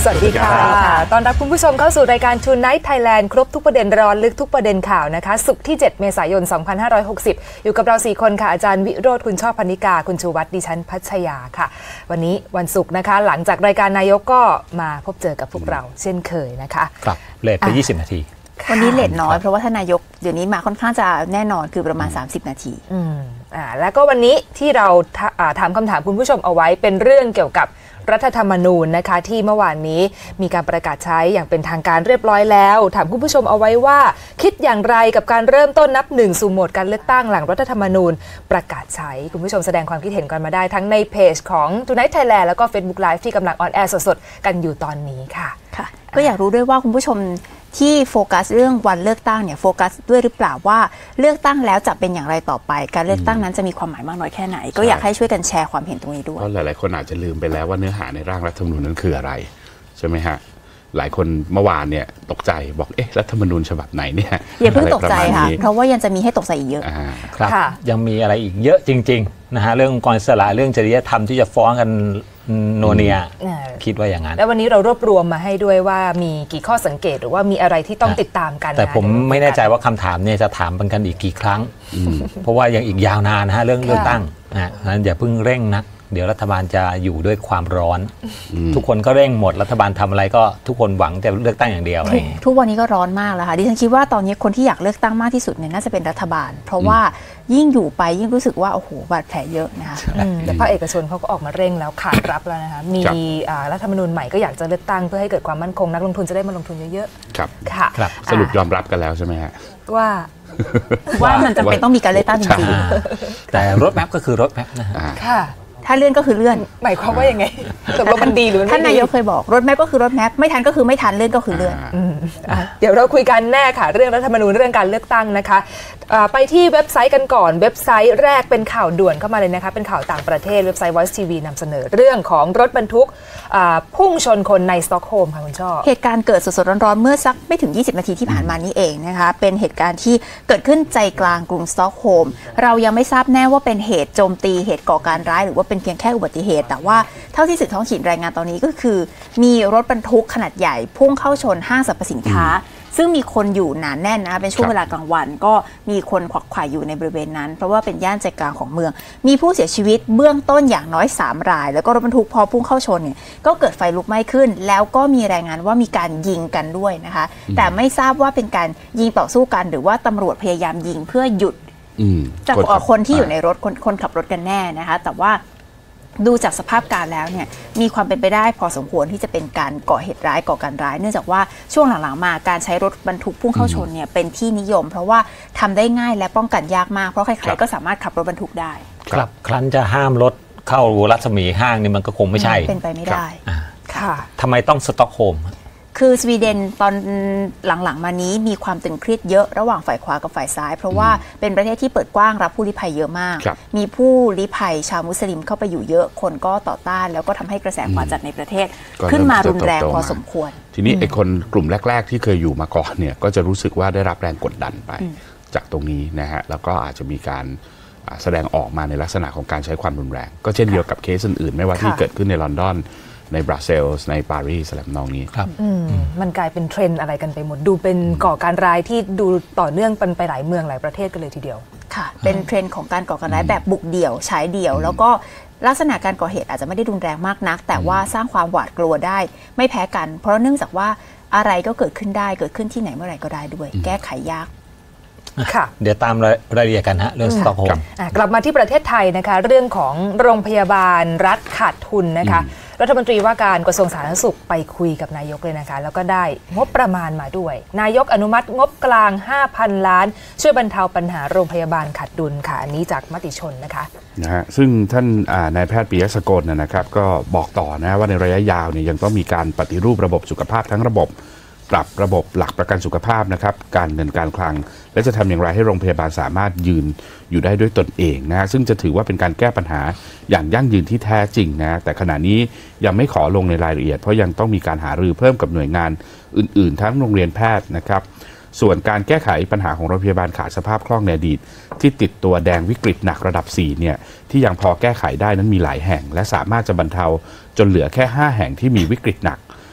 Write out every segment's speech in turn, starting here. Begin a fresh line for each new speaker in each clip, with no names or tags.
สวัสดีค่ะตอนรับคุณผู้ชมเข้าสู่รายการ Tonight Thailand ครบทุกประเด็นร้อนลึกทุกประเด็นข่าวนะคะศุกร์ที่7เมษายน2560อยู่กับเรา4คนค่ะอาจารย์วิโรจน์คุณชอบพนิกาคุณชูวัฒน์ดิฉันพัชยาค่ะวันนี้วันศุกร์นะคะหลังจากรายการนายกก็มาพบเจอกับพวกเราเช่นเคยนะคะ
ครับเลทไป20 นาที
วันนี้เลทน้อยเพราะว่าท่านนายกเดี๋ยวนี้มาค่อนข้างจะแน่นอนคือประมาณ30 นาที
แล้วก็วันนี้ที่เราถามคำถามคุณผู้ชมเอาไว้เป็นเรื่องเกี่ยวกับรัฐธรรมนูญนะคะที่เมื่อวานนี้มีการประกาศใช้อย่างเป็นทางการเรียบร้อยแล้วถามคุณผู้ชมเอาไว้ว่าคิดอย่างไรกับการเริ่มต้นนับหนึ่งสู่โหมดการเลือกตั้งหลังรัฐธรรมนูญประกาศใช้คุณผู้ชมแสดงความคิดเห็นกันมาได้ทั้งในเพจของ Tonight Thailand แล้วก็ Facebook Live ที่กำลังออนแอร์สดๆกันอยู่ตอนนี้ค่ะ
ก็อยากรู้ด้วยว่าคุณผู้ชมที่โฟกัสเรื่องวันเลือกตั้งเนี่ยโฟกัสด้วยหรือเปล่าว่าเลือกตั้งแล้วจะเป็นอย่างไรต่อไปการเลือกตั้งนั้นจะมีความหมายมากน้อยแค่ไหนก็อยากให้ช่วยกันแชร์ความเห็นตรงนี้ด้วย
เพราะหลายๆคนอาจจะลืมไปแล้วว่าเนื้อหาในร่างรัฐธรรมนูญนั้นคืออะไรใช่ไหมฮะหลายคนเมื่อวานเนี่ยตกใจบอกรัฐธรรมนูญฉบับไหนเนี่ย
อย่าเพิ่งตกใจค่ะเพราะว่ายังจะมีให้ตกใจอีกเยอะ
ครับยังมีอะไรอีกเยอะจริงๆนะฮะเรื่ององค์กรอิสระเรื่องจริยธรรมที่จะฟ้องกันโนเนียคิดว่าอย่างนั้น
แล้ววันนี้เรารวบรวมมาให้ด้วยว่ามีกี่ข้อสังเกตหรือว่ามีอะไรที่ต้องติดตามกัน
แต่ผมไม่แน่ใจว่าคำถามเนี่ยจะถามกันอีกกี่ครั้งเพราะว่ายังอีกยาวนานนะฮะเรื่องเลือกตั้งนะนั้นอย่าเพิ่งเร่งนักเดี๋ยวรัฐบาลจะอยู่ด้วยความร้อนทุกคนก็เร่งหมดรัฐบาลทำอะไรก็ทุกคนหวังแต่เลือกตั้งอย่างเดียวอะไร
ทุกวันนี้ก็ร้อนมากแล้วค่ะดิฉันคิดว่าตอนนี้คนที่อยากเลือกตั้งมากที่สุดเนี่ยน่าจะเป็นรัฐบาลเพราะว่ายิ่งอยู่ไปยิ่งรู้สึกว่าโอ้โหบาดแผลเยอะนะคะ
แต่ภาคเอกชนเขาก็ออกมาเร่งแล้วขานรับแล้วนะคะมีรัฐธรรมนูญใหม่ก็อยากจะเลือกตั้งเพื่อให้เกิดความมั่นคงนักลงทุนจะได้มาลงทุนเยอะ
ๆครับ
ค่ะ
สรุปยอมรับกันแล้วใช่ไหมฮะ
ว่ามันจำเป็นต้องมีการเลือกตั้งจริง
ๆแต่รถแมพก็คือรถแมพนะฮะ
ถ้าเลื่อนก็คือเลื่อน
หมายความว่ายังไงตกลงมันดีหรือไม่ดี
ท่านนายกเคยบอกรถแมพก็คือรถแมพไม่ทันก็คือไม่ทันเลื่อนก็คือเลื่อน
เดี๋ยวเราคุยกันแน่ค่ะเรื่องรัฐธรรมนูญเรื่องการเลือกตั้งนะคะไปที่เว็บไซต์กันก่อนเว็บไซต์แรกเป็นข่าวด่วนเข้ามาเลยนะคะเป็นข่าวต่างประเทศเว็บไซต์ Voice TV นำเสนอเรื่องของรถบรรทุกพุ่งชนคนในสต็อกโฮล์มค่ะคุณช่อ
เหตุการณ์เกิดสดๆร้อนๆเมื่อสักไม่ถึง20 นาทีที่ผ่านมานี้เองนะคะเป็นเหตุการณ์ที่เกิดขึ้นใจกลางกรุงสต็อกโฮล์มเรายังไม่ทราบแน่ว่าเป็นเหตุโจมตีเหตุก่อการร้ายหรือว่าเป็นเพียงแค่อุบัติเหตุแต่ว่าเท่าที่สื่อท้องถิ่นรายงานตอนนี้ก็คือมีรถบรรทุกขนาดใหญ่พุ่งเข้าชนห้างสรรพสินค้าซึ่งมีคนอยู่หนาแน่นนะเป็นช่วงเวลากลางวันก็มีคนขวักไขว่อยู่ในบริเวณนั้นเพราะว่าเป็นย่านใจกลางของเมืองมีผู้เสียชีวิตเบื้องต้นอย่างน้อย3 รายแล้วก็รถบรรทุกพอพุ่งเข้าชนเนี่ยก็เกิดไฟลุกไหม้ขึ้นแล้วก็มีรายงานว่ามีการยิงกันด้วยนะคะแต่ไม่ทราบว่าเป็นการยิงต่อสู้กันหรือว่าตำรวจพยายามยิงเพื่อหยุดจากคนที่อยู่ในรถคนขับรถกันแน่นะคะแต่ว่าดูจากสภาพการแล้วเนี่ยมีความเป็นไปได้พอสมควรที่จะเป็นการก่อเหตุร้ายก่อการร้ายเนื่องจากว่าช่วงหลังๆมาการใช้รถบรรทุกพุ่งเข้าชนเนี่ยเป็นที่นิยมเพราะว่าทำได้ง่ายและป้องกันยากมากเพราะใครๆก็สามารถขับรถบรรทุกได้
ครับครั้นจะห้ามรถเข้ารัศมีห้างนี่มันก็คงไม่ใช่
เป็นไปไม่ได้
ค่ะ
ทำไมต้องสต็อกโฮล์ม
คือสวีเดนตอนหลังๆมานี้มีความตึงเครียดเยอะระหว่างฝ่ายขวากับฝ่ายซ้ายเพราะว่าเป็นประเทศที่เปิดกว้างรับผู้ลี้ภัยเยอะมากมีผู้ลี้ภัยชาวมุสลิมเข้าไปอยู่เยอะคนก็ต่อต้านแล้วก็ทำให้กระแสความจัดในประเทศขึ้นมารุนแรงพอสมควร
ทีนี้ไอ้คนกลุ่มแรกๆที่เคยอยู่มาก่อนเนี่ยก็จะรู้สึกว่าได้รับแรงกดดันไปจากตรงนี้นะฮะแล้วก็อาจจะมีการแสดงออกมาในลักษณะของการใช้ความรุนแรงก็เช่นเดียวกับเคสอื่นๆไม่ว่าที่เกิดขึ้นในลอนดอนในบรัสเซลส์ในปารีสอะไรแบบนี้
ครับ
มันกลายเป็นเทรนด์อะไรกันไปหมดดูเป็นก่อการร้ายที่ดูต่อเนื่องไปหลายเมืองหลายประเทศกันเลยทีเดียว
ค่ะเป็นเทรนด์ของการก่อการร้ายแบบบุกเดี่ยวฉายเดี่ยวแล้วก็ลักษณะการก่อเหตุอาจจะไม่ได้รุนแรงมากนักแต่ว่าสร้างความหวาดกลัวได้ไม่แพ้กันเพราะเนื่องจากว่าอะไรก็เกิดขึ้นได้เกิดขึ้นที่ไหนเมื่อไหร่ก็ได้ด้วยแก้ไขยาก
ค่ะ
เดี๋ยวตามรายละเอียดกันฮะเรื่องสต็อกโฮล์ม
กลับมาที่ประเทศไทยนะคะเรื่องของโรงพยาบาลรัฐขาดทุนนะคะรัฐมนตรีว่าการกระทรวงสาธารณสุขไปคุยกับนายกเลยนะคะแล้วก็ได้งบประมาณมาด้วยนายกอนุมัติงบกลาง 5,000 ล้านช่วยบรรเทาปัญหาโรงพยาบาลขาดดุลค่ะอันนี้จากมติชนนะคะ
ซึ่งท่านนายแพทย์ปิยะสกลนะครับก็บอกต่อนะว่าในระยะยาวเนี่ยยังต้องมีการปฏิรูประบบสุขภาพทั้งระบบปรับระบบหลักประกันสุขภาพนะครับการเงินการคลังและจะทำอย่างไรให้โรงพยาบาลสามารถยืนอยู่ได้ด้วยตนเองนะซึ่งจะถือว่าเป็นการแก้ปัญหาอย่างยั่งยืนที่แท้จริงนะแต่ขณะนี้ยังไม่ขอลงในรายละเอียดเพราะยังต้องมีการหารือเพิ่มกับหน่วยงานอื่นๆทั้งโรงเรียนแพทย์นะครับส่วนการแก้ไขปัญหาของโรงพยาบาลขาดสภาพคล่องในอดีตที่ติดตัวแดงวิกฤตหนักระดับ4เนี่ยที่ยังพอแก้ไขได้นั้นมีหลายแห่งและสามารถจะบรรเทาจนเหลือแค่5แห่งที่มีวิกฤตหนัก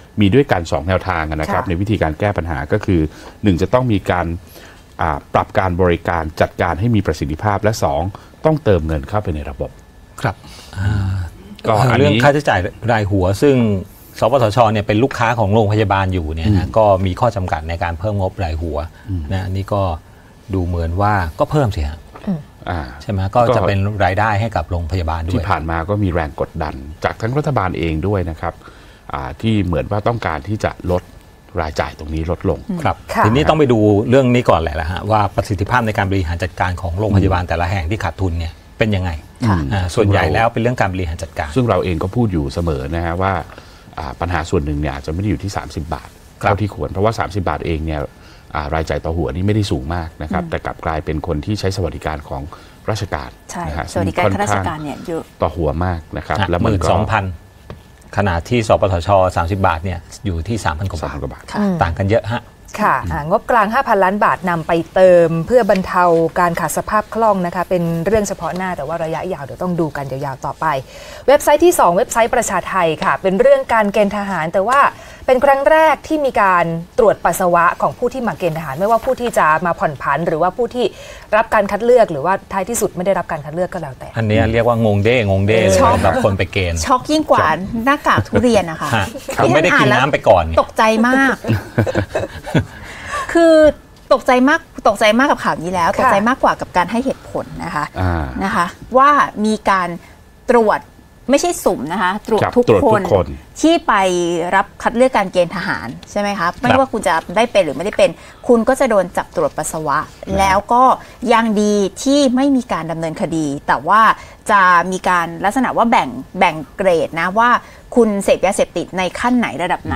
มีด้วยกัน2แนวทางนะครับในวิธีการแก้ปัญหาก็คือ1จะต้องมีการปรับการบริการจัดการให้มีประสิทธิภาพและ2ต้องเติมเงินเข้าไปในระบบ
ครับ
ก็
เรื่องค่าใช้จ่ายรายหัวซึ่งสปสชเนี่ยเป็นลูกค้าของโรงพยาบาลอยู่เนี่ยนะก็มีข้อจำกัดในการเพิ่มงบรายหัวนะนี่ก็ดูเหมือนว่าก็เพิ่มสิฮะใช่ไหมก็จะเป็นรายได้ให้กับโรงพยาบาลด้วย
ที่ผ่านมาก็มีแรงกดดันจากทั้งรัฐบาลเองด้วยนะครับที่เหมือนว่าต้องการที่จะลดรายจ่ายตรงนี้ลดลง
ครับทีนี้ต้องไปดูเรื่องนี้ก่อนแหละฮะว่าประสิทธิภาพในการบริหารจัดการของโรงพยาบาลแต่ละแห่งที่ขาดทุนเนี่ยเป็นยังไงส่วนใหญ่แล้วเป็นเรื่องการบริหารจัดการ
ซึ่งเราเองก็พูดอยู่เสมอนะฮะว่าปัญหาส่วนหนึ่งเนี่ยอาจจะไม่ได้อยู่ที่30 บาทเท่าที่ควรเพราะว่า30 บาทเองเนี่ยรายจ่ายต่อหัวนี่ไม่ได้สูงมากนะครับแต่กลับกลายเป็นคนที่ใช้สวัสดิการของราชการ
นะฮะสวัสดิการข้าราชการเนี่ยเยอะ
ต่อหัวมากนะครับ
แล้วมันก็12,000ขณะที่สปสช30 บาทเนี่ยอยู่ที่ 3,000 กว่าบาทต่างกันเยอะฮะ
ค่ะงบกลาง 5,000 ล้านบาทนำไปเติมเพื่อบรรเทาการขาดสภาพคล่องนะคะเป็นเรื่องเฉพาะหน้าแต่ว่าระยะยาวเดี๋ยวต้องดูกันยาวๆต่อไปเว็บไซต์ที่2เว็บไซต์ประชาไทยค่ะเป็นเรื่องการเกณฑ์ทหารแต่ว่าเป็นครั้งแรกที่มีการตรวจปัสสาวะของผู้ที่มาเกณฑ์ทหารไม่ว่าผู้ที่จะมาผ่อนผันหรือว่าผู้ที่รับการคัดเลือกหรือว่าท้ายที่สุดไม่ได้รับการคัดเลือกก็แล้วแต่
อันนี้เรียกว่างงเด้สำหรับคนไปเกณฑ์
ช็อกยิ่งกว่าหน้ากากทุเรียนนะคะ
ไม่ได้กินน้ำไปก่อน
ตกใจมากคือตกใจมากกับข่าวนี้แล้วตกใจมากกว่ากับการให้เหตุผลนะคะว่ามีการตรวจไม่ใช่สุ่มนะคะตรวจทุกคนที่ไปรับคัดเลือกการเกณฑ์ทหารใช่ไหมคะไม่ว่าคุณจะได้เป็นหรือไม่ได้เป็นคุณก็จะโดนจับตรวจปัสสาวะแล้วก็ยังดีที่ไม่มีการดำเนินคดีแต่ว่าจะมีการลักษณะว่าแบ่งเกรดนะว่าคุณเสพยาเสพติดในขั้นไหนระดับไหน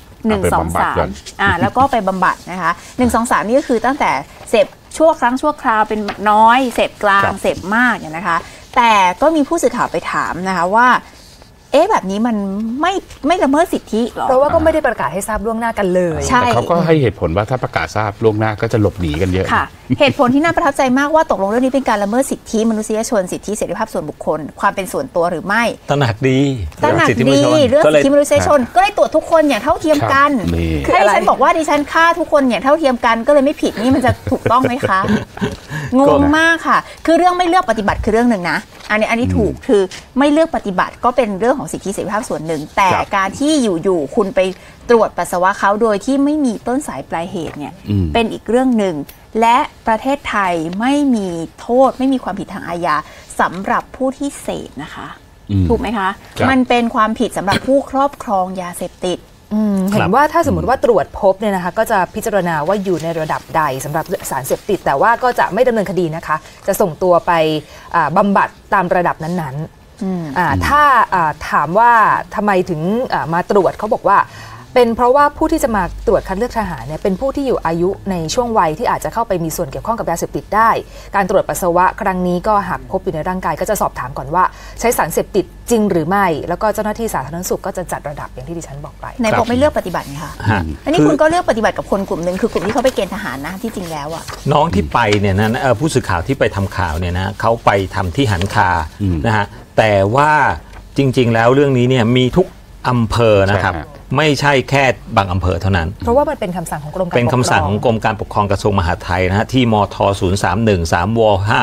1 2 3แล้วก็ไปบำบัดนะคะ1 2 3นี่ก็คือตั้งแต่เสพชั่วครั้งชั่วคราวเป็นน้อยเสพกลางเสพมากเนี่ยนะคะแต่ก็มีผู้สื่อข่าวไปถามนะคะว่าแบบนี้มันไม่ละเมิดสิทธิหรอ
เพราะว่าก็ไม่ได้ประกาศให้ทราบล่วงหน้ากันเลย
ใช่
เขาก็ให้เหตุผลว่าถ้าประกาศทราบล่วงหน้าก็จะหลบหนีกันเยอะ
ค่ะเหตุผลที่น่าประทับใจมากว่าตกลงเรื่องนี้เป็นการละเมิดสิทธิมนุษยชนสิทธิเสรีภาพส่วนบุคคลความเป็นส่วนตัวหรือไม่
ตระหนักดี
เรื่องสิทธิมนุษยชนก็เลยตรวจทุกคนอย่างเท่าเทียมกันคือดิฉันบอกว่าดิฉันฆ่าทุกคนอย่างเท่าเทียมกันก็เลยไม่ผิดนี่มันจะถูกต้องไหมคะงงมากค่ะคือเรื่องไม่เลือกปฏิบัติคือเรื่องหนึ่งนะอันนี้ถูกคือไม่เลือกปฏิบัติก็เป็นเรื่องของสิทธิเสรีภาพส่วนหนึ่งแต่การที่อยู่คุณไปตรวจปัสสาวะเขาโดยที่ไม่มีต้นสายปลายเหตุเนี่ยเป็นอีกเรื่องหนึ่งและประเทศไทยไม่มีโทษไม่มีความผิดทางอาญาสำหรับผู้ที่เสพนะคะถูกไหมคะมันเป็นความผิดสำหรับผู้ครอบครองยาเสพติด
เห็นว่าถ้าสมมติว่าตรวจพบเนี่ยนะคะก็จะพิจารณาว่าอยู่ในระดับใดสำหรับสารเสพติดแต่ว่าก็จะไม่ดำเนินคดีนะคะจะส่งตัวไปบำบัดตามระดับนั้นๆถ้าถามว่าทำไมถึงมาตรวจเขาบอกว่าเป็นเพราะว่าผู้ที่จะมาตรวจคัดเลือกทหารเนี่ยเป็นผู้ที่อยู่อายุในช่วงวัยที่อาจจะเข้าไปมีส่วนเกี่ยวข้องกับยาเสพติดได้การตรวจปัสสาวะครั้งนี้ก็หากพบอยู่ในร่างกายก็จะสอบถามก่อนว่าใช้สารเสพติดจริงหรือไม่แล้วก็เจ้าหน้าที่สาธารณสุขก็จะจัดระดับอย่างที่ดิฉันบอกไป
ในบอกไม่เลือกปฏิบัติค่ะอันนี้คุณก็เลือกปฏิบัติกับคนกลุ่มนึงคือกลุ่มที่เขาไปเกณฑ์ทหารนะที่จริงแล้วอ่ะ
น้องที่ไปเนี่ยนะผู้สื่อข่าวที่ไปทำข่าวเนี่ยนะเขาไปทำที่หันคานะฮะแต่ว่าจริงๆแล้วเรื่องนี้เนี่ยมีทุกอำเภอนะครับไม่ใช่แค่บางอำเภอเท่านั้น
เพราะว่ามันเป็นคำสั่งของกรมการปกครอง
เป็นคำสั่งของกรมการปกครองกระทรวงมหาดไทยนะฮะที่มท031 3ว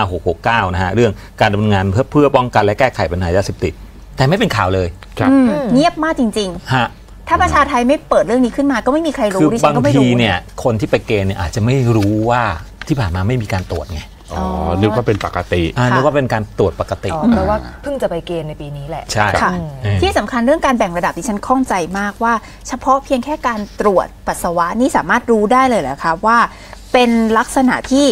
5669นะฮะเรื่องการดำเนินงานเพื่อป้องกันและแก้ไขปัญหายาเสพติดแต่ไม่เป็นข่าวเลย
เงียบมากจริงๆถ้าประชาไทยไม่เปิดเรื่องนี้ขึ้นมาก็ไม่มีใครรู้ดิฉันก็ไม่รู้
คือบางทีเนี่ยคนที่ไปเกณฑ์เนี่ยอาจจะไม่รู้ว่าที่ผ่านมาไม่มีการตรวจไง
นึกว่าเป็นปกติ
นึกว่าเป็นการตรวจปกติ
เพราะว่าเพิ่งจะไปเกณฑ์ในปีนี้แหละ
ใช่
ค่ะที่สำคัญเรื่องการแบ่งระดับดิฉันข้องใจมากว่าเฉพาะเพียงแค่การตรวจปัสสาวะนี่สามารถรู้ได้เลยเหรอคะว่าเป็นลักษณะที่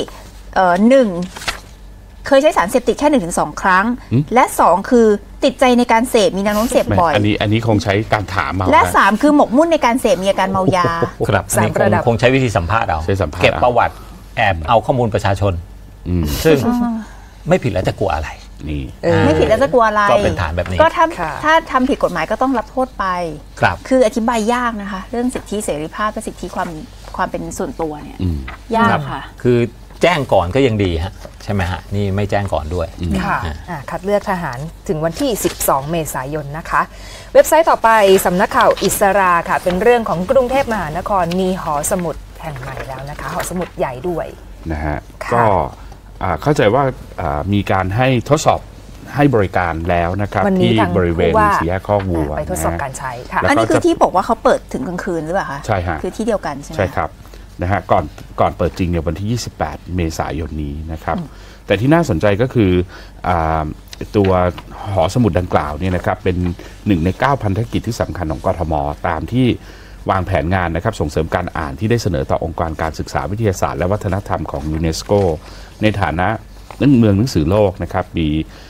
1เคยใช้สารเสพติดแค่ 1-2 ครั้งและ2คือติดใจในการเสพมีแนวโน้มเสพบ่อย
อันนี้คงใช้การถามมา
และ3คือหมกมุ่นในการเสพมีอาการเมายา
ครับอันนี้คงใช้วิธีสัมภาษณ์เอาเก็บประวัติแอบเอาข้อมูลประชาชนซึ่งไม่ผิดแล้วจะกลัวอะไร
นี่
ไม่ผิดแล้วจะกลัวอะไร
ก็เป็นฐานแบบนี้
ก็ถ้าทำผิดกฎหมายก็ต้องรับโทษไปคืออธิบายยากนะคะเรื่องสิทธิเสรีภาพและสิทธิความเป็นส่วนตัวเนี่ยยากค่ะ
คือแจ้งก่อนก็ยังดีฮะใช่ไหมฮะนี่ไม่แจ้งก่อนด้วย
ค่ะคัดเลือกทหารถึงวันที่ 12 เมษายนนะคะ เว็บไซต์ต่อไปสำนักข่าวอิสราค่ะเป็นเรื่องของกรุงเทพมหานครมีหอสมุดแห่งใหม่แล้วนะคะหอสมุดใหญ่ด้วย
นะฮะก็เข้าใจว่ามีการให้ทดสอบให้บริการแล้วนะครับที่บริเวณสี่แยกคอกวัว
ไปทดสอบการใช้ค่ะ
อันนี้คือที่บอกว่าเขาเปิดถึงกลางคืนหรือเปล่าคะ
ใช่ฮะ
คือที่เดียวกันใช่ไหม
ใช่ครับนะฮะก่อนเปิดจริงเนี่ยวันที่ 28 เมษายนนี้นะครับแต่ที่น่าสนใจก็คือตัวหอสมุดดังกล่าวเนี่ยนะครับเป็น1 ใน 9 พันธกิจที่สำคัญของกทม.ตามที่วางแผนงานนะครับส่งเสริมการอ่านที่ได้เสนอต่อองค์การการศึกษาวิทยาศาสตร์และวัฒนธรรมของยูเนสโกในฐานะเมืองหนังสือโลกนะครับปี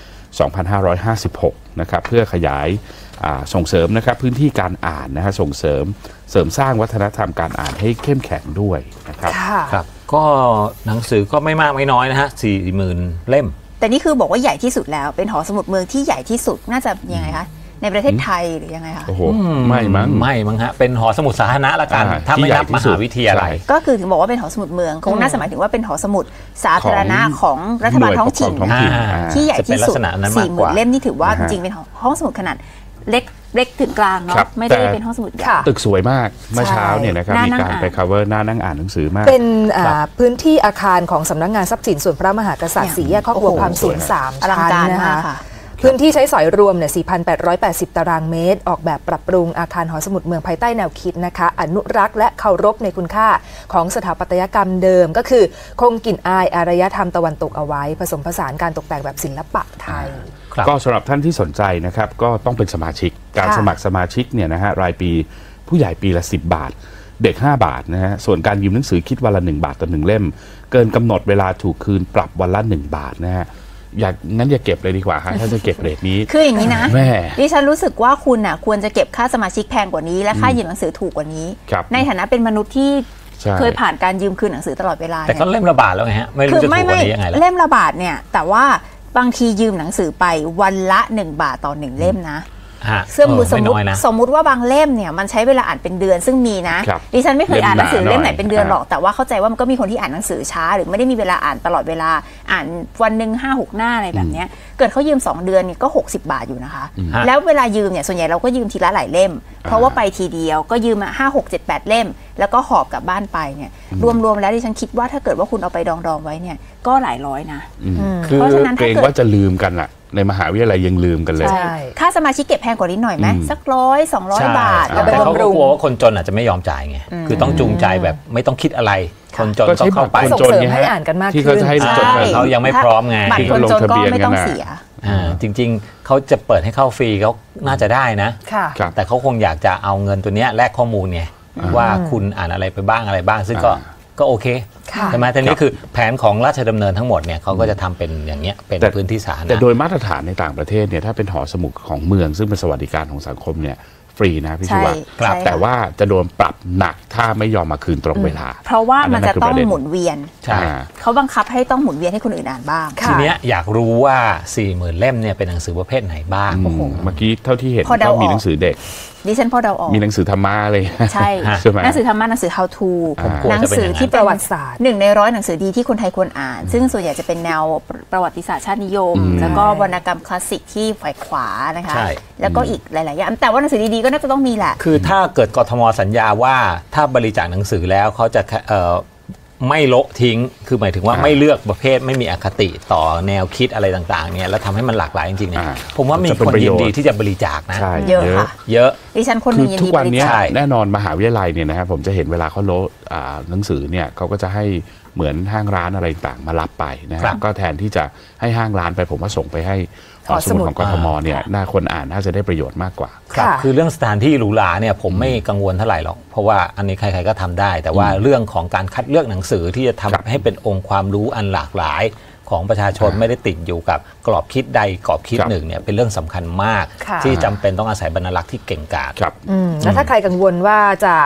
2556 นะครับเพื่อขยายส่งเสริมนะครับพื้นที่การอ่านนะฮะส่งเสริมสร้างวัฒนธรรมการอ่านให้เข้มแข็งด้วยนะครับ
ครับก็หนังสือก็ไม่มากไม่น้อยนะฮะ 40,000 เล่ม
แต่นี่คือบอกว่าใหญ่ที่สุดแล้วเป็นหอสมุดเมืองที่ใหญ่ที่สุดน่าจะยังไงคะในประเทศไทยหรือยังไงคะ
โอ้โหไม่มั้ง
ฮะเป็นหอสมุดสาธารณะละกันถ้าไม่นับมหาวิทยาลัย
ก็คือถึงบอกว่าเป็นหอสมุดเมืองคงน่าจะหมายถึงว่าเป็นหอสมุดสาธารณะของรัฐบาลท้องถิ่นที่ใหญ่ที่สุด 40,000 เล่มนี่ถือว่าจริงๆเป็นห้องสมุดขนาดเล็กถึงกลางเนาะไม่ได้เป็นห้องสมุดใหญ่
ตึกสวยมากเมื่อเช้าเนี่ยนะครับมีการไป cover หน้านั่งอ่านหนังสือมาก
เป็นพื้นที่อาคารของสำนักงานทรัพย์สินส่วนพระมหากษัตริย์สี่แยกคอกวัวความสูง3 ชั้นนะคะพื้นที่ใช้สอยรวมเนี่ย 4,880 ตารางเมตรออกแบบปรับปรุงอาคารหอสมุดเมืองภายใต้แนวคิดนะคะอนุรักษ์และเคารพในคุณค่าของสถาปัตยกรรมเดิมก็คือคงกลิ่นอายอารยธรรมตะวันตกเอาไว้ผสมผสานการตกแต่งแบบศิลปะไทย
ก็สำหรับท่านที่สนใจนะครับก็ต้องเป็นสมาชิกการสมัครสมาชิกเนี่ยนะฮะรายปีผู้ใหญ่ปีละ10 บาทเด็ก5 บาทนะฮะส่วนการยืมหนังสือคิดวันละ1 บาทต่อ1 เล่มเกินกำหนดเวลาถูกคืนปรับวันละ1 บาทนะฮะงั้นอย่าเก็บเลยดีกว่าถ้าจะเก็บเรทนี้
คืออย่างนี้นะดิฉันรู้สึกว่าคุณน่ะควรจะเก็บค่าสมาชิกแพงกว่านี้และค่ายืมหนังสือถูกกว่านี้ในฐานะเป็นมนุษย์ที่เคยผ่านการยืมคืนหนังสือตลอดเวลา
แต่ก็เล่มละบาทแล้วไงฮะไม่รู้จะถูกกว่านี้ยังไง
เล่มละบาทเนี่ยแต่ว่าบางทียืมหนังสือไปวันละ1 บาทต่อ1 เล่มนะซึ่งสมมุติว่าบางเล่มเนี่ยมันใช้เวลาอ่านเป็นเดือนซึ่งมีนะดิฉันไม่เคยอ่านหนังสือเล่มไหนเป็นเดือนหรอกแต่ว่าเข้าใจว่ามันก็มีคนที่อ่านหนังสือช้าหรือไม่ได้มีเวลาอ่านตลอดเวลาอ่านวันหนึ่ง5-6 หน้าอะไรแบบนี้เกิดเขายืม2 เดือนนี่ก็60 บาทอยู่นะคะแล้วเวลายืมเนี่ยส่วนใหญ่เราก็ยืมทีละหลายเล่มเพราะว่าไปทีเดียวก็ยืมมา5-6-7-8 เล่มแล้วก็หอบกลับบ้านไปเนี่ยรวมๆแล้วดิฉันคิดว่าถ้าเกิดว่าคุณเอาไปดองไว้เนี่ยก็หลายร้อยนะ
เพราะฉะนั้นเกรงว่าจะลืมกันอะในมหาวิทยาลัยยังลืมกันเลย
ค่าสมาชิกเก็บแพงกว่านี้หน่อยไหมสัก100-200 บาท
แต่เขากลัวว่าคนจนอาจจะไม่ยอมจ่ายไงคือต้องจูงใจแบบไม่ต้องคิดอะไรคนจนก็เข้าไป
ส่งเสริมให้อ่านกันมากขึ้น
ที่เขาจะให้จด
เขายังไม่พร้อมไง
บัตรคนจนก็ไม่ต้องเสีย
จริงๆเขาจะเปิดให้เข้าฟรีเขาน่าจะได้นะแต่เขาคงอยากจะเอาเงินตัวนี้แลกข้อมูลไงว่าคุณอ่านอะไรไปบ้างอะไรบ้างซึ่งก็โอเคใช่ไหมแต่นี่คือแผนของราชดำเนินทั้งหมดเนี่ยเขาก็จะทำเป็นอย่างเงี้ยเป็นพื้นที่สาธารณะ
แต่โดยมาตรฐานในต่างประเทศเนี่ยถ้าเป็นหอสมุดของเมืองซึ่งเป็นสวัสดิการของสังคมเนี่ยฟรีนะพี่ชูวัฒน์แต่ว่าจะโดนปรับหนักถ้าไม่ยอมมาคืนตรงเวลา
เพราะว่ามันจะต้องหมุนเวียนเขาบังคับให้ต้องหมุนเวียนให้คนอื่นอ่านบ้าง
ทีเนี้ยอยากรู้ว่า 40,000 เล่มเนี่ยเป็นหนังสือประเภทไหนบ้าง
เมื่อกี้เท่าที่เห็นก็มีหนังสือเด็ก
ดิฉันพอเดาออก
มีหนังสือธรรมะเลย
ใช่หนังสือธรรมะหนังสือ how to หนังสือที่ประวัติศาสตร์1 ใน 100หนังสือดีที่คนไทยควรอ่านซึ่งส่วนใหญ่จะเป็นแนวประวัติศาสตร์ชาตินิยมแล้วก็วรรณกรรมคลาสสิกที่ฝ่ายขวานะคะแล้วก็อีกหลายๆอย่างแต่ว่าหนังสือดีๆก็น่าจะต้องมีแหละ
คือถ้าเกิดกทม.สัญญาว่าถ้าบริจาคหนังสือแล้วเขาจะไม่โละทิ้งคือหมายถึงว่าไม่เลือกประเภทไม่มีอคติต่อแนวคิดอะไรต่างๆเนี่ยแล้วทำให้มันหลากหลายจริงๆเนี่ยผมว่ามีคนยินดีที่จะบริจาคนะ
เยอะค่ะ
เยอะ
ดิฉันคนนึงยินดี
บริจาคแน่นอนมหาวิทยาลัยเนี่ยนะครับผมจะเห็นเวลาเขาโละหนังสือเนี่ยเขาก็จะให้เหมือนห้างร้านอะไรต่างมารับไปนะครับก็แทนที่จะให้ห้างร้านไปผมว่าส่งไปให้หอสมุดของกทมเนี่ยน่าคนอ่านน่าจะได้ประโยชน์มากกว่า
ครับคือเรื่องสถานที่หรูหราเนี่ยผมไม่กังวลเท่าไหร่หรอกเพราะว่าอันนี้ใครๆก็ทำได้แต่ว่าเรื่องของการคัดเลือกหนังสือที่จะทำให้เป็นองค์ความรู้อันหลากหลายของประชาชนไม่ได้ติดอยู่กับกรอบคิดใดกรอบคิดหนึ่งเนี่ยเป็นเรื่องสำคัญมากที่จำเป็นต้องอาศัยบรรณารักษ์ที่เก่งกาจ
แล้วถ้าใครกังวลว่าจะ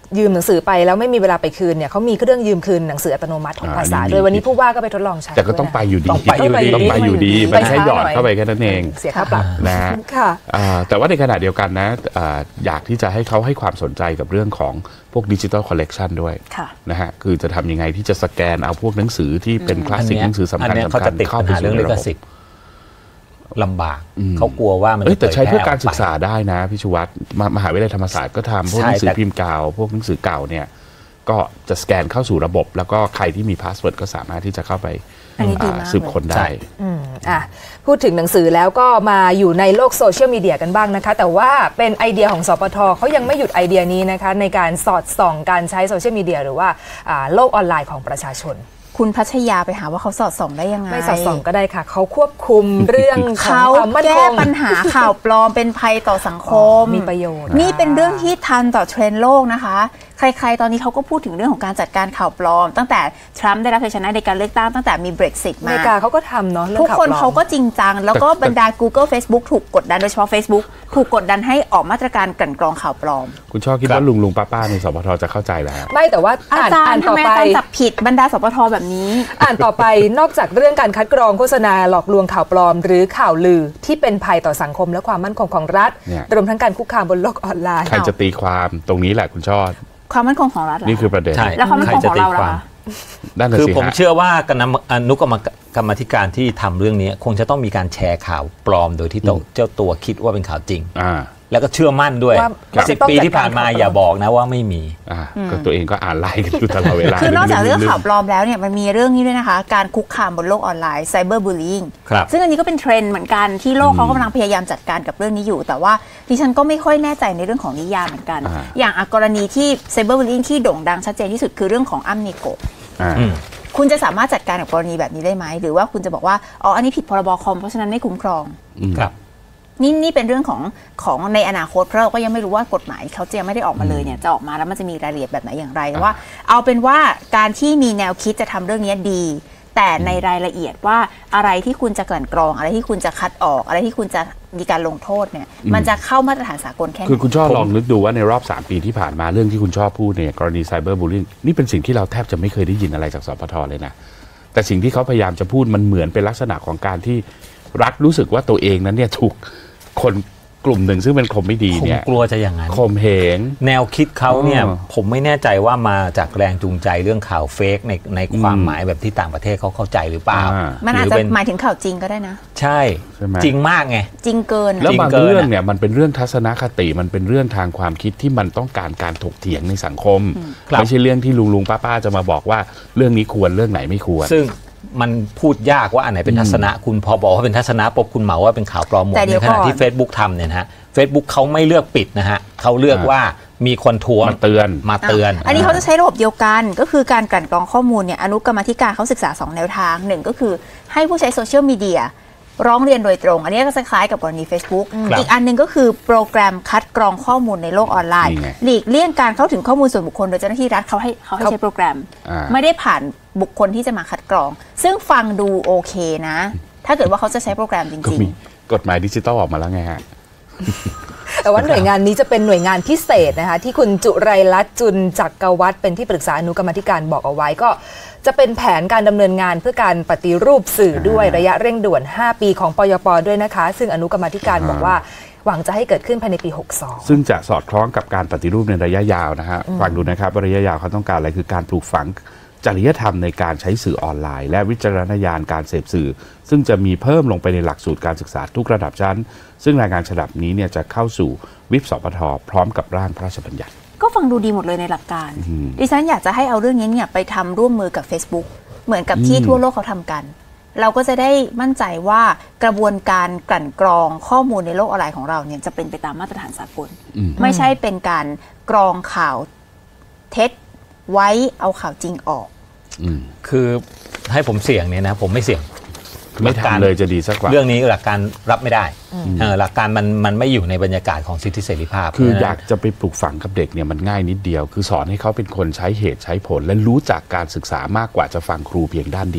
ยืมหนังสือไปแล้วไม่มีเวลาไปคืนเนี่ยเขามีเครื่องยืมคืนหนังสืออัตโนมัติของภาษาด้วยวันนี้ผู้ว่าก็ไปทดลองใช้
แต่ก็ต้องไปอยู่ดี
ต้องไปอยู่ดี
มันแค่หยอดเข้าไปแค่นั้นเอง
เสียค่าปรับ
นะ
ค่ะ
แต่ว่าในขณะเดียวกันนะอยากที่จะให้เขาให้ความสนใจกับเรื่องของพวกดิจิทัลคอลเลกชันด้วย
ค่ะ
นะฮะคือจะทำยังไงที่จะสแกนเอาพวกหนังสือที่เป็นคลาสสิกหนังสือสำคัญ
เขาจะติด
เข้า
ปัญ
ไป
หาเรื่
สู่
องลิ
ระ
ข
บบ
สิทธิ์ลำบากเขากลัวว่ามัน
แต่ใช้เพื่อการศึกษา
เผยแพร่
ได้นะพี่ชูวัฒน์มหาวิทยาลัยธรรมศาสตร์ก็ทำพวกหนังสือพิมพ์เก่าพวกหนังสือเก่าเนี่ยก็จะสแกนเข้าสู่ระบบ แล้วก็ใครที่มีพาสเวิร์ดก็สามารถที่จะเข้าไป
อันนี้ดีมาก
สืบค้นได้
พูดถึงหนังสือแล้วก็มาอยู่ในโลกโซเชียลมีเดียกันบ้างนะคะแต่ว่าเป็นไอเดียของสปทเขายังไม่หยุดไอเดียนี้นะคะในการสอดส่องการใช้โซเชียลมีเดียหรือว่าโลกออนไลน์ของประชาชน
คุณพัชยาไปหาว่าเขาสอดส่องได้ยังไง
ไม่สอดส่องก็ได้ค่ะเขาควบคุมเรื่องของ
เขา
ความมั่น
แก้
คง
ปัญหาข่าวปลอมเป็นภัยต่อสังคม
มีประโยชน์
นี่เป็นเรื่องที่ทันต่อเทรนด์โลกนะคะ ใครๆตอนนี้เขาก็พูดถึงเรื่องของการจัดการข่าวปลอม ตั้งแต่ทรัมป์ได้รับชัยชนะในการเลือกตั้งตั้งแต่มี Brexit
อเม
มา
ริกาเขาก็ทำเนาะเรื่อ
ทุ
ง
ก
ข่าว
คน
ปลอ
เขา
ม
ก็จริงจัง แล้วก็บรรดา Google Facebook ถูกกดดันโดยเฉพาะ Facebook ถูกกดดันให้ออกมาตรการกลั่นกรองข่าวปลอม
คุณชอบคิดว่าลุงป้าในสปทจะเข้าใจแล้ว
ไม่แต่ว่า
อา
อ่าน
จาร
อ่าน
ย์ทำ
ต่อ
ไม
ไป
อาจารย์จับผิดบรรดาสปทแบบนี้
อ่านต่อไปนอกจากเรื่องการคัดกรองโฆษณาหลอกลวงข่าวปลอม หรือข่าวลือที่เป็นภัยต่อสังคมและความมั่นคงของรัฐ
เนี่ย
รวมทั้งการคุกคามบนโลกออนไลน์
ใครจะตีความตรงนี้แหละคุณชอบ
ความมั่นคงของรัฐเหรอ
นี่คือประเด็น
ใช่
แล้วความมั่นคงของเราล่ะคะ
ด้านนั้น
คือ
สิ
ผม
ฮะ
เชื่อว่าอนุกรรมการที่ทำเรื่องนี้คงจะต้องมีการแชร์ข่าวปลอมโดยที่เจ้าตัวคิดว่าเป็นข่าวจริง แล้วก็เชื่อมั่นด้วย
ว่า
10 ปีที่ผ่านมาอย่าบอกนะว่าไม่มี
ก็ตัวเองก็อ่านไลน์กันอยู่ตลอดเวลา
คือนอกจากเรื่องข่าวปลอมแล้วเนี่ยมันมีเรื่องนี้ด้วยนะคะการคุกคามบนโลกออนไลน์ Cyber Bullying
ครับ
ซึ่งอันนี้ก็เป็นเทรนด์เหมือนกันที่โลกเขากำลังพยายามจัดการกับเรื่องนี้อยู่ แต่ว่าดิฉันก็ไม่ค่อยแน่ใจในเรื่องของนิยามเหมือนกัน อย่างกรณีที่ Cyber Bullying ที่โด่งดังชัดเจนที่สุดคือเรื่องของอ้ำนิโกะ คุณจะสามารถจัดการกับกรณีแบบนี้ได้ไหมหรือว่าคุณจะบอกว่าอ๋ออันนี้ผิดพรบคอมเพราะฉะนั้นไม่คุ้มครอง
ครับ
นี่เป็นเรื่องของในอนาคตเพราะเราก็ยังไม่รู้ว่ากฎหมายเขาจะยังไม่ได้ออกมาเลยเนี่ยจะออกมาแล้วมันจะมีรายละเอียดแบบไหนอย่างไรแต่ว่าเอาเป็นว่าการที่มีแนวคิดจะทำเรื่องนี้ดี แต่ในรายละเอียดว่าอะไรที่คุณจะกลั่นกรองอะไรที่คุณจะคัดออกอะไรที่คุณจะมีการลงโทษเนี่ยมันจะเข้ามาตรฐานสากลแค่ไหน
คือคุณชอบลองนึกดูว่าในรอบ3ปีที่ผ่านมาเรื่องที่คุณชอบพูดเนี่ยกรณีไซเบอร์บูลลิงนี่เป็นสิ่งที่เราแทบจะไม่เคยได้ยินอะไรจากสปทเลยนะแต่สิ่งที่เขาพยายามจะพูดมันเหมือนเป็นลักษณะของการที่รัฐรู้สึกว่าตัวเองนั้นเนี่ยถูกคนกลุ่มหนึ่งซึ่งเป็นคนไม่ดี
ผม
เนี่ย
กลัวจะอย่างนั้น
ข่มเหง
แนวคิดเขาเนี่ย
อ๋อ
ผมไม่แน่ใจว่ามาจากแรงจูงใจเรื่องข่าวเฟกในความหมายแบบที่ต่างประเทศเขาเข้าใจหรือเปล่า
มันอาจ
หรื
จะ
เป็น
หมายถึงข่าวจริงก็ได้นะ
ใช่
ใช่ไหม
จริงมากไง
จริงเกิน
แล้ว
อะ
บาง
จริงเกิน
เรื่องเนี่ยมันเป็นเรื่องทัศนคติมันเป็นเรื่องทางความคิดที่มันต้องการการถกเถียงในสังคม
ครับ
ไม่ใช่เรื่องที่ลุงป้าจะมาบอกว่าเรื่องนี้ควรเรื่องไหนไม่ควร
ซึ่งมันพูดยากว่าอันไหนเป็นทัศนะคุณพอบอกว่าเป็นทัศนะปุ๊บคุณเหมาว่าเป็นข่าวปลอมหมด
แต่เดี๋
ใน
ยว
ขณะที่
ก่อน
Facebook ทำเนี่ยนะฮะ Facebook เขาไม่เลือกปิดนะฮะเขาเลือกว่ามีคนทวง
มาเตือน
มาเตือน
อันนี้เขาจะใช้ระบบเดียวกันก็คือการกลั่นกรองข้อมูลเนี่ยอนุกรรมาธิการเขาศึกษา2แนวทางหนึ่งก็คือให้ผู้ใช้โซเชียลมีเดียร้องเรียนโดยตรง อันนี้ก็จะคล้ายกับกรณี Facebook
ครับ
อีกอันหนึงก็คือโปรแกรมคัดกรองข้อมูลในโลกออนไลน์
นี่ไง
หลีกเลี่ยงการเข้าถึงข้อมูลส่วนบุคคลโดยเจ้าหน้าที่รัฐเขาให้ใช้โปรแกรม ไม่ได้ผ่านบุคคลที่จะมาคัดกรอง ซึ่งฟังดูโอเคนะ ถ้าเกิดว่าเขาจะใช้โปรแกรมจ
ก็
ริง
มีกฎหมายดิจิตอลออกมาแล้วไงฮะ
แต่ว่าหน่วยงานนี้จะเป็นหน่วยงานพิเศษนะคะที่คุณจุไรรัตน์จุลจักรวัฒน์เป็นที่ปรึกษาอนุกรรมาธิการบอกเอาไว้ก็จะเป็นแผนการดำเนินงานเพื่อการปฏิรูปสื่อด้วยระยะเร่งด่วน 5 ปีของปยป.ด้วยนะคะ ซึ่งอนุกรรมาธิการบอกว่าหวังจะให้เกิดขึ้นภายในปี 62
ซึ่งจะสอดคล้องกับการปฏิรูปในระยะยาวนะฮะฟังดูนะครับว่าระยะยาวเขาต้องการอะไรคือการปลูกฝังจริยธรรมในการใช้สื่อออนไลน์และวิจารณญาณการเสพสื่อซึ่งจะมีเพิ่มลงไปในหลักสูตรการศึกษาทุกระดับชั้นซึ่งรายงานฉบับนี้เนี่ยจะเข้าสู่วิปสปทพร้อมกับร่างพระราชบัญญัติ
ๆ ก็ฟังดูดีหมดเลยในหลักการ ดิฉันอยากจะให้เอาเรื่องนี้เนี่ยไปทำร่วมมือกับ Facebook เหมือนกับที่ทั่วโลกเขาทำกัน เราก็จะได้มั่นใจว่ากระบวนการกลั่นกรองข้อมูลในโลกออนไลน์ของเราเนี่ยจะเป็นไปตามมาตรฐานสากลไม่ใช่เป็นการกรองข่าวเท็จไว้เอาข่าวจริงออก
คือให้ผมเสี่ยงเนี่ยนะผมไม่เสี่ยง
ไม่ทำเลยจะดีสักกว่า
เรื่องนี้หลักการรับไม่ได้หลักการมันไม่อยู่ในบรรยากาศของสิทธิเสรีภาพ
คืออยากจะไปปลูกฝังกับเด็กเนี่ยมันง่ายนิดเดียว คือสอนให้เขาเป็นคนใช้เหตุใช้ผล และรู้จักการศึกษามากกว่าจะฟังครูเพียงด้านเดียว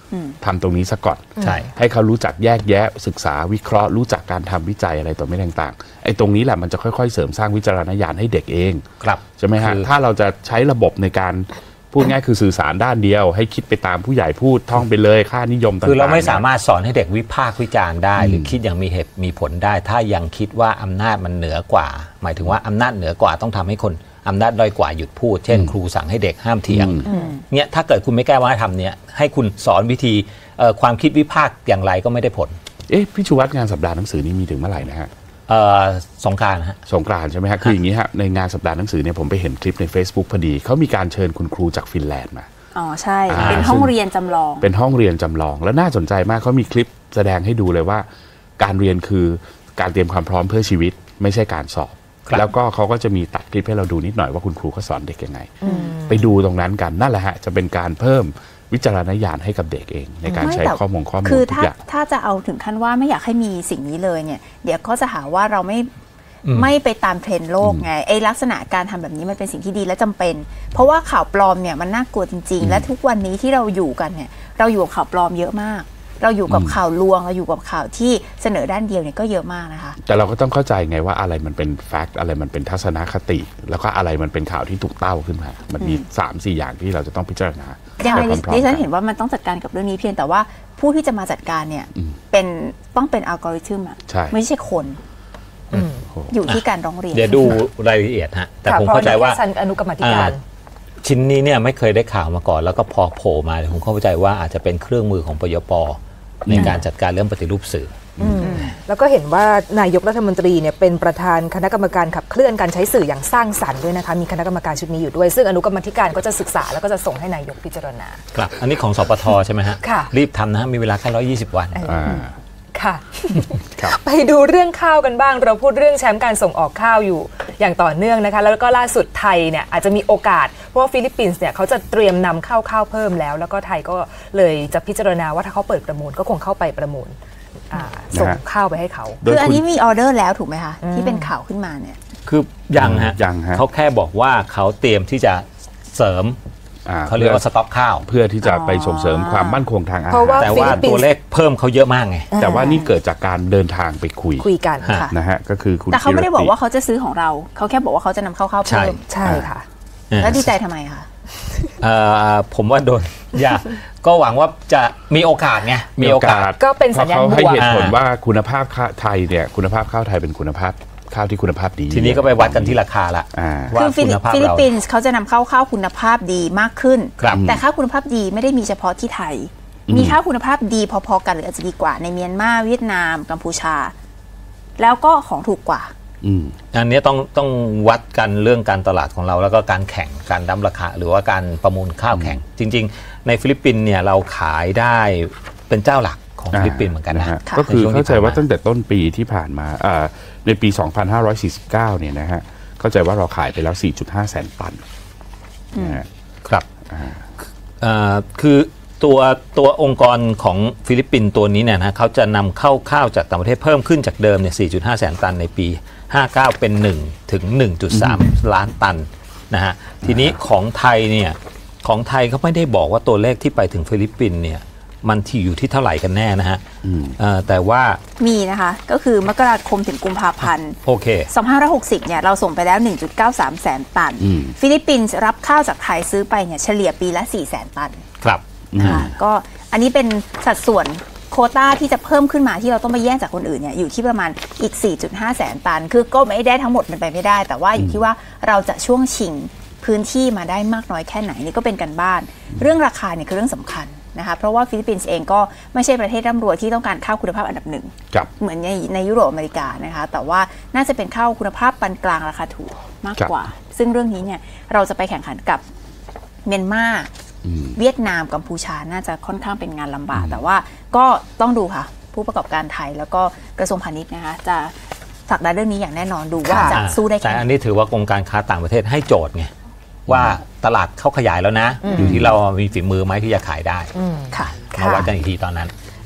ทำตรงนี้ซะก่อน
ใช่
ให้เขารู้จักแยกแยะศึกษาวิเคราะห์รู้จักการทำวิจัยอะไรตัวไม่ต่างๆไอ้ตรงนี้แหละมันจะค่อยๆเสริมสร้างวิจารณญาณให้เด็กเอง
ครับ
ใช่ไหมฮะ
คือ
ถ้าเราจะใช้ระบบในการพูดง่ายคือสื่อสารด้านเดียว ให้คิดไปตามผู้ใหญ่พูดท่องไปเลยค่านิยมต่างๆ
คือเราไม่สามารถสอนให้เด็กวิพากษ์วิจารณ์ได้ หรือคิดอย่างมีเหตุมีผลได้ ถ้ายังคิดว่าอำนาจมันเหนือกว่า หมายถึงว่าอำนาจเหนือกว่าต้องทำให้คนอำนาจด้อยกว่าหยุดพูด เช่น ครูสั่งให้เด็กห้ามเถียงเนี่ยถ้าเกิดคุณไม่แก้วัฒนธรรมเนี่ยให้คุณสอนวิธีความคิดวิพากษ์อย่างไรก็ไม่ได้ผล
พี่ชูวัฒน์งานสัปดาห์หนังสือนี้มีถึงเมื่อไหร่นะฮะ
สงกรานต์ฮะ
สงกรานต์ใช่ไหมฮะคืออย่างนี้ฮะในงานสัปดาห์หนังสือเนี่ยผมไปเห็นคลิปใน Facebook พอดีเขามีการเชิญคุณครูจากฟินแลนด์มา
อ๋อใช่เป็นห้องเรียนจำลอง
เป็นห้องเรียนจำลองแล้วน่าสนใจมากเขามีคลิปแสดงให้ดูเลยว่า การเรียนคือการเตรียมความพร้อมเพื่อชีวิตไม่ใช่การสอบ แล้วก็เขาก็จะมีตัดคลิปให้เราดูนิดหน่อยว่าคุณครูเขาสอนเด็กยังไงไปดูตรงนั้นกันนั่นแหละฮะจะเป็นการเพิ่มวิจารณญาณให้กับเด็กเองในการใช้ข้อมูล
คือ
ทุกอย่าง
ถ้าจะเอาถึงขั้นว่าไม่อยากให้มีสิ่งนี้เลยเนี่ยเดี๋ยวก็จะหาว่าเราไม่ไปตามเทรนด์โลกไงไอ้ลักษณะการทำแบบนี้มันเป็นสิ่งที่ดีและจำเป็นเพราะว่าข่าวปลอมเนี่ยมันน่ากลัวจริงๆและทุกวันนี้ที่เราอยู่กันเนี่ยเราอยู่กับข่าวปลอมเยอะมากเราอยู่กับข่าวลวงเราอยู่กับข่าวที่เสนอด้านเดียวเนี่ยก็เยอะมากนะคะ
แต่เราก็ต้องเข้าใจไงว่าอะไรมันเป็นแฟกต์อะไรมันเป็นทัศนคติแล้วก็อะไรมันเป็นข่าวที่ถูกเต้าขึ้นมามันมี 3-4 อย่างที่เราจะต้องพิจารณา
อย่างไรดิฉันเห็นว่ามันต้องจัดการกับเรื่องนี้เพียงแต่ว่าผู้ที่จะมาจัดการเนี่ยต้องเป็นอัลกอริทึมอะไม่ใช่คนอยู่ที่การร้องเรียน
เดี๋ยวดูรายละเอียดฮะแต่ผมเข้าใจว่า
อนุกรรมธิการ
ชิ้นนี้เนี่ยไม่เคยได้ข่าวมาก่อนแล้วก็พอโผล่มาผมเข้าใจว่าอาจจะเป็นเครื่องมือของปยป.ในการจัดการเรื่องปฏิรูปสื่อ
แล้วก็เห็นว่านายกรัฐมนตรีเนี่ยเป็นประธานคณะกรรมการขับเคลื่อนการใช้สื่ออย่างสร้างสรรค์ด้วยนะคะมีคณะกรรมการชุดนี้อยู่ด้วยซึ่งอนุกรรมธิการก็จะศึกษาแล้วก็จะส่งให้นายกพิจารณา
ครับอันนี้ของสปท.ใช่ไหมฮะรีบทำนะฮะมีเวลาแค่120 วัน
ค่ะไปดูเรื่องข้าวกันบ้างเราพูดเรื่องแชมป์การส่งออกข้าวอยู่อย่างต่อเนื่องนะคะแล้วก็ล่าสุดไทยเนี่ยอาจจะมีโอกาสเพราะว่าฟิลิปปินส์เนี่ยเขาจะเตรียมนำเข้าข้าวเพิ่มแล้วก็ไทยก็เลยจะพิจารณาว่าถ้าเขาเปิดประมูลก็คงเข้าไปประมูลส่งข้าวไปให้เขา
คืออันนี้มีออเดอร์แล้วถูกไหมคะที่เป็นข่าวขึ้นมาเนี่ย
คือยังฮะเขาแค่บอกว่าเขาเตรียมที่จะเสริมเขาเรียกว่าสต็อกข้าว
เพื่อที่จะไปส่งเสริมความมั่นคงทางอาหาร
แต่ว่าตัวเลขเพิ่มเขาเยอะมากไง
แต่ว่านี่เกิดจากการเดินทางไปคุย
กัน
นะฮะก็คือคุณ
แต่เขาไม่ได้บอกว่าเขาจะซื้อของเราเขาแค่บอกว่าเขาจะนำเข้าข้าวเพิ่ม
ใช่ค่ะ
แล้วดีใจทำไมคะ
ผมว่าโดนยากก็หวังว่าจะมีโอกาสไงมีโอกาส
ก็เป็นสัญญาณบวก
ให้เหตุผลว่าคุณภาพข้าวไทยเนี่ยคุณภาพข้าวไทยเป็นคุณภาพข้าวที่คุณภาพดี
ทีนี้ก็ไปวัดกันที่ราคาละ
คือฟิลิปปินส์เขาจะนำเข้าข้าวคุณภาพดีมากขึ้นแต่ข้าวคุณภาพดีไม่ได้มีเฉพาะที่ไทยมีข้าวคุณภาพดีพอๆกันหรืออาจจะดีกว่าในเมียนมาเวียดนามกัมพูชาแล้วก็ของถูกกว่า
อันนี้ต้องวัดกันเรื่องการตลาดของเราแล้วก็การแข่งการดั้มราคาหรือว่าการประมูลข้าวแข่งจริงๆในฟิลิปปินส์เนี่ยเราขายได้เป็นเจ้าหลักของฟิลิปปินส์เหมือนกันนะ
ก็คือเข้าใจว่าตั้งแต่ต้นปีที่ผ่านมาในปี 2549 เนี่ยนะฮะเข้าใจว่าเราขายไปแล้ว 4.5 แสนตัน
ครับคือตัวองค์กรของฟิลิปปินส์ตัวนี้เนี่ยนะเขาจะนำเข้าข้าวจากต่างประเทศเพิ่มขึ้นจากเดิมเนี่ย 4.5 แสนตันในปี59เป็น1ถึง 1.3 ล้านตันนะฮะทีนี้ของไทยเนี่ยของไทยเขาไม่ได้บอกว่าตัวเลขที่ไปถึงฟิลิปปินส์เนี่ยมันที่อยู่ที่เท่าไหร่กันแน่นะฮะแต่ว่า
มีนะคะก็คือมกราคมถึงกุมภาพันธ์
โอเค
2560เนี่ยเราส่งไปแล้ว 1.93 แสนตันฟิลิปปินส์รับข้าวจากไทยซื้อไปเนี่ยเฉลี่ยปีละ 4 แสนตัน
ครับ
นะคะก็อันนี้เป็นสัดส่วนโควต้าที่จะเพิ่มขึ้นมาที่เราต้องไปแย่งจากคนอื่นเนี่ยอยู่ที่ประมาณอีก 4.5 แสนตันคือก็ไม่ได้ทั้งหมดมันไปไม่ได้แต่ว่าอยู่ที่ว่าเราจะช่วงชิงพื้นที่มาได้มากน้อยแค่ไหนนี่ก็เป็นกันบ้านเรื่องราคาเนี่ยคือเรื่องสำคัญนะคะเพราะว่าฟิลิปปินส์เองก็ไม่ใช่ประเทศร่ำรวยที่ต้องการข้าวคุณภาพอันดับหนึ่งเหมือนในยุโรปอเมริกานะคะแต่ว่าน่าจะเป็นข้าวคุณภาพปานกลางราคาถูกมากกว่าซึ่งเรื่องนี้เนี่ยเราจะไปแข่งขันกับเมียนมาเวียดนามกัมพูชาน่าจะค่อนข้างเป็นงานลำบากแต่ว่าก็ต้องดูค่ะผู้ประกอบการไทยแล้วก็กระทรวงพาณิชย์นะคะจะผลักดันเรื่องนี้อย่างแน่นอนดูว่าจะสู้ได้แค่ไหน
แต่อันนี้ถือว่ากรมการค้าต่างประเทศให้โจทย์ไงว่าตลาดเข้าขยายแล้วนะอยู่ที่เรามีฝีมือไหมที่จะขายได้
ค่ะ
มาวัดกันอีกทีตอนนั้น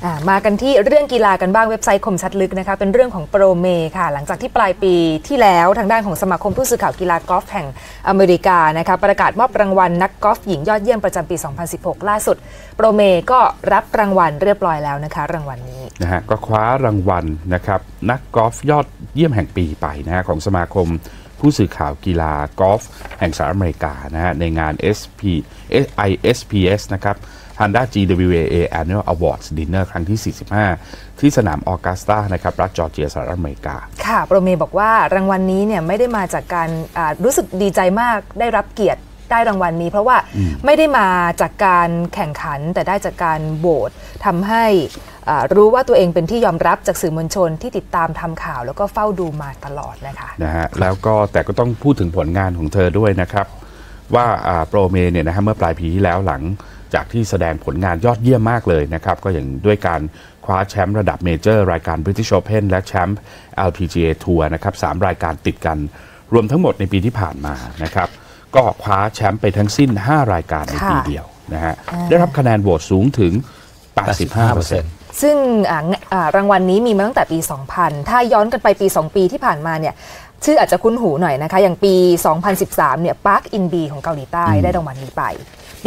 มากันที่เรื่องกีฬากันบ้างเว็บไซต์คมชัดลึกนะคะเป็นเรื่องของโปรเมค่ะหลังจากที่ปลายปีที่แล้วทางด้านของสมาคมผู้สื่อข่าวกีฬากอล์ฟแห่งอเมริกานะคะประกาศมอบรางวัลนักกอล์ฟหญิงยอดเยี่ยมประจำปี 2016 ล่าสุดโปรเมก็รับรางวัลเรียบร้อยแล้วนะคะรางวัลนี้
นะฮะก็คว้ารางวัลนะครับนักกอล์ฟยอดเยี่ยมแห่งปีไปนะฮะของสมาคมผู้สื่อข่าวกีฬากอล์ฟแห่งสหรัฐอเมริกานะฮะในงาน ISPS นะครับ Honda GWA Annual Awards Dinner ครั้งที่ 45 ที่สนามออกัสตานะครับรัฐจอร์เจียสหรัฐอเมริกา
ค่ะโปรเมบอกว่ารางวัลนี้เนี่ยไม่ได้มาจากการรู้สึกดีใจมากได้รับเกียรติได้รางวัลนี้เพราะว่าไม่ได้มาจากการแข่งขันแต่ได้จากการโหวตทำให้รู้ว่าตัวเองเป็นที่ยอมรับจากสื่อมวลชนที่ติดตามทำข่าวแล้วก็เฝ้าดูมาตลอดนะคะ
นะฮะแล้วก็แต่ก็ต้องพูดถึงผลงานของเธอด้วยนะครับว่าโปรเมเนี่ยนะฮะเมื่อปลายปีที่แล้วหลังจากที่แสดงผลงานยอดเยี่ยมมากเลยนะครับก็อย่างด้วยการคว้าแชมป์ระดับเมเจอร์รายการ British Open และแชมป์ LPGA Tour นะครับ3รายการติดกันรวมทั้งหมดในปีที่ผ่านมานะครับก็คว้าแชมป์ไปทั้งสิ้น5รายการในปีเดียวนะฮะได้รับคะแนนโหวตสูงถึง 85%
ซึ่งรางวัลนี้มีมาตั้งแต่ปี 2000 ถ้าย้อนกันไปปี 2 ปีที่ผ่านมาเนี่ยชื่ออาจจะคุ้นหูหน่อยนะคะอย่างปี 2013 เนี่ย Park In-bi ของเกาหลีใต้ได้รางวัลนี้ไปปี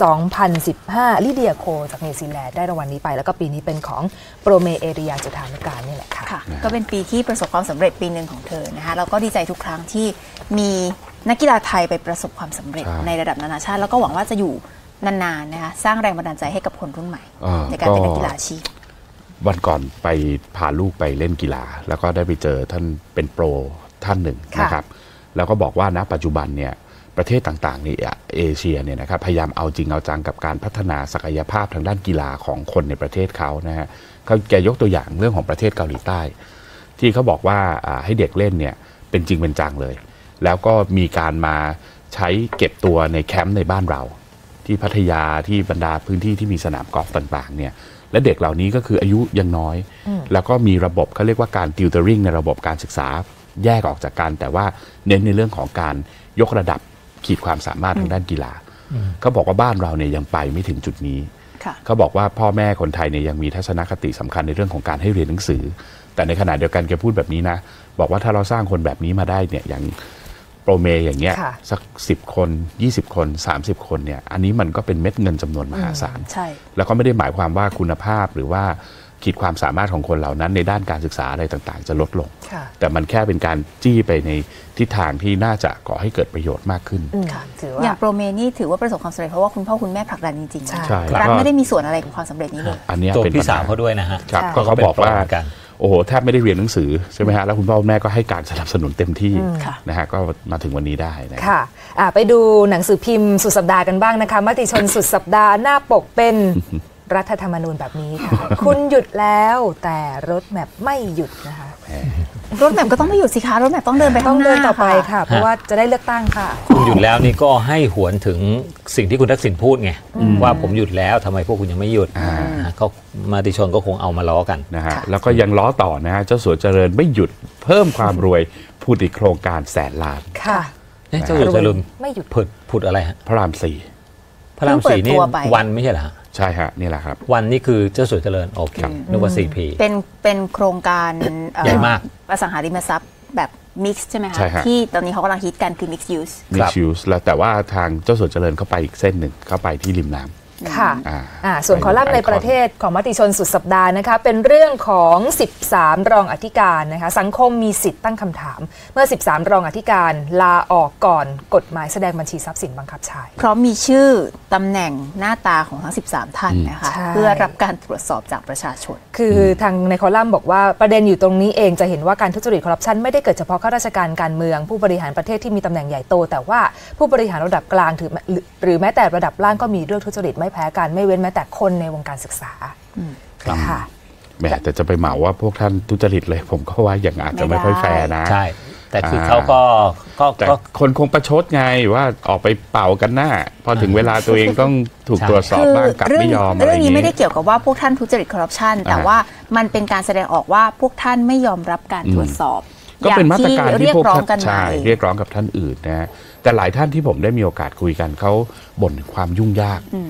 2015 ลิเดียโคจากนิวซีแลนด์ได้รางวัลนี้ไปแล้วก็ปีนี้เป็นของโปรเมเอริยาจุฑานุการนี่แหละค่ะ
ก็เป็นปีที่ประสบความสำเร็จปีหนึ่งของเธอนะคะแล้วก็ดีใจทุกครั้งที่มีนักกีฬาไทยไปประสบความสำเร็จในระดับนานาชาติแล้วก็หวังว่าจะอยู่นานๆนะคะสร้างแรงบันดาลใจให้กับคนรุ่นใหม่ในการเป็นนักกีฬาอาชีพ
วันก่อนไปพาลูกไปเล่นกีฬาแล้วก็ได้ไปเจอท่านเป็นโปรท่านหนึ่งนะครับแล้วก็บอกว่าณปัจจุบันเนี่ยประเทศต่างๆในเอเชียเนี่ยนะครับพยายามเอาจริงเอาจังกับการพัฒนาศักยภาพทางด้านกีฬาของคนในประเทศเขานะฮะเขาแกยกตัวอย่างเรื่องของประเทศเกาหลีใต้ที่เขาบอกว่าให้เด็กเล่นเนี่ยเป็นจริงเป็นจังเลยแล้วก็มีการมาใช้เก็บตัวในแคมป์ในบ้านเราที่พัทยาที่บรรดาพื้นที่ที่มีสนามกอล์ฟต่างๆเนี่ยและเด็กเหล่านี้ก็คืออายุยังน้อยแล้วก็มีระบบเขาเรียกว่าการติวเตอริงในระบบการศึกษาแยกออกจากกันแต่ว่าเน้นในเรื่องของการยกระดับขีดความสามารถทางด้านกีฬาเขาบอกว่าบ้านเราเนี่ยยังไปไม่ถึงจุดนี้เขาบอกว่าพ่อแม่คนไทยเนี่ยยังมีทัศนคติสำคัญในเรื่องของการให้เรียนหนังสือแต่ในขณะเดียวกันแกพูดแบบนี้นะบอกว่าถ้าเราสร้างคนแบบนี้มาได้เนี่ยอย่างโปรเมอย่างเงี้ยสัก10 คน20 คน30 คนเนี่ยอันนี้มันก็เป็นเม็ดเงินจำนวนมหาศาลแล้วก็ไม่ได้หมายความว่าคุณภาพหรือว่าขีดความสามารถของคนเหล่านั้นในด้านการศึกษาอะไรต่างๆจะลดลงแต่มันแค่เป็นการจี้ไปในทิศทางที่น่าจะก่อให้เกิดประโยชน์มากขึ้น
อย่างโปรเมนี่ถือว่าประสบความสำเร็จเพราะว่าคุณพ่อคุณแม่ผลักดันจริงๆรัฐไม่ได้มีส่วนอะไรกับความสำเร็จนี้เลย
อันนี้เป็นพี่สาวเขาด้วยนะฮะ
ก็เขาบอกว่าโอ้โหแทบไม่ได้เรียนหนังสือใช่ไหมฮะแล้วคุณพ่อคุณแม่ก็ให้การสนับสนุนเต็มที่นะฮะก็มาถึงวันนี้ได้นะ
ค่ะไปดูหนังสือพิมพ์สุดสัปดาห์กันบ้างนะคะมติชนสุดสัปดาห์หน้าปกเป็นรัฐธรรมนูญแบบนี้ค่ะ คุณหยุดแล้วแต่รถแมพไม่หยุดนะคะ
รถแมพก็ต้องไม่หยุดสิคะรถแมพต้องเดินไป
ต้องเดินต่อไปค่ะเพราะว่าจะได้เลือกตั้งค่ะ
คุณหยุดแล้วนี่ก็ให้หวนถึงสิ่งที่คุณทักษิณพูดไงว่าผมหยุดแล้วทำไมพวกคุณยังไม่หยุดเขามติชนก็คงเอามาล้อกัน
นะฮะแล้วก็ยังล้อต่อนะฮะเจ้าสัวเจริญไม่หยุดเพิ่มความรวยพูดอีกโครงการ100,000 ล้าน
ค่ะ
เจ้าสัวเจริญไม่หยุดพูดอะไรฮะ
พระราม
4นี่วันไม่ใช่เหรอ
ใช่ฮะนี่แหละครับ
วันนี้คือเจ้าสัวเจริญโอเคนึกว่า 4P
เป็นโครงการ
ใหญ่มาก
อสังหาริมทรัพย์แบบมิกซ์ใช่ไหมคะที่ตอนนี้เขากำลังฮิตกันคือ mixed use
แล้วแต่ว่าทางเจ้าสัวเจริญเข้าไปอีกเส้นหนึ่งเข้าไปที่ริมน้ำ
ค่ะส่วนคอลัมน์ในประเทศของมติชนสุดสัปดาห์นะคะเป็นเรื่องของ13รองอธิการนะคะสังคมมีสิทธิ์ตั้งคำถามเมื่อ13รองอธิการลาออกก่อนกฎหมายแสดงบัญชีทรัพย์สินบังคับใช้
เพราะมีชื่อตำแหน่งหน้าตาของทั้ง13ท่านนะคะเพื่อรับการตรวจสอบจากประชาชน
คือทางในคอลัมน์บอกว่าประเด็นอยู่ตรงนี้เองจะเห็นว่าการทุจริตคอร์รัปชันไม่ได้เกิดเฉพาะข้าราชการการเมืองผู้บริหารประเทศที่มีตำแหน่งใหญ่โตแต่ว่าผู้บริหารระดับกลางหรือแม้แต่ระดับล่างก็มีเรื่องทุจริตไม่แพ้กันไม่เว้นแม้แต่คนในวงการศึกษา
ค่ะแม้แต่จะไปเหมาว่าพวกท่านทุจริตเลยผมก็ว่าอย่างอาจจะไม่ค่อยแฟร์นะ
ใช่แต่คือเขาก็
คนคงประชดไงว่าออกไปเป่ากันหน้าพอถึงเวลาตัวเองต้องถูกตรวจสอบบ้างกลับไม่ยอม
เรื่องนี้ไม่ได้เกี่ยวกับว่าพวกท่านทุจริตคอร์รัปชันแต่ว่ามันเป็นการแสดงออกว่าพวกท่านไม่ยอมรับการตรวจสอบ
ก็เป็นมาตรการที่พวกท่านเรียกร้องกับท่านอื่นนะแต่หลายท่านที่ผมได้มีโอกาสคุยกันเขาบ่นความยุ่งยากเพ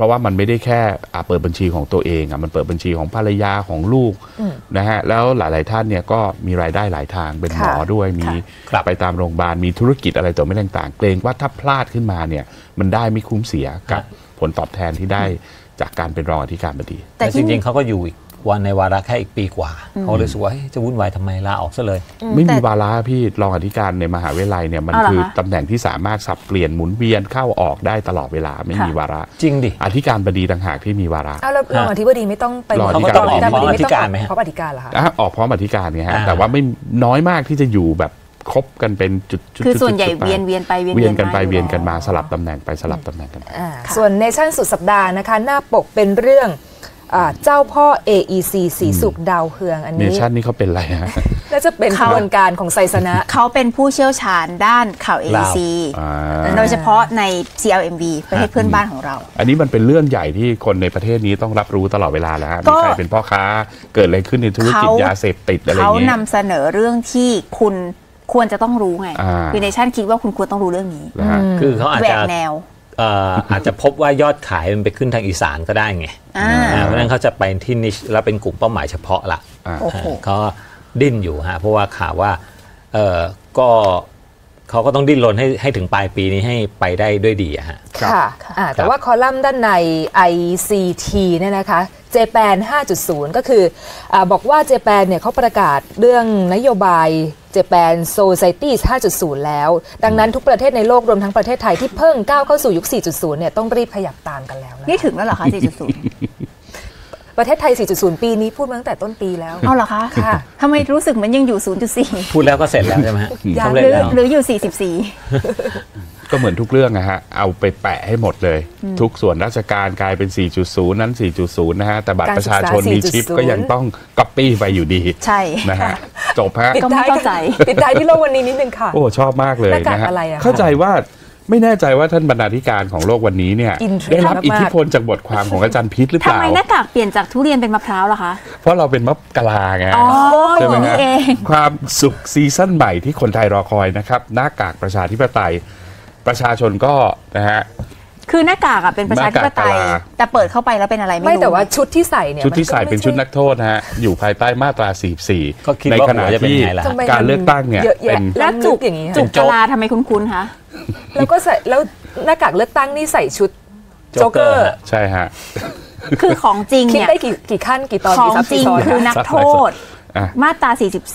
ราะว่ามันไม่ได้แค่เปิดบัญชีของตัวเองมันเปิดบัญชีของภรรยาของลูกนะฮะแล้วหลายๆท่านเนี่ยก็มีรายได้หลายทางเป็นหมอด้วยมีไปตามโรงพยาบาลมีธุรกิจอะไรตัวไม่ต่างๆเกรงว่าถ้าพลาดขึ้นมาเนี่ยมันได้ไม่คุ้มเสียกับผลตอบแทนที่ได้จากการเป็นรองอธิการบดี
แต่จริงๆเขาก็อยู่วันในวาระแค่อีกปีกว่าเขาเลยรู้สึกว่าจะวุ่นวายทำไมลาออกซะเลย
ไม่มีวาระพี่รองอธิการในมหาวิทยาลัยเนี่ยมันคือตำแหน่งที่สามารถสับเปลี่ยนหมุนเวียนเข้าออกได้ตลอดเวลาไม่มีวาระ
จริงดิ
อธิการบดีต่างหากที่มีวาระ
แล้วรองอธิบดีไม่ต้องไป
เขาก็ต้องออกพร้อมอธิการไหม
พร้อมอธิการเหรอคะ
ออกพร้อมอธิการไงฮะแต่ว่าไม่น้อยมากที่จะอยู่แบบคบกันเป็นจุด
คือส่วนใหญ่เวียนไป
เวียนกันไปเวียนกันมาสลับตำแหน่งไปสลับตำแหน่งกัน
ส่วนเนชั่นสุดสัปดาห์นะคะหน้าปกเป็นเรื่องเจ้าพ่อ AEC ศรีสุขดาวเฮืองอันนี้
เนชั่นนี่เขาเป็นอะไรฮะ
น่าจะเป็นขบวนการของไซสนะ
เขาเป็นผู้เชี่ยวชาญด้านข่าว AEC โดยเฉพาะใน CLMV ประเทศเพื่อนบ้านของเรา
อันนี้มันเป็นเรื่องใหญ่ที่คนในประเทศนี้ต้องรับรู้ตลอดเวลาแล้วมีใครเป็นพ่อค้าเกิดอะไรขึ้นในธุรกิจยาเสพติดอะไรอย่างเงี้ย
เขานำเสนอเรื่องที่คุณควรจะต้องรู้ไงคือเนชั่นคิดว่าคุณควรต้องรู้เรื่องนี้
คือเขาอาจจะ
แนว
อาจจะพบว่ายอดขายมันไปขึ้นทางอีสานก็ได้ไงเพราะนั้นเขาจะไปที่นิชแล้วเป็นกลุ่มเป้าหมายเฉพาะละเขาดิ้นอยู่ฮะเพราะว่าข่าวว่าก็เขาก็ต้องดิ้นรนให้ถึงปลายปีนี้ให้ไปได้ด้วยดีฮะ
ค่ะแต่ว่าคอลัมน์ด้านใน ICT เนี่ยนะคะเจแปน 5.0 ก็คือบอกว่าเจแปนเนี่ยเขาประกาศเรื่องนโยบายเจแปน Society 5.0 แล้วดังนั้นทุกประเทศในโลกรวมทั้งประเทศไทยที่เพิ่งก้าวเข้าสู่ยุค 4.0 เนี่ยต้องรีบขยับตามกันแล้วนะ
นี่ถึงแล้วเหรอคะ 4.0
ประเทศไทย 4.0 ปีนี้พูดมาตั้งแต่ต้นปีแล้ว
เอาเหรอคะค่ะทำไมรู้สึกเหมือนยังอยู่ 0.4
พูดแล้วก็เสร็จแล้วใช่ไหมฮะ
หรืออยู่ 44
ก็เหมือนทุกเรื่องนะฮะเอาไปแปะให้หมดเลยทุกส่วนราชการกลายเป็น 4.0 นั้น 4.0 นะฮะแต่บัตรประชาชนมีชิปก็ยังต้องก๊อปปี้ไปอยู่ดี
ใช่
นะฮะจบฮะ
ก็ไม่เข้าใจติดท้ายที่โลกวันนี้นิดนึงค่ะ
โอ้ชอบมากเลยนะฮะเข้าใจว่าไม่แน่ใจว่าท่านบรรณาธิการของโลกวันนี้เนี่ยได้รับอิทธิพลจากบทความของอาจารย์พิษหรือเปล่า
ทำไมหน้ากากเปลี่ยนจากทุเรียนเป็นมะพร้าวล่ะคะ
เพราะเราเป็นมะกะลาไง
ใช่ไหมฮะ
ความสุขซีซั่นใหม่ที่คนไทยรอคอยนะครับหน้ากากประชาธิปไตยประชาชนก็นะฮะ
คือหน้ากากเป็นประชาธิปไตยแต่เปิดเข้าไปแล้วเป็นอะไรไม่รู้
แต่ว่าชุดที่ใส่เนี่ย
ชุดที่ใส่เป็นชุดนักโทษนะฮะอยู่ภายใต้มาตรา 44ในขณะที่การเลือกตั้งเนี่ย
เป็น
แล้วจุกอย่างนี้จุกกะลาทำไมคุ้นๆคะ
แล้วก็ใส่แล้วหน้ากากเลือกตั้งนี่ใส่ชุดโจ๊กเกอร์
ใช่ฮะ
คือของจริงเนี่ย
คิดได้กี่ขั้นกี่ตอน
ของจริงคือนักโทษมาตรา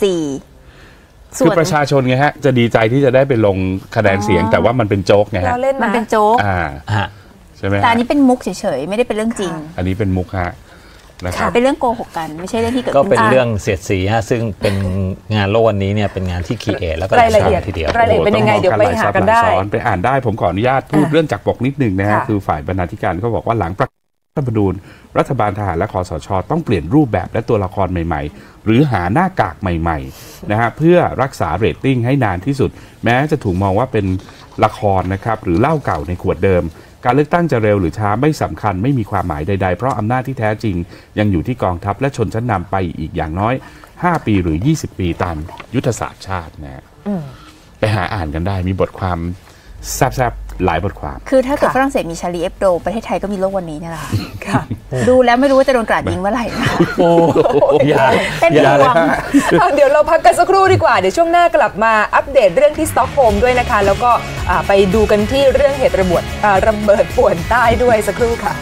44
คือประชาชนไงฮะจะดีใจที่จะได้ไปลงคะแนนเสียงแต่ว่ามันเป็นโจ๊กไงฮะ
มันเป็นโจ๊ก
ใช่ไหม
แต่อันนี้เป็นมุกเฉยๆไม่ได้เป็นเรื่องจริง
อันนี้เป็นมุกฮะนะครับ
เป็นเรื่องโกหกกันไม่ใช่เรื่องที่เกิด
ก็เป็นเรื่องเสียดสีฮะซึ่งเป็นงานโลกวันนี้เนี่ยเป็นงานที่คีเอทแล้วก็
รายละเอียดทีเดียวรายละเอียดเป็นยังไงเดี๋ยวไปหากันได้
ไปอ่านได้ผมขออนุญาตพูดเรื่องจากปกนิดนึงนะฮะคือฝ่ายบรรณาธิการเขาบอกว่าหลังประกาศรัฐธรรมนูญรัฐบาลทหารและคสช.ต้องเปลี่ยนรูปแบบและตัวละครใหม่ๆหรือหาหน้ากากใหม่ๆนะฮะเพื่อรักษาเรตติ้งให้นานที่สุดแม้จะถูกมองว่าเป็นละครนะครับหรือเหล้าเก่าในขวดเดิมการเลือกตั้งจะเร็วหรือช้าไม่สำคัญไม่มีความหมายใดๆเพราะอำนาจที่แท้จริงยังอยู่ที่กองทัพและชนชั้นนำไปอีกอย่างน้อย5 ปีหรือ20 ปีตามยุทธศาสตร์ชาตินะไปหาอ่านกันได้มีบทความแซ่บๆหลายบทความ
คือถ้าเกิดฝรั่งเศสมีชาลีเอฟโดประเทศไทยก็มีโลกวันนี้นี่แหละค่ะดูแล้วไม่รู้ว่าจะโดนกราดยิงเมื่อไหร่
โอ้ย
เป็นห่วง
เดี๋ยวเราพักกันสักครู่ดีกว่าเดี๋ยวช่วงหน้ากลับมาอัปเดตเรื่องที่สต็อกโฮล์มด้วยนะคะแล้วก็ไปดูกันที่เรื่องเหตุระเบิดป่วนใต้ด้วยสักครู่ค่ะ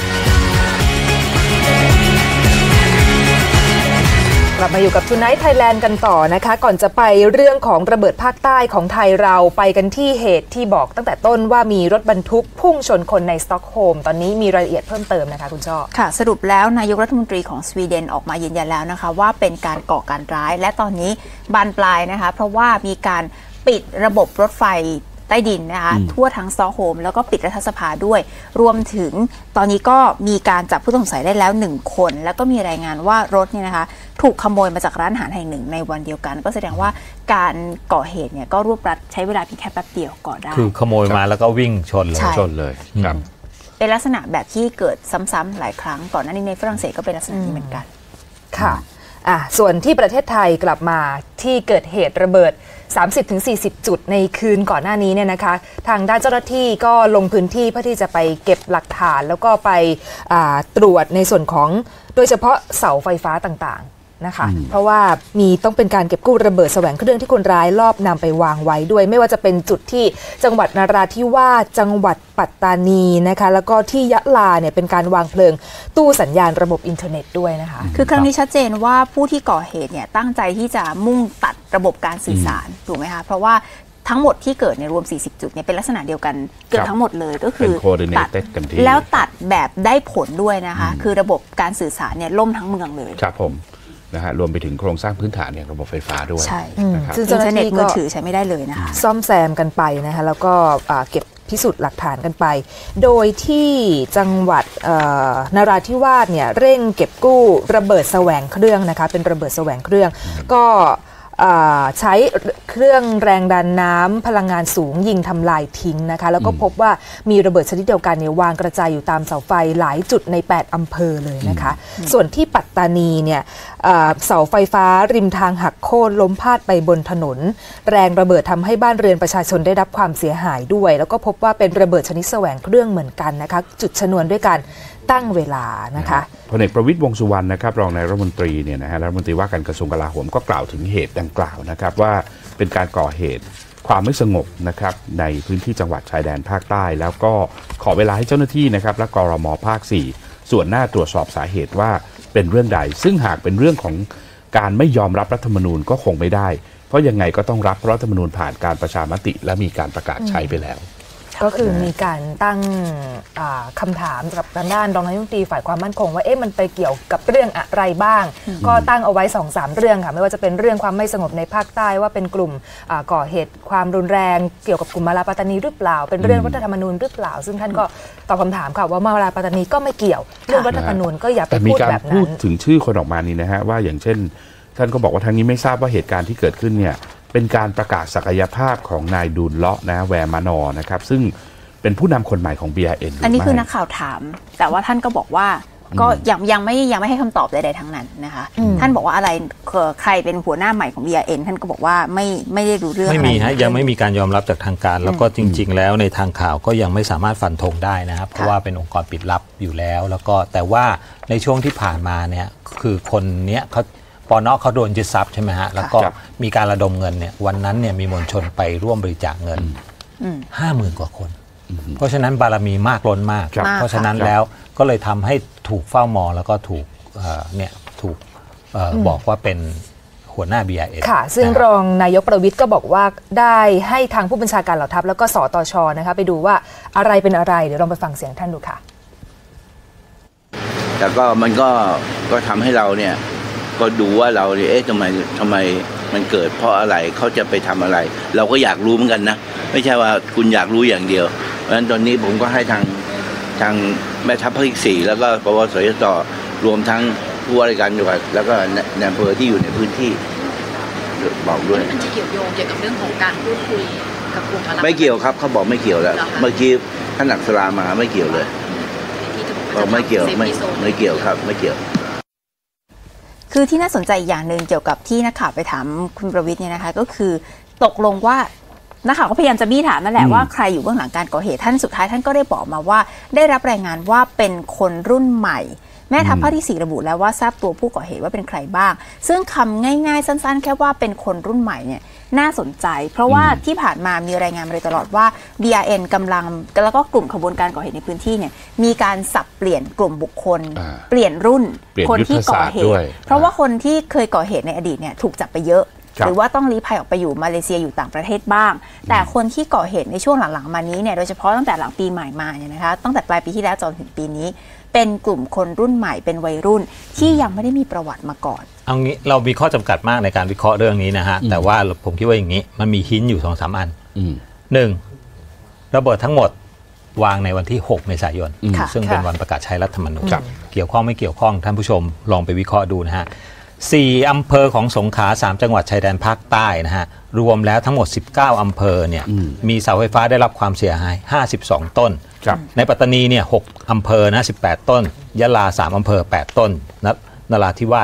กลับมาอยู่กับ Tonight Thailand กันต่อนะคะก่อนจะไปเรื่องของระเบิดภาคใต้ของไทยเราไปกันที่เหตุที่บอกตั้งแต่ต้นว่ามีรถบรรทุกพุ่งชนคนในสต็อกโฮล์มตอนนี้มีรายละเอียดเพิ่มเติมนะคะคุณช่อ
ค่ะสรุปแล้วนายกรัฐมนตรีของสวีเดนออกมายืนยันแล้วนะคะว่าเป็นการก่อการร้ายและตอนนี้บานปลายนะคะเพราะว่ามีการปิดระบบรถไฟใต้ดินนะคะทั่วทั้งสต็อกโฮล์มแล้วก็ปิดรัฐสภาด้วยรวมถึงตอนนี้ก็มีการจับผู้ต้องสงสัยได้แล้ว1 คนแล้วก็มีรายงานว่ารถเนี่ยนะคะถูกขโมยมาจากร้านอาหารแห่งหนึ่งในวันเดียวกันก็แสดงว่าการก่อเหตุเนี่ยก็รวบรัดใช้เวลาเพียงแค่แป๊บเดียวก่อได้
คือขโมยมาแล้วก็วิ่งชนเลย
ครับ
เป็นลักษณะแบบที่เกิดซ้ำๆหลายครั้งก่อนหน้านี้ในฝรั่งเศสก็เป็นลักษณะนี้เหมือนกัน
ค่ะส่วนที่ประเทศไทยกลับมาที่เกิดเหตุระเบิด 30-40 จุดในคืนก่อนหน้านี้เนี่ยนะคะทางด้านเจ้าหน้าที่ก็ลงพื้นที่เพื่อที่จะไปเก็บหลักฐานแล้วก็ไปตรวจในส่วนของโดยเฉพาะเสาไฟฟ้าต่างๆนะคะเพราะว่าต้องเป็นการเก็บกู้ระเบิดแสวงเครื่องที่คนร้ายลอบนำไปวางไว้ด้วยไม่ว่าจะเป็นจุดที่จังหวัดนราธิวาสจังหวัดปัตตานีนะคะแล้วก็ที่ยะลาเนี่ยเป็นการวางเพลิงตู้สัญญาณระบบอินเทอร์เน็ตด้วยนะคะ
คือครั้งนี้ชัดเจนว่าผู้ที่ก่อเหตุเนี่ยตั้งใจที่จะมุ่งตัดระบบการสื่อสารถูกไหมคะเพราะว่าทั้งหมดที่เกิดในรวม40จุดเนี่ยเป็นลักษณะเดียวกันเกิดทั้งหมดเลยก็คือตัดแล้วตัดแบบได้ผลด้วยนะคะคือระบบการสื่อสารเนี่ยล่มทั้งเมืองเลย
ครับผมนะฮะรวมไปถึงโครงสร้างพื้นฐานอย่างระบบไฟฟ้าด้วย
ใช่ซึ่งอินเทอร์เน็ตมือถือใช้ไม่ได้เลยนะคะ
ซ่อมแซมกันไปนะคะแล้วก็เก็บพิสูจน์หลักฐานกันไปโดยที่จังหวัดนราธิวาสเนี่ยเร่งเก็บกู้ระเบิดแสวงเครื่องนะคะเป็นระเบิดแสวงเครื่องก็ใช้เครื่องแรงดันน้ำพลังงานสูงยิงทำลายทิ้งนะคะแล้วก็พบว่ามีระเบิดชนิดเดียวกันเนี่ยวางกระจายอยู่ตามเสาไฟหลายจุดใน8อำเภอเลยนะคะส่วนที่ปัตตานีเนี่ยเสาไฟฟ้าริมทางหักโค่นล้มพาดไปบนถนนแรงระเบิดทำให้บ้านเรือนประชาชนได้รับความเสียหายด้วยแล้วก็พบว่าเป็นระเบิดชนิดแสวงเครื่องเหมือนกันนะคะจุดชนวนด้วยการตั้งเวลานะคะ
พลเอกประวิตรวงษ์สุวรรณนะครับรองนายรัฐมนตรีเนี่ยนะฮะรัฐมนตรีว่าการกระทรวงกลาโหมก็กล่าวถึงเหตุดังกล่าวนะครับว่าเป็นการก่อเหตุความไม่สงบนะครับในพื้นที่จังหวัดชายแดนภาคใต้แล้วก็ขอเวลาให้เจ้าหน้าที่นะครับและกรม.ภาค4ส่วนหน้าตรวจสอบสาเหตุว่าเป็นเรื่องใดซึ่งหากเป็นเรื่องของการไม่ยอมรับรัฐธรรมนูญก็คงไม่ได้เพราะยังไงก็ต้องรับรัฐธรรมนูญผ่านการประชามติและมีการประกาศใช้ไปแล้ว
ก็คือมีการตั้งคำถามกับทางด้านรองนายกรัฐมนตรีฝ่ายความมั่นคงว่ามันไปเกี่ยวกับเรื่องอะไรบ้างก็ตั้งเอาไว้ 2-3 เรื่องค่ะไม่ว่าจะเป็นเรื่องความไม่สงบในภาคใต้ว่าเป็นกลุ่มก่อเหตุความรุนแรงเกี่ยวกับกลุ่มมาลาปัตตานีหรือเปล่าเป็นเรื่องรัฐธรรมนูญหรือเปล่าซึ่งท่านก็ตอบคำถามค่ะว่ามาลาปัตตานีก็ไม่เกี่ยวเรื่องรัฐธรรมนูญก็อย่าไปพูดแบบนั้นแต่มีการพูด
ถึงชื่อคนออกมานี่นะฮะว่าอย่างเช่นท่านก็บอกว่าทางนี้ไม่ทราบว่าเหตุการณ์ที่เกิดขึ้นเนี่ยเป็นการประกาศศักยภาพของนายดูลเลาะนะแวร์มานอนะครับซึ่งเป็นผู้นำคนใหม่ของ BRN
อันนี้คือนักข่าวถามแต่ว่าท่านก็บอกว่าก็ยังไม่ให้คำตอบใดๆทั้งนั้นนะคะท่านบอกว่าอะไรใครเป็นหัวหน้าใหม่ของ BRN ท่านก็บอกว่าไม่ได้รู้เรื่อง
ไม่มีฮะยังไม่มีการยอมรับจากทางการแล้วก็จริงๆแล้วในทางข่าวก็ยังไม่สามารถฟันธงได้นะครับเพราะว่าเป็นองค์กรปิดลับอยู่แล้วแล้วก็แต่ว่าในช่วงที่ผ่านมาเนี่ยคือคนเนี้ยเขาปน.เขาโดนยึดทรัพย์ใช่ไหมฮะแล้วก็มีการระดมเงินเนี่ยวันนั้นเนี่ยมีมวลชนไปร่วมบริจาคเงิน 50,000 กว่าคนเพราะฉะนั้นบารมีมากล้นมากเพราะฉะนั้นแล้วก็เลยทำให้ถูกเฝ้ามองแล้วก็ถูกบอกว่าเป็นหัวหน้า BRN
ค่ะซึ่งรองนายกประวิตรก็บอกว่าได้ให้ทางผู้บัญชาการเหล่าทัพแล้วก็สตช.นะคะไปดูว่าอะไรเป็นอะไรเดี๋ยวลองไปฟังเสียงท่านดูค่ะ
แต่ก็มันก็ทำให้เราเนี่ยก็ดูว่าเราเนี่ยทำไมมันเกิดเพราะอะไรเขาจะไปทำอะไรเราก็อยากรู้เหมือนกันนะไม่ใช่ว่าคุณอยากรู้อย่างเดียวเพราะฉะนั้นตอนนี้ผมก็ให้ทางแม่ทัพภาค4แล้วก็ปวสยตรวมทั้งผู้ว่าราชการจังหวัดแล้วก็ในอำเภอที่อยู่ในพื้นที่บอกด้วย
มันจะเกี่ยวโยงเกี่ยวกับเรื่องของการพูดคุยกับกลุ่มมาลา
ไม่เกี่ยวครับเขาบอกไม่เกี่ยวแล้วเมื่อกี้ท่านอักษรามาไม่เกี่ยวเลยบอกไม่เกี่ยวไม่เกี่ยวครับไม่เกี่ยว
คือที่น่าสนใจอย่างหนึ่งเกี่ยวกับที่นักข่าวไปถามคุณประวิตรเนี่ยนะคะก็คือตกลงว่านักข่าวก็พยายามจะบี้ถามนั่นแหละว่าใครอยู่เบื้องหลังการก่อเหตุท่านสุดท้ายท่านก็ได้บอกมาว่าได้รับรายงานว่าเป็นคนรุ่นใหม่แม่ทัพภาคที่4ระบุแล้วว่าทราบตัวผู้ก่อเหตุว่าเป็นใครบ้างซึ่งคำง่ายๆสั้นๆแค่ว่าเป็นคนรุ่นใหม่เนี่ยน่าสนใจเพราะว่าที่ผ่านมามีรายงานมาโดยตลอดว่า BRN กำลังแล้วก็กลุ่มขบวนการก่อเหตุในพื้นที่เนี่ยมีการสับเปลี่ยนกลุ่มบุคคลเปลี่ยนรุ่นคนที่ก่อเหตุเพราะว่าคนที่เคยก่อเหตุในอดีตเนี่ยถูกจับไปเยอะหรือว่าต้องลี้ภัยออกไปอยู่มาเลเซียอยู่ต่างประเทศบ้างแต่คนที่ก่อเหตุในช่วงหลังๆมานี้เนี่ยโดยเฉพาะตั้งแต่หลังปีใหม่มาเนี่ยนะคะตั้งแต่ปลายปีที่แล้วจนถึงปีนี้เป็นกลุ่มคนรุ่นใหม่เป็นวัยรุ่นที่ยังไม่ได้มีประวัติมาก่อน
เอางี้เรามีข้อจำกัดมากในการวิเคราะห์เรื่องนี้นะฮะแต่ว่าผมคิดว่าอย่างนี้มันมีหินอยู่ 2-3 อัน1ระเบิดทั้งหมดวางในวันที่6 เมษายนซึ่งเป็นวันประกาศใช้รัฐธรรมนูญเกี่ยวข้องไม่เกี่ยวข้องท่านผู้ชมลองไปวิเคราะห์ดูนะฮะ4 อำเภอของสงขลา3 จังหวัดชายแดนภาคใต้นะฮะรวมแล้วทั้งหมด19 อำเภอเนี่ยมีเสาไฟฟ้าได้รับความเสียหาย52 ต้นในปัตตานีเนี่ย6 อำเภอนะ18 ต้นยะลา3 อำเภอ8 ต้นนราธิวาส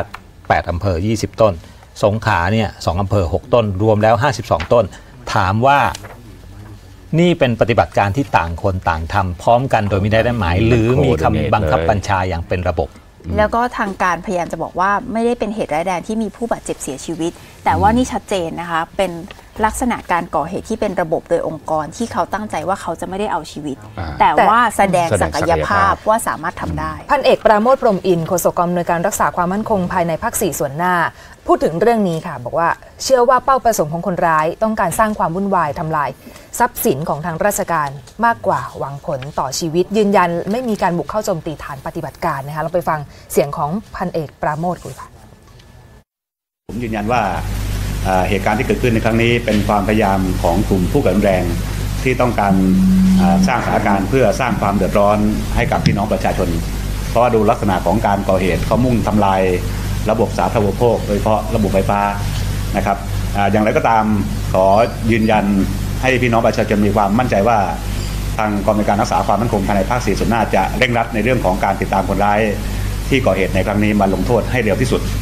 8อำเภอ20ต้นสงขลาเนี่ย2อำเภอ6ต้นรวมแล้ว52ต้นถามว่านี่เป็นปฏิบัติการที่ต่างคนต่างทำพร้อมกันโดยไม่ได้หมายหรือมีคำบังคับบัญชาอย่างเป็นระบบ
แล้วก็ทางการพยายามจะบอกว่าไม่ได้เป็นเหตุร้ายแรงที่มีผู้บาดเจ็บเสียชีวิตแต่ว่านี่ชัดเจนนะคะเป็นลักษณะการก่อเหตุที่เป็นระบบโดยองค์กรที่เขาตั้งใจว่าเขาจะไม่ได้เอาชีวิตแต่ว่าแสดงศักยภาพว่าสามารถทำได้
พันเอกปราโมท พรหมอินทร์โฆษกกองอำนวยการรักษาความมั่นคงภายในภาค4ส่วนหน้าพูดถึงเรื่องนี้ค่ะบอกว่าเชื่อว่าเป้าประสงค์ของคนร้ายต้องการสร้างความวุ่นวายทำลายทรัพย์สินของทางราชการมากกว่าหวังผลต่อชีวิตยืนยันไม่มีการบุกเข้าโจมตีฐานปฏิบัติการนะคะเราไปฟังเสียงของพันเอกปราโมทคุยค่ะ
ผมยืนยันว่าเหตุการณ์ที่เกิดขึ้นในครั้งนี้เป็นความพยายามของกลุ่มผู้ก่อการร้ายแรงที่ต้องการสร้างสถานการณ์เพื่อสร้างความเดือดร้อนให้กับพี่น้องประชาชนเพราะว่าดูลักษณะของการก่อเหตุเขามุ่งทำลายระบบสาธารณูปโภคโดยเฉพาะระบบไฟฟ้านะครับอย่างไรก็ตามขอยืนยันให้พี่น้องประชาชนมีความมั่นใจว่าทางกองอำนวยการรักษาความมั่นคงภายในภาค4ส่วนหน้าจะเร่งรัดในเรื่องของการติดตามคนร้ายที่ก่อเหตุในครั้งนี้มาลงโทษให้เร็วที่สุด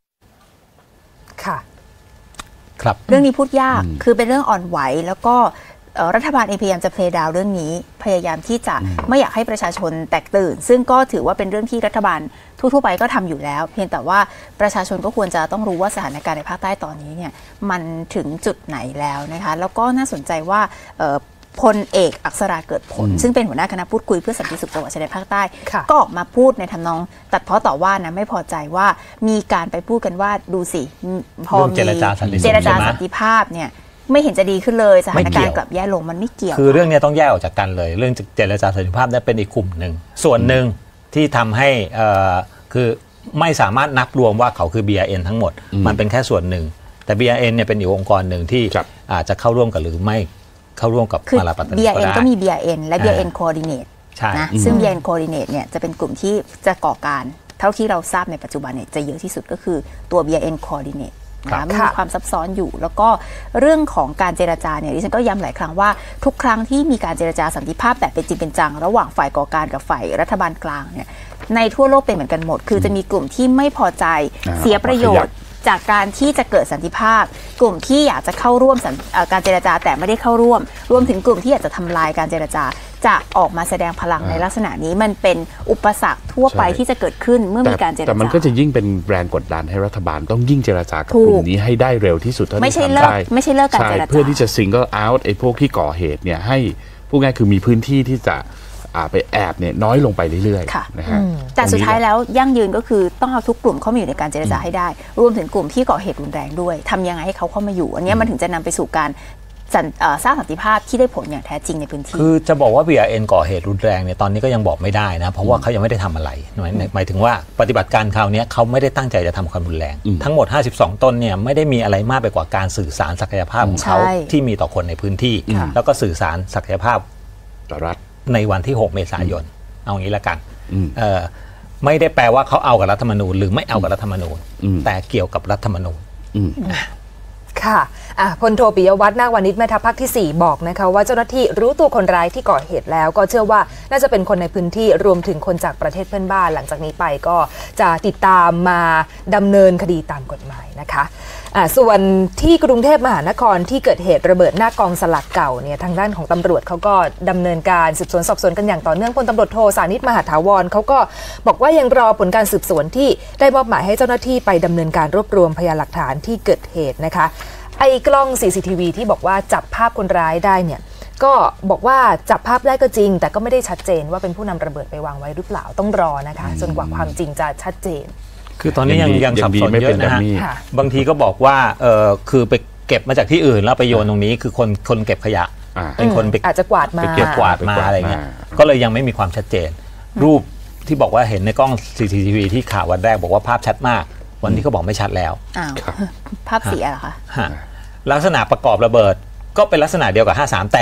ค่ะ
เรื่องนี้พูดยากคือเป็นเรื่องอ่อนไหวแล้วก็รัฐบาลเองพยายามจะเพลย์ดาวเรื่องนี้พยายามที่จะไม่อยากให้ประชาชนแตกตื่นซึ่งก็ถือว่าเป็นเรื่องที่รัฐบาลทั่วไปก็ทำอยู่แล้วเพียงแต่ว่าประชาชนก็ควรจะต้องรู้ว่าสถานการณ์ในภาคใต้ตอนนี้เนี่ยมันถึงจุดไหนแล้วนะคะแล้วก็น่าสนใจว่าพลเอกอักษราเกิดผลซึ่งเป็นหัวหน้าคณะพูดคุยเพื่อสันติสุขจังหวัดชายแดนภาคใต้ก็ออกมาพูดในทำนองตัดพ้อต่อว่านะไม่พอใจว่ามีการไปพูดกันว่าดูสิพอมีเจรจาสันติภาพเนี่ยไม่เห็นจะดีขึ้นเลยสถานการณ์กลับแย่ลงมันไม่เกี่ยว
คือเรื่องนี้ต้องแยกออกจากกันเลยเรื่องเจรจาสันติภาพเนี่ยเป็นอีกกลุ่มหนึ่งส่วนหนึ่งที่ทำให้คือไม่สามารถนับรวมว่าเขาคือ BRN ทั้งหมดมันเป็นแค่ส่วนหนึ่งแต่ BRN เนี่ยเป็นอีกองค์กรหนึ่งที่อาจจะเข้าร่วมกันหรือไม่เข้าร่วมกับมาลาปัตตานีก็ได้
BRN ก็มี BRN และ BRN Coordinate นะซึ่ง BRN Coordinate เนี่ยจะเป็นกลุ่มที่จะก่อการเท่าที่เราทราบในปัจจุบันเนี่ยจะเยอะที่สุดก็คือตัว BRN Coordinate นะมีความซับซ้อนอยู่แล้วก็เรื่องของการเจรจาเนี่ยดิฉันก็ย้ำหลายครั้งว่าทุกครั้งที่มีการเจรจาสันติภาพแบบเป็นจริงเป็นจังระหว่างฝ่ายก่อการกับฝ่ายรัฐบาลกลางเนี่ยในทั่วโลกเป็นเหมือนกันหมดคือจะมีกลุ่มที่ไม่พอใจเสียประโยชน์จากการที่จะเกิดสันติภาพกลุ่มที่อยากจะเข้าร่วมการเจรจาแต่ไม่ได้เข้าร่วมรวมถึงกลุ่มที่อยากจะทำลายการเจรจาจะออกมาแสดงพลังในลักษณะนี้มันเป็นอุปสรรคทั่วไปที่จะเกิดขึ้นเมื่อมีการเจรจา
แต่มันก็จะยิ่งเป็นแรงกดดันให้รัฐบาลต้องยิ่งเจรจากับกลุ่มนี้ให้ได้เร็วที่สุดเท่าที่ทำได้
ไม่ใช่เลิกการเจรจา
เพื่อที่จะ single out ไอ้พวกที่ก่อเหตุเนี่ยให้พูดง่ายคือมีพื้นที่ที่จะไปแอบเนี่ยน้อยลงไปเรื่อยๆนะฮะ
แต่สุดท้ายแล้วยั่งยืนก็คือต้องเอาทุกกลุ่มเข้ามาอยู่ในการเจรจาให้ได้รวมถึงกลุ่มที่ก่อเหตุรุนแรงด้วยทำยังไงให้เขาเข้ามาอยู่อันนี้มันถึงจะนำไปสู่การสร้างสันติภาพที่ได้ผลอย่างแท้จริงในพื้นที่
คือจะบอกว่า BRN ก่อเหตุรุนแรงเนี่ยตอนนี้ก็ยังบอกไม่ได้นะเพราะว่าเขายังไม่ได้ทำอะไรหมายถึงว่าปฏิบัติการคราวนี้เขาไม่ได้ตั้งใจจะทำความรุนแรงทั้งหมด52ต้นเนี่ยไม่ได้มีอะไรมากไปกว่าการสื่อสารศักยภาพของเขาที่มีต่อคนในพื้นที่แล้วก็สื่อสารศักยภาพ
ต่อรัฐ
ในวันที่6เมษายนเอางี้ละกันไม่ได้แปลว่าเขาเอากับรัฐธรรมนูญหรือไม่เอากับรัฐธรรมนูญแต่เกี่ยวกับรัฐธรรมนูญ
ค่ะพลโทปิยวัฒน์นาควานิชแม่ทัพภาคที่4บอกนะคะว่าเจ้าหน้าที่รู้ตัวคนร้ายที่ก่อเหตุแล้วก็เชื่อว่าน่าจะเป็นคนในพื้นที่รวมถึงคนจากประเทศเพื่อนบ้านหลังจากนี้ไปก็จะติดตามมาดำเนินคดีตามกฎหมายนะคะส่วนที่กรุงเทพมหานครที่เกิดเหตุระเบิดหน้ากองสลักเก่าเนี่ยทางด้านของตำรวจเขาก็ดำเนินการสืบสวนสอบสวนกันอย่างต่อเนื่องพลตำรวจโทสานิช มหาถาวรเขาก็บอกว่ายังรอผลการสืบสวนที่ได้มอบหมายให้เจ้าหน้าที่ไปดำเนินการรวบรวมพยานหลักฐานที่เกิดเหตุนะคะไอ้กล้อง CCTV ที่บอกว่าจับภาพคนร้ายได้เนี่ยก็บอกว่าจับภาพได้ก็จริงแต่ก็ไม่ได้ชัดเจนว่าเป็นผู้นำระเบิดไปวางไว้หรือเปล่าต้องรอนะคะจนกว่าความจริงจะชัดเจน
คือตอนนี้ยังสับสนเยอะนะฮะบางทีก็บอกว่าคือไปเก็บมาจากที่อื่นแล้วไปโยนตรงนี้คือคนเก็บขยะเป็นคน
อาจจะกวาดมา
เก็บกวาดมาอะไรเงี้ยก็เลยยังไม่มีความชัดเจนรูปที่บอกว่าเห็นในกล้อง CCTV ที่ข่าววันแรกบอกว่าภาพชัดมากวันนี้เขาบอกไม่ชัดแล้ว
ภาพเสียเหรอคะ
ลักษณะประกอบระเบิดก็เป็นลักษณะเดียวกับ53แต่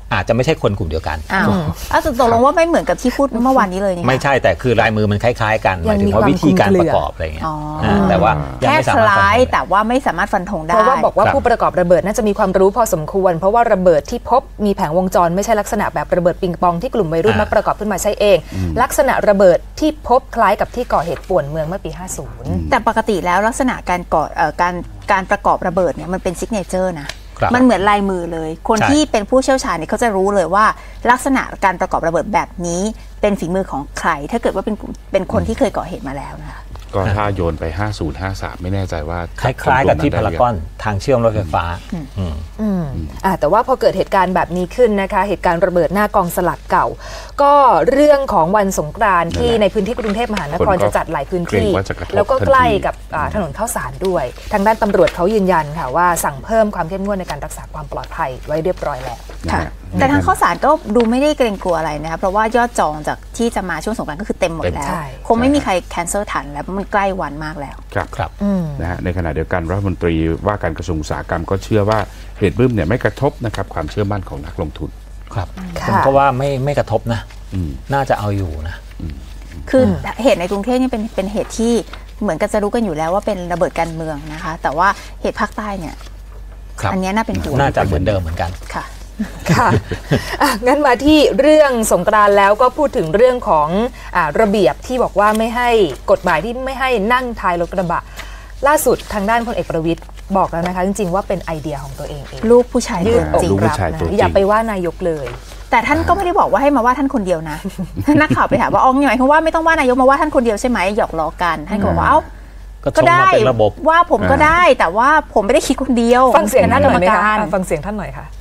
อาจจะไม่ใช่คนกลุ่มเดียวกัน
ตกลงว่าไม่เหมือนกับที่พูดเมื่อวานนี้เลยนี่
ไม่ใช่แต่คือลายมือมันคล้ายๆกันหมายถึงว่าวิธีการประกอบอะไรเงี้ยแต่ว่า
แค่คล้ายแต่ว่าไม่สามารถฟันธงได้
เพราะว่าบอกว่าผู้ประกอบระเบิดน่าจะมีความรู้พอสมควรเพราะว่าระเบิดที่พบมีแผงวงจรไม่ใช่ลักษณะแบบระเบิดปิงปองที่กลุ่มวัยรุ่นมาประกอบขึ้นมาใช้เองลักษณะระเบิดที่พบคล้ายกับที่ก่อเหตุป่วนเมืองเมื่อปี50
แต่ปกติแล้วลักษณะการประกอบระเบิดเนี่ยมันเป็นซิกเนเจอร์นะมันเหมือนลายมือเลยคนที่เป็นผู้เชี่ยวชาญเนี่ยเขาจะรู้เลยว่าลักษณะการประกอบระเบิดแบบนี้เป็นฝีมือของใครถ้าเกิดว่าเป็นคนที่เคยก่อเหตุมาแล้วนะคะ
ก็ถ้าโยนไป5053ไม่แน่ใจว่า
คล้ายๆกับที่พารากอนทางเชื่อมรถไฟฟ้า
แต่ว่าพอเกิดเหตุการณ์แบบนี้ขึ้นนะคะเหตุการณ์ระเบิดหน้ากองสลากเก่าก็เรื่องของวันสงกรานต์ที่ในพื้นที่กรุงเทพมหานครจะจัดหลายพื้นที่แล้วก็ใกล้กับถนนข้าวสารด้วยทางด้านตำรวจเขายืนยันค่ะว่าสั่งเพิ่มความเข้มงวดในการรักษาความปลอดภัยไว้เรียบร้อยแล้ว
แต่ทางข้าวสารก็ดูไม่ได้เกรงกลัวอะไรนะคะเพราะว่ายอดจองจากที่จะมาช่วงสงกรานต์ก็คือเต็มหมดแล้วคงไม่มีใครแคนเซิลทันแล้วเพราะมันใกล้วันมากแล้ว
ครับนะฮะในขณะเดียวกันรัฐมนตรีว่าการกระทรวงอุตสาหกรรมก็เชื่อว่าเหตุบึ้มเนี่ยไม่กระทบนะครับความเชื่อมั่นของนักลงทุน
ครับผมก็ว่าไม่กระทบนะน่าจะเอาอยู่นะ
คือเหตุในกรุงเทพนี่เป็นเหตุที่เหมือนกันจะรู้กันอยู่แล้วว่าเป็นระเบิดการเมืองนะคะแต่ว่าเหตุภาคใต้เนี่ยอันนี้น่าเป็นห่วง
น่าจะเหมือนเดิมเหมือนกัน
ค่ะ
งั้นมาที่เรื่องสงกรานต์แล้วก็พูดถึงเรื่องของระเบียบที่บอกว่าไม่ให้กฎหมายที่ไม่ให้นั่งท้ายรถกระบะล่าสุดทางด้านพลเอกประวิตรบอกแล้วนะคะจริงๆว่าเป็นไอเดียของตัวเอง
ลูกผู้ชาย
ยืดอกรับอย่าไปว่านายกเลย
แต่ท่านก็ไม่ได้บอกว่าให้มาว่าท่านคนเดียวนะนักข่าวไปถามว่าหมายความว่าไม่ต้องว่านายกมาว่าท่านคนเดียวใช่ไหมหยอกล้อกันท่านก็บอกว่า
ก็ได้
ว่าผมก็ได้แต่ว่าผมไม่ได้คิดคนเดียว
ฟังเสียงท่านหน่อยไหมคะฟังเสียงท่านหน่อยค่ะ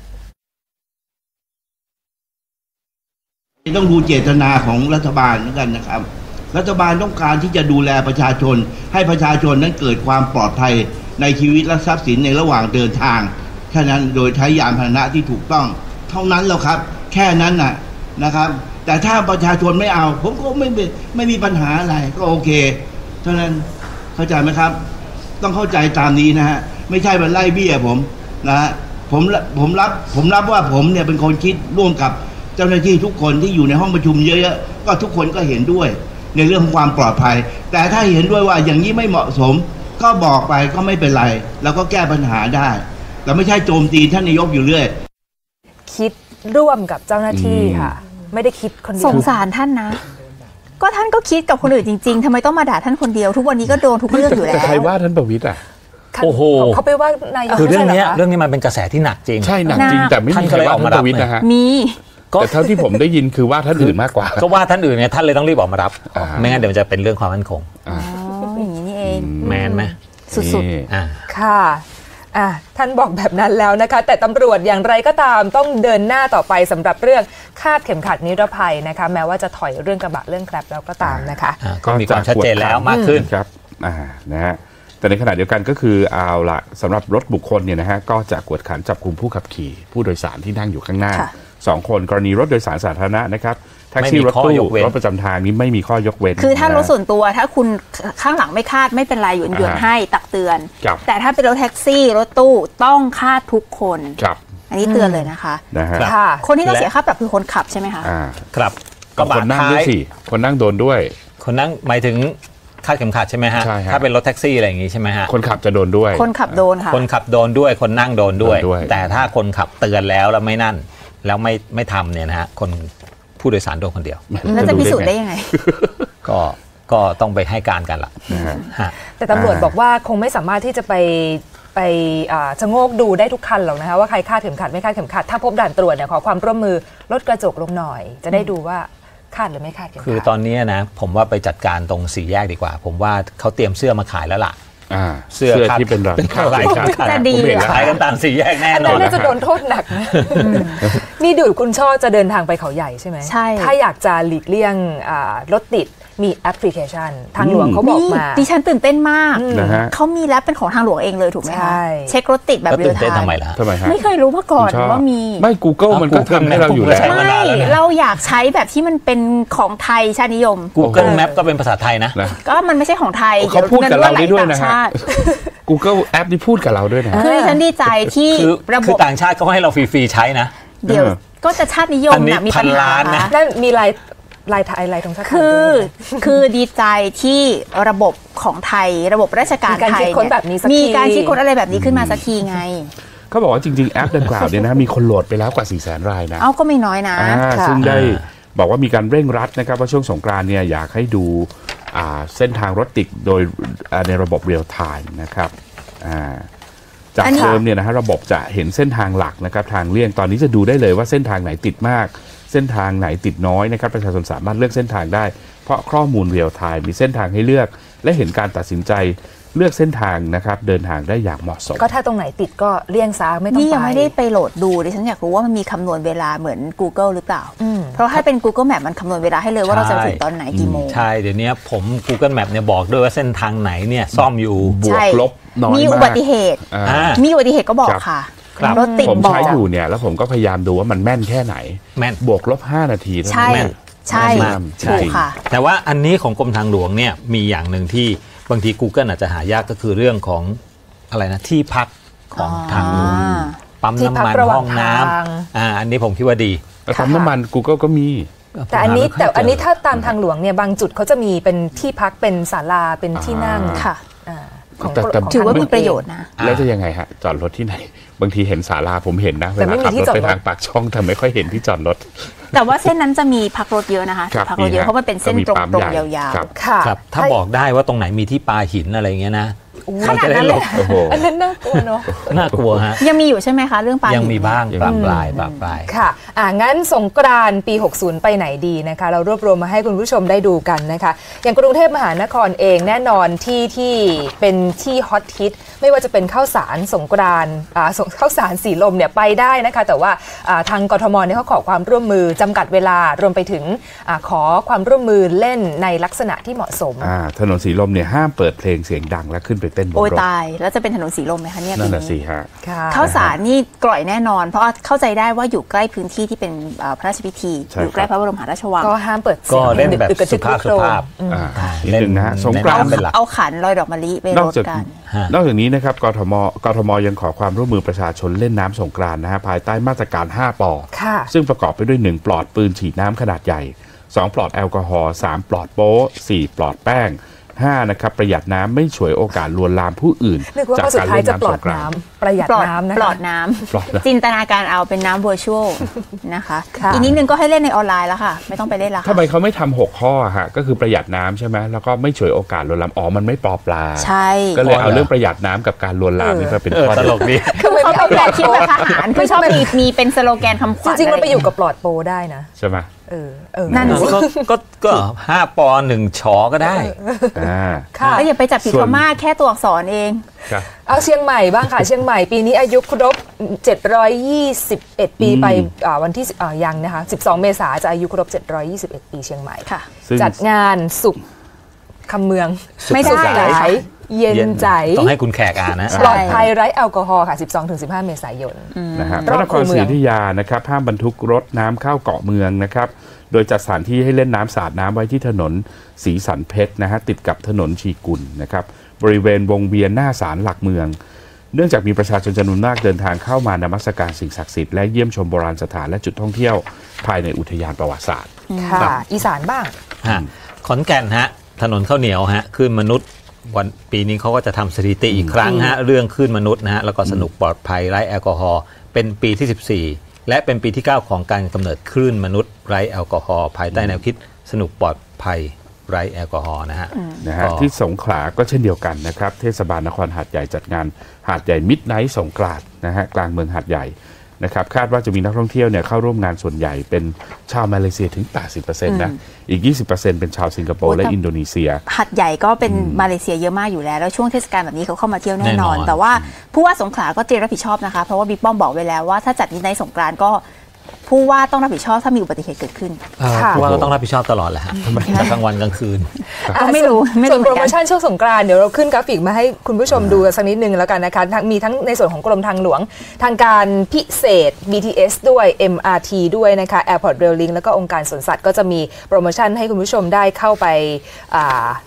ต้องดูเจตนาของรัฐบาลเหมือนกันนะครับรัฐบาลต้องการที่จะดูแลประชาชนให้ประชาชนนั้นเกิดความปลอดภัยในชีวิตและทรัพย์สินในระหว่างเดินทางแค่นั้นโดยใช้ยานพาหนะที่ถูกต้องเท่านั้นแล้วครับแค่นั้นนะครับแต่ถ้าประชาชนไม่เอาผมก็ไม่มีปัญหาอะไรก็โอเคเท่านั้นเข้าใจไหมครับต้องเข้าใจตามนี้นะฮะไม่ใช่มาไล่เบี้ยผมนะฮะผมรับว่าผมเนี่ยเป็นคนคิดร่วมกับเจ้าหน้าที่ทุกคนที่อยู่ในห้องประชุมเยอะๆก็ทุกคนก็เห็นด้วยในเรื่องของความปลอดภัยแต่ถ้าเห็นด้วยว่าอย่างนี้ไม่เหมาะสมก็บอกไปก็ไม่เป็นไรแล้วก็แก้ปัญหาได้แต่ไม่ใช่โจมตีท่านนายกอยู่เรื่อย
คิดร่วมกับเจ้าหน้าที่ค่ะไม่ได้คิดคนเดียว
สงสารท่านนะก็ท่านก็คิดกับคนอื่นจริงๆทำไมต้องมาด่าท่านคนเดียวทุกวันนี้ก็โดนทุกเรื่องอยู่แล้ว
ใครว่าท่านประวิตร
โอ้โห
เขาไปว่านายก
คือเรื่องนี้มันเป็นกระแสที่หนักจริง
ใช่หนักจริงแต่ไม่มีใครว่าท่านประวิตรนะฮะ
มี
แต่เท่าที่ผมได้ยินคือว่าท่านอื่นมากกว่า
ก็ว่าท่านอื่นเนี่ยท่านเลยต้องรีบออกมารับไม่งั้นเดี๋ยวมันจะเป็นเรื่องความมั่นคง
อย่างนี้นี่เอง
แมนไหม
สุด
ๆค่ะท่านบอกแบบนั้นแล้วนะคะแต่ตำรวจอย่างไรก็ตามต้องเดินหน้าต่อไปสำหรับเรื่องคาดเข็มขัดนิรภัยนะคะแม้ว่าจะถอยเรื่องกระบะเรื่องแกร็บแล้วก็ตามนะคะ
ก็มีความชัดเจนแล้วมากขึ้น
ครับนะฮะแต่ในขณะเดียวกันก็คือเอาละสำหรับรถบุคคลเนี่ยนะฮะก็จะกวดขันจับกุมผู้ขับขี่ผู้โดยสารที่นั่งอยู่ข้างหน้า2 คนกรณีรถโดยสารสาธารณะนะครับแท็กซี่รถตู้รถประจำทางนี้ไม่มีข้อยกเว้น
คือถ้ารถส่วนตัวถ้าคุณข้างหลังไม่คาดไม่เป็นไรหยุดให้ตักเตือนแต่ถ้าเป็นรถแท็กซี่รถตู้ต้องคาดทุกคนอันนี้เตือนเลยนะคะคนที่ต้องเสียค่าปรับคือคนขับใช่ไหมคะ
ครับ
ก็คนนั่งด้วยสิคนนั่งโดนด้วย
คนนั่งหมายถึงคาดเข็มขัดใช่ไหมฮะถ้าเป็นรถแท็กซี่อะไรอย่างงี้ใช่ไหมฮะ
คนขับจะโดนด้วย
คนขับโดนค่ะ
คนขับโดนด้วยคนนั่งโดนด้วยแต่ถ้าคนขับเตือนแล้วไม่นั่นแล้วไม่ทำเนี่ยนะฮะคนผู้โดยสารโดนคนเดียว
แล้วจะพิสูจน์ได้ยังไง
ก็ต้องไปให้การกันล่ะ
แต่ตำรวจบอกว่าคงไม่สามารถที่จะไปชะโงกดูได้ทุกคันหรอกนะคะว่าใครคาดเข็มขัดไม่คาดเข็มขัดถ้าพบด่านตรวจเนี่ยขอความร่วมมือลดกระจกลงหน่อยจะได้ดูว่าคาดหรือไม่คาดเข็มขัด
คือตอนนี้นะผมว่าไปจัดการตรง4 แยกดีกว่าผมว่าเขาเตรียมเสื้อมาขายแล้วล่ะ
เสื้อที่เป็นราคาหลาย
กันจะดี
ขายกันตาม4 แยกแน่นอน
น่าจะโดนโทษหนักนะนี่ดูคุณช่อจะเดินทางไปเขาใหญ่ใช่ไหม
ใช่
ถ้าอยากจะหลีกเลี่ยงรถติดมีแอปพลิเคชันทางหลวงเขาบอกมา
ดิฉันตื่นเต้นมากเขามีแล้วเป็นของทางหลวงเองเลยถูกไหมคะเช็ครถติดแบบเรียลไทม์
ทำไมล่ะ
ไม่เคยรู้มาก่อนว่ามี
ไม่ Google มันก็ทำให้เราอยู่แล้ว
ไม่เราอยากใช้แบบที่มันเป็นของไทยชาตินิยม
Google Map ก็เป็นภาษาไทยนะ
ก็มันไม่ใช่ของไทย
เขาพูดกับเราด้วยนะฮะ Google แอปนี่พูดกับเราด้วยนะ
คือฉันดีใจที่
ระบบต่างชาติเขาให้เราฟรีๆใช้นะ
เดี๋ยวก็จะชาตินิยมนะมีปัญหา
นั่นมีลายไทยลายธงชาติไทย
คือดีใจที่ระบบของไทยระบบราชการไทยมีการคิดค้นอะไรแบบนี้ขึ้นมาสักทีไง
เขาบอกว่าจริงๆแอปดังกล่าวเนี่ยนะมีคนโหลดไปแล้วกว่า 400,000 รายนะ
ก็ไม่น้อยนะ
ซึ่งได้บอกว่ามีการเร่งรัดนะครับว่าช่วงสงกรานต์เนี่ยอยากให้ดูเส้นทางรถติดโดยในระบบเรียลไทม์นะครับจากเดิมเนี่ยนะฮะระบบจะเห็นเส้นทางหลักนะครับทางเลี่ยงตอนนี้จะดูได้เลยว่าเส้นทางไหนติดมากเส้นทางไหนติดน้อยนะครับประชาชนสามารถเลือกเส้นทางได้เพราะข้อมูลเรียลไทม์มีเส้นทางให้เลือกและเห็นการตัดสินใจเลือกเส้นทางนะครับเดินทางได้อย่างเหมาะสม
ก็ถ้าตรงไหนติดก็เลี่ยงซะไม่ต้องไป
นี่ยังไม่ได้ไปโหลดดูดิฉันอยากรู้ว่ามันมีคำนวณเวลาเหมือน Google หรือเปล่าเพราะถ้าเป็น Google Map มันคำนวณเวลาให้เลยว่าเราจะถึงตอนไหนกี่โมง
ใช่เดี๋ยวนี้ผม Google Map เนี่ยบอกด้วยว่าเส้นทางไหนเนี่ยซ่อมอยู่
บวกลบน้อยมาก
มีอุบัติเหตุก็บอกค่ะรถติด
ผมใช้อยู่เนี่ยแล้วผมก็พยายามดูว่ามันแม่นแค่ไหน
แม่น
บวกลบ5 นาที
ใช่ใช่ถูกค่ะ
แต่ว่าอันนี้ของกรมทางหลวงเนี่ยมีอย่างหนึ่งที่บางที Google อาจจะหายากก็คือเรื่องของอะไรนะที่พักของทางหลวงปั๊มน้ำมันห้องน้ำอันนี้ผมคิดว่าดี
ปั๊มน้ำมัน Google ก็มี
แต่อันนี้ถ้าตามทางหลวงเนี่ยบางจุดเขาจะมีเป็นที่พักเป็นศาลาเป็นที่นั่ง
ค่ะถือว่ามีประโยชน์นะ
แล้วจะยังไงฮะจอดรถที่ไหนบางทีเห็นศาลาผมเห็นนะเวลาขับรถไปทางปากช่องแต่ไม่ค่อยเห็นที่จอดรถ
แต่ว่าเส้นนั้นจะมีพักรถเยอะนะคะพักรถเยอะเพราะมันเป็นเส้นตรงๆยาว
ๆค่ะถ้าบอกได้ว่าตรงไหนมีที่ปลาหินอะไรเงี้ยนะ
ขนาดนั้นเลย
อันนั้นน่ากลัวเนาะ
น่ากลัวฮะ
ยังมีอยู่ใช่ไหมคะเรื่องปลา
ยังมีบ้างปลาย
ค่ะงั้นสงกรานต์ปี60ไปไหนดีนะคะเรารวบรวมมาให้คุณผู้ชมได้ดูกันนะคะอย่างกรุงเทพมหานครเองแน่นอนที่เป็นที่ฮอตฮิตไม่ว่าจะเป็นข้าวสารสงกรานต์ข้าวสารสีลมเนี่ยไปได้นะคะแต่ว่าทางกทมเนี่ยเขาขอความร่วมมือจำกัดเวลารวมไปถึงขอความร่วมมือเล่นในลักษณะที่เหมาะสม
ถนนสีลมเนี่ยห้ามเปิดเพลงเสียงดังและขึ้นไปเต้นบนรถ
โอ้ยตายแล้วจะเป็นถนนสีลมไหมคะเนี่ย
นั่นแหละสิฮะ
ข้าวสารนี่กร่อยแน่นอนเพราะเข้าใจได้ว่าอยู่ใกล้พื้นที่ที่เป็นพระราชพิธีอยู่ใกล้พระบรมมหาราชวัง
ก็ห้ามเปิด
เสียงก็เล่นแบบสุภาพ
เล่นนะสงกรานต์
เอาขันลอยดอกมะลิไปรดกัน
นอกจากนี้นะครับกทมยังขอความร่วมมือประชาชนเล่นน้ำสงกรานต์นะฮะภายใต้มาตรการ5 ป.ซึ่งประกอบไปด้วย1 ปลอดปืนฉีดน้ำขนาดใหญ่2 ปลอดแอลกอฮอล์3 ปลอดโป๊4 ปลอดแป้ง5นะครับประหยัดน้ำไม่ฉวยโอกาสลวนลามผู้อื่น
จากการเล่นน้ำสงกรานต์ประหยัดน้ำนะ
ปลอดน้ำจินตนาการเอาเป็นน้ำ virtual นะคะอีกนิดนึงก็ให้เล่นในออนไลน์แล้วค่ะไม่ต้องไปเล่นแล้ว
ทำไมเขาไม่ทำ6 ข้อฮะก็คือประหยัดน้ำใช่ไหมแล้วก็ไม่ฉวยโอกาสลวนลามมันไม่ปลอปลา
ใช่
ก็เลยเอาเรื่องประหยัดน้ำกับการลวนลามนี่ก็เป็นข้อ
ตลกดี
คือเขาเป็นแบบคิดแบบทหารคือชอบมีเป็นสโลแกนคำขวัญ
จริงๆมันไปอยู่กับปลอดโปรได้นะ
ใช่ไหม
นั่นสิ
ก็5 ป.1 ช.ก็ได้
ค่ะแล้วอย่าไปจับผิดพม่าแค่ตัวอักษรเอง
เอาเชียงใหม่บ้างค่ะเชียงใหม่ปีนี้อายุครบ721 ปีไปวันที่ยังนะคะ12 เมษายนจะอายุครบ721 ปีเชียงใหม่ค่ะจัดงานสุขคำเมือง
ไม่ได้
เย็นใจ
ต้องให้คุณแขกนะ
ปลอดภัยไร้แอลกอฮอล์ค่ะ 12-15 เมษายน
นะฮะพระนครศรีอยุธยานะครับห้ามบรรทุกรถน้ำเข้าเกาะเมืองนะครับโดยจัดสถานที่ให้เล่นน้ำสาดน้ำไว้ที่ถนนศรีสันเพชรนะฮะติดกับถนนชีกุลนะครับบริเวณวงเวียนหน้าศาลหลักเมืองเนื่องจากมีประชาชนจำนวนมากเดินทางเข้ามานมัสการสิ่งศักดิ์สิทธิ์และเยี่ยมชมโบราณสถานและจุดท่องเที่ยวภายในอุทยานประวัติศาสตร์
ค่ะอีสานบ้าง
ขอนแก่นฮะถนนข้าวเหนียวฮะขึ้นมนุษย์วันปีนี้เขาก็จะทำสถิติอีกครั้งฮะเรื่องขึ้นมนุษย์นะฮะแล้วก็สนุกปลอดภัยไร้แอลกอฮอล์เป็นปีที่14และเป็นปีที่9ของการกำเนิดคลื่นมนุษย์ไร้แอลกอฮอล์ภายใต้แนวคิดสนุกปลอดภัยไร้แอลกอฮอล์นะฮะ
ที่สงขลาก็เช่นเดียวกันนะครับเทศบาลนครหาดใหญ่จัดงานหาดใหญ่มิดไนท์สงกรานต์นะฮะกลางเมืองหาดใหญ่นะครับคาดว่าจะมีนักท่องเที่ยวเนี่ยเข้าร่วมงานส่วนใหญ่เป็นชาวมาเลเซียถึง 80% นะอีก 20% เป็นชาวสิงคโปร์และอินโดนีเซีย
หัดใหญ่ก็เป็นมาเลเซียเยอะมากอยู่แล้วช่วงเทศกาลแบบนี้เขาเข้ามาเที่ยวแน่นอนแต่ว่าผู้ว่าสงขลาก็เตรียมรับผิดชอบนะคะเพราะว่าบิ๊กป้อมบอกไว้แล้วว่าถ้าจัดมิดไนท์สงกรานต์ก็ผู้ว่าต้องรับผิดชอบถ้ามีอุบัติเหตุเกิดขึ้น
ผู้ว่าก็ต้องรับผิดชอบตลอดแหละฮะจากกลางวันกลางคืน
ไม่รู้
ส่วนโปรโมชั่นช่วงสงกรานต์เดี๋ยวเราขึ้นกราฟิกมาให้คุณผู้ชมดูสักนิดนึงแล้วกันนะคะมีทั้งในส่วนของกรมทางหลวงทางการพิเศษ BTS ด้วย MRT ด้วยนะคะ Airport Rail Link แล้วก็องค์การสวนสัตว์ก็จะมีโปรโมชั่นให้คุณผู้ชมได้เข้าไป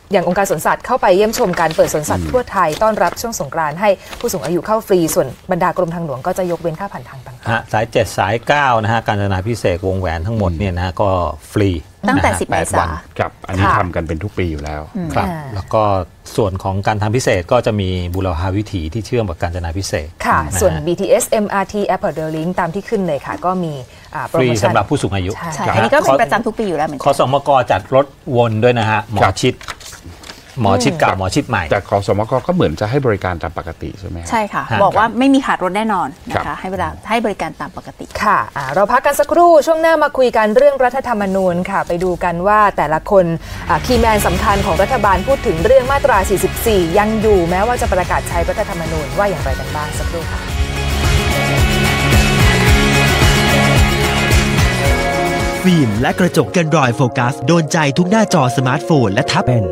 อย่างองค์การสวนสัตว์เข้าไปเยี่ยมชมการเปิดสวนสัตว์ทั่วไทยต้อนรับช่วงสงกรานต์ให้ผู้สูงอายุเข้าฟรีส่วนบรรดากรมทางหลวงก็จะยกเว้นค่าผ่านทางต่าง
ๆสาย7สาย9นะฮะกาญจนาภิเษกวงแหวนทั้งหมดเนี่ยนะก็ฟรี
ตั้งแต่10 เมษายน
ครับอันนี้ทำกันเป็นทุกปีอยู่แล้ว
ครับแล้วก็ส่วนของการทางพิเศษก็จะมีบุรพาวิถีที่เชื่อมกับกาญจนาภิเษก
ค่ะส่วน BTS MRT Airport Rail Link ตามที่ขึ้นเลยค่ะก็มี
ฟรีสำหรับผู้สูงอายุ
ใช่อันนี้ก็เป็นประจำทุกปีอยู่แล้วเหมือนกัน
ขสมกจัดรถวนด้วยนะฮะหมอชิดเก่าหมอชิดใหม่
แต่ขสมกก็เหมือนจะให้บริการตามปกติใช่ไหม
ใช่ค่ะบอกว่าไม่มีขาดรถแน่นอนนะคะให้บริการตามปกติ
ค่ะเราพักกันสักครู่ช่วงหน้ามาคุยกันเรื่องรัฐธรรมนูญค่ะไปดูกันว่าแต่ละคนคีย์แมนสำคัญของรัฐบาลพูดถึงเรื่องมาตรา 44 ยังอยู่แม้ว่าจะประกาศใช้รัฐธรรมนูญว่าอย่างไรกันบ้างสักครู่ค่ะ
ฟิล์มและกระจกกันรอยโฟกัสโดนใจทุกหน้าจอสมาร์ทโฟนและแท็บเล็ต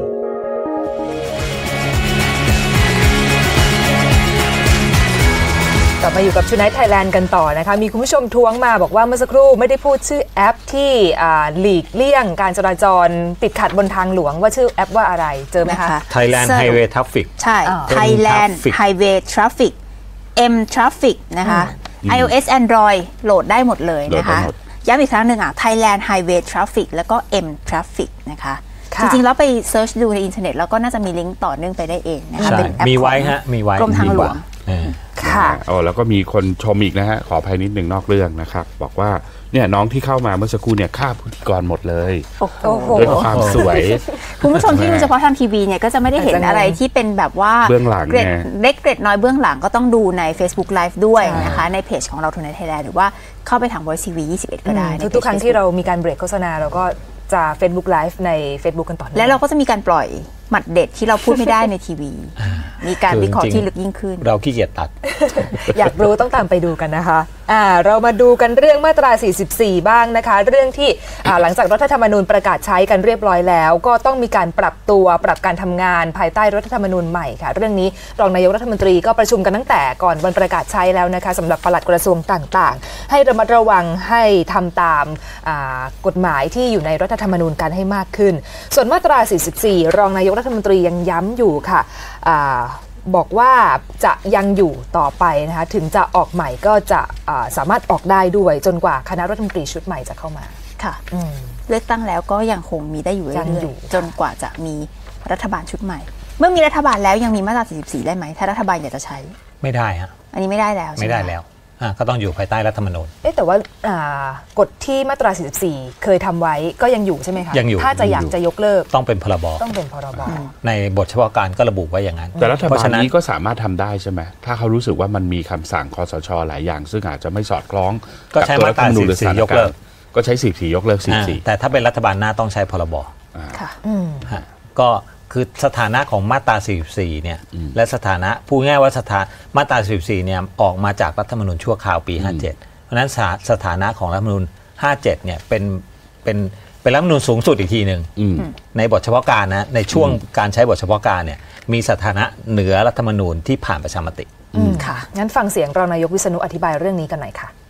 กลับมาอยู่กับ Tonight Thailand กันต่อนะคะมีคุณผู้ชมท้วงมาบอกว่าเมื่อสักครู่ไม่ได้พูดชื่อแอปที่หลีกเลี่ยงการจราจรติดขัดบนทางหลวงว่าชื่อแอปว่าอะไรเจอไหมคะ
Thailand Highway Traffic
ใช่ Thailand Highway Traffic M Traffic นะคะ iOS Android โหลดได้หมดเลยนะคะย้ำอีกครั้งหนึ่งThailand Highway Traffic แล้วก็ M Traffic นะคะจริงๆแล้วไปเซิร์ชดูในอินเทอร์เน็ตแล้วก็น่าจะมีลิงก์ต่อเนื่องไปได้เองนะคะเป็นแอปกรมทางหลวง
ค่ะแล้วก็มีคนชมอีกนะฮะขออภัยนิดหนึ่งนอกเรื่องนะครับบอกว่าเนี่ยน้องที่เข้ามาเมื่อสักครู่เนี่ยฆ่าพิธีกรหมดเลยด้วยความสวย
คุณผู้ชมที่ดูเฉพาะทางทีวีเนี่ยก็จะไม่ได้เห็นอะไรที่เป็นแบบว่า
เบื้องหลัง
เล็กเกร็ดน้อยเบื้องหลังก็ต้องดูใน Facebook Live ด้วยนะคะในเพจของเรา Tonight Thailand หรือว่าเข้าไปทาง Voice TV 21ก็ได้
ทุกครั้งที่เรามีการเบรกโฆษณาเราก็จะ Facebook Live ใน Facebook กันต่อ
และเราก็จะมีการปล่อยหมัดเด็ดที่เราพูดไม่ได้ในทีวีมีการวิเคราะห์ที่ลึกยิ่งขึ้น
เราขี้เกียจตัด
อยากรู้ต้องตามไปดูกันนะคะเรามาดูกันเรื่องมาตรา 44 บ้างนะคะเรื่องที่หลังจากรัฐธรรมนูญประกาศใช้กันเรียบร้อยแล้วก็ต้องมีการปรับการทำงานภายใต้รัฐธรรมนูญใหม่ค่ะเรื่องนี้รองนายกรัฐมนตรีก็ประชุมกันตั้งแต่ก่อนวันประกาศใช้แล้วนะคะสำหรับปลัดกระทรวงต่างๆให้ระมัดระวังให้ทำตามกฎหมายที่อยู่ในรัฐธรรมนูญกันให้มากขึ้นส่วนมาตรา 44 รองนายกรัฐมนตรียังย้ำอยู่ค่ะบอกว่าจะยังอยู่ต่อไปนะคะถึงจะออกใหม่ก็จะสามารถออกได้ด้วยจนกว่าคณะรัฐมนตรีชุดใหม่จะเข้ามา
ค่ะเลือกตั้งแล้วก็ยังคงมีได้อยู่เรื่อยๆจนกว่าจะมีรัฐบาลชุดใหม่เมื่อมีรัฐบาลแล้วยังมีมาตรา 44 ได้ไหมถ้ารัฐบาลอยากจะใช้
ไม่ได้ฮะ
อันนี้ไม่ได้แล้ว
ไม่ได้แล้วก็ต้องอยู่ภายใต้รัฐธรรมนูญ
แต่ว่ากฎที่มาตรา 44 เคยทำไว้ก็ยังอยู่ใช่ไหมคะ
ยังอยู่
ถ้าจะอยากจะยกเลิก
ต้องเป็นพรบในบทเฉพาะการก็ระบุไว้อย่างนั้น
แต่รัฐบาลนี้ก็สามารถทำได้ใช่ไหมถ้าเขารู้สึกว่ามันมีคำสั่งคสช.หลายอย่างซึ่งอาจจะไม่สอดคล้อง
ก็ใช้มาตรา 44 ยกเลิก
ก็ใช้ 44 ยกเลิก 44
แต่ถ้าเป็นรัฐบาลหน้าต้องใช้พรบก็คือสถานะของมาตรา 44 เนี่ยและสถานะพูดง่ายว่ามาตรา 44 เนี่ยออกมาจากรัฐธรรมนูญชั่วคราวปี 57 เพราะฉะนั้นสถานะของรัฐธรรมนูญ 57 เนี่ยเป็นรัฐธรรมนูญสูงสุดอีกทีหนึ่งในบทเฉพาะการนะในช่วงการใช้บทเฉพาะการเนี่ยมีสถานะเหนือรัฐธรรมนูญที่ผ่านประชามติ
ค่ะงั้นฟังเสียงรองนายกวิษณุอธิบายเรื่องนี้กันหน่อยค่ะ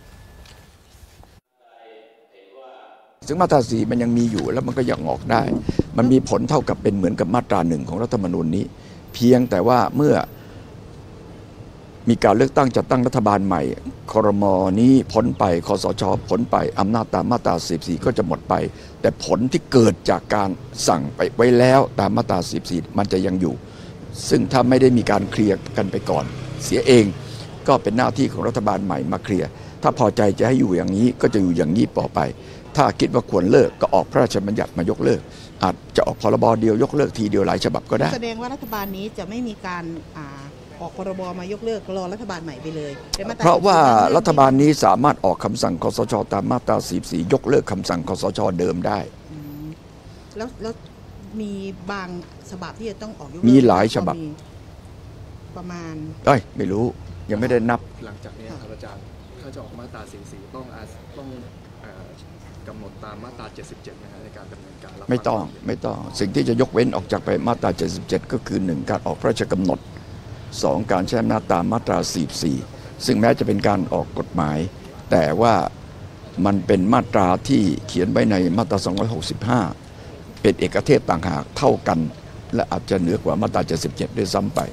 ซึ่งมาตรา 4 มันยังมีอยู่แล้วมันก็ยังออกได้มันมีผลเท่ากับเป็นเหมือนกับมาตรา 1ของรัฐธรรมนูญนี้เพียงแต่ว่าเมื่อมีการเลือกตั้งจัดตั้งรัฐบาลใหม่ครม.นี้พ้นไปคสช.พ้นไปอำนาจตามมาตรา 44 ก็จะหมดไปแต่ผลที่เกิดจากการสั่งไปไว้แล้วตามมาตรา 44 มันจะยังอยู่ซึ่งถ้าไม่ได้มีการเคลียร์กันไปก่อนเสียเองก็เป็นหน้าที่ของรัฐบาลใหม่มาเคลียร์ถ้าพอใจจะให้อยู่อย่างนี้ก็จะอยู่อย่างนี้ต่อไปถ้าคิดว่าควรเลิกก็ออกพระราชบัญญัติมายกเลิกอาจจะออกพรบเดียวยกเลิกทีเดียวหลายฉบับก็ได้
แสดงว่ารัฐบาลนี้จะไม่มีการออกพรบมายกเลิกรอรัฐบาลใหม่ไปเลย
เพราะว่ารัฐบาลนี้สามารถออกคำสั่งคสช.ตามมาตรา 44 ยกเลิกคำสั่งคสช.เดิมได้
แล้วมีบางฉบับที่จะต้องออกยกเลิก
มีหลายฉบับ
ประมาณ
ไม่รู้ยังไม่ได้นับ
หลังจากนี้ครับอาจารย์ถ้าจะออกมาตรา 44 ต้องกำหนดตามมาตรา 77 นะฮะในการดำเนินการ
ไม่ต้องสิ่งที่จะยกเว้นออกจากไปมาตรา 77 ก็คือ 1 การออกพระราชกำหนด 2 การใช้อำนาจตามมาตรา 44 ซึ่งแม้จะเป็นการออกกฎหมายแต่ว่ามันเป็นมาตราที่เขียนไว้ในมาตรา 265 เป็นเอกเทศต่างหากเท่ากันและอาจจะเหนือกว่ามาตรา 77 ด้วยซ้ำไป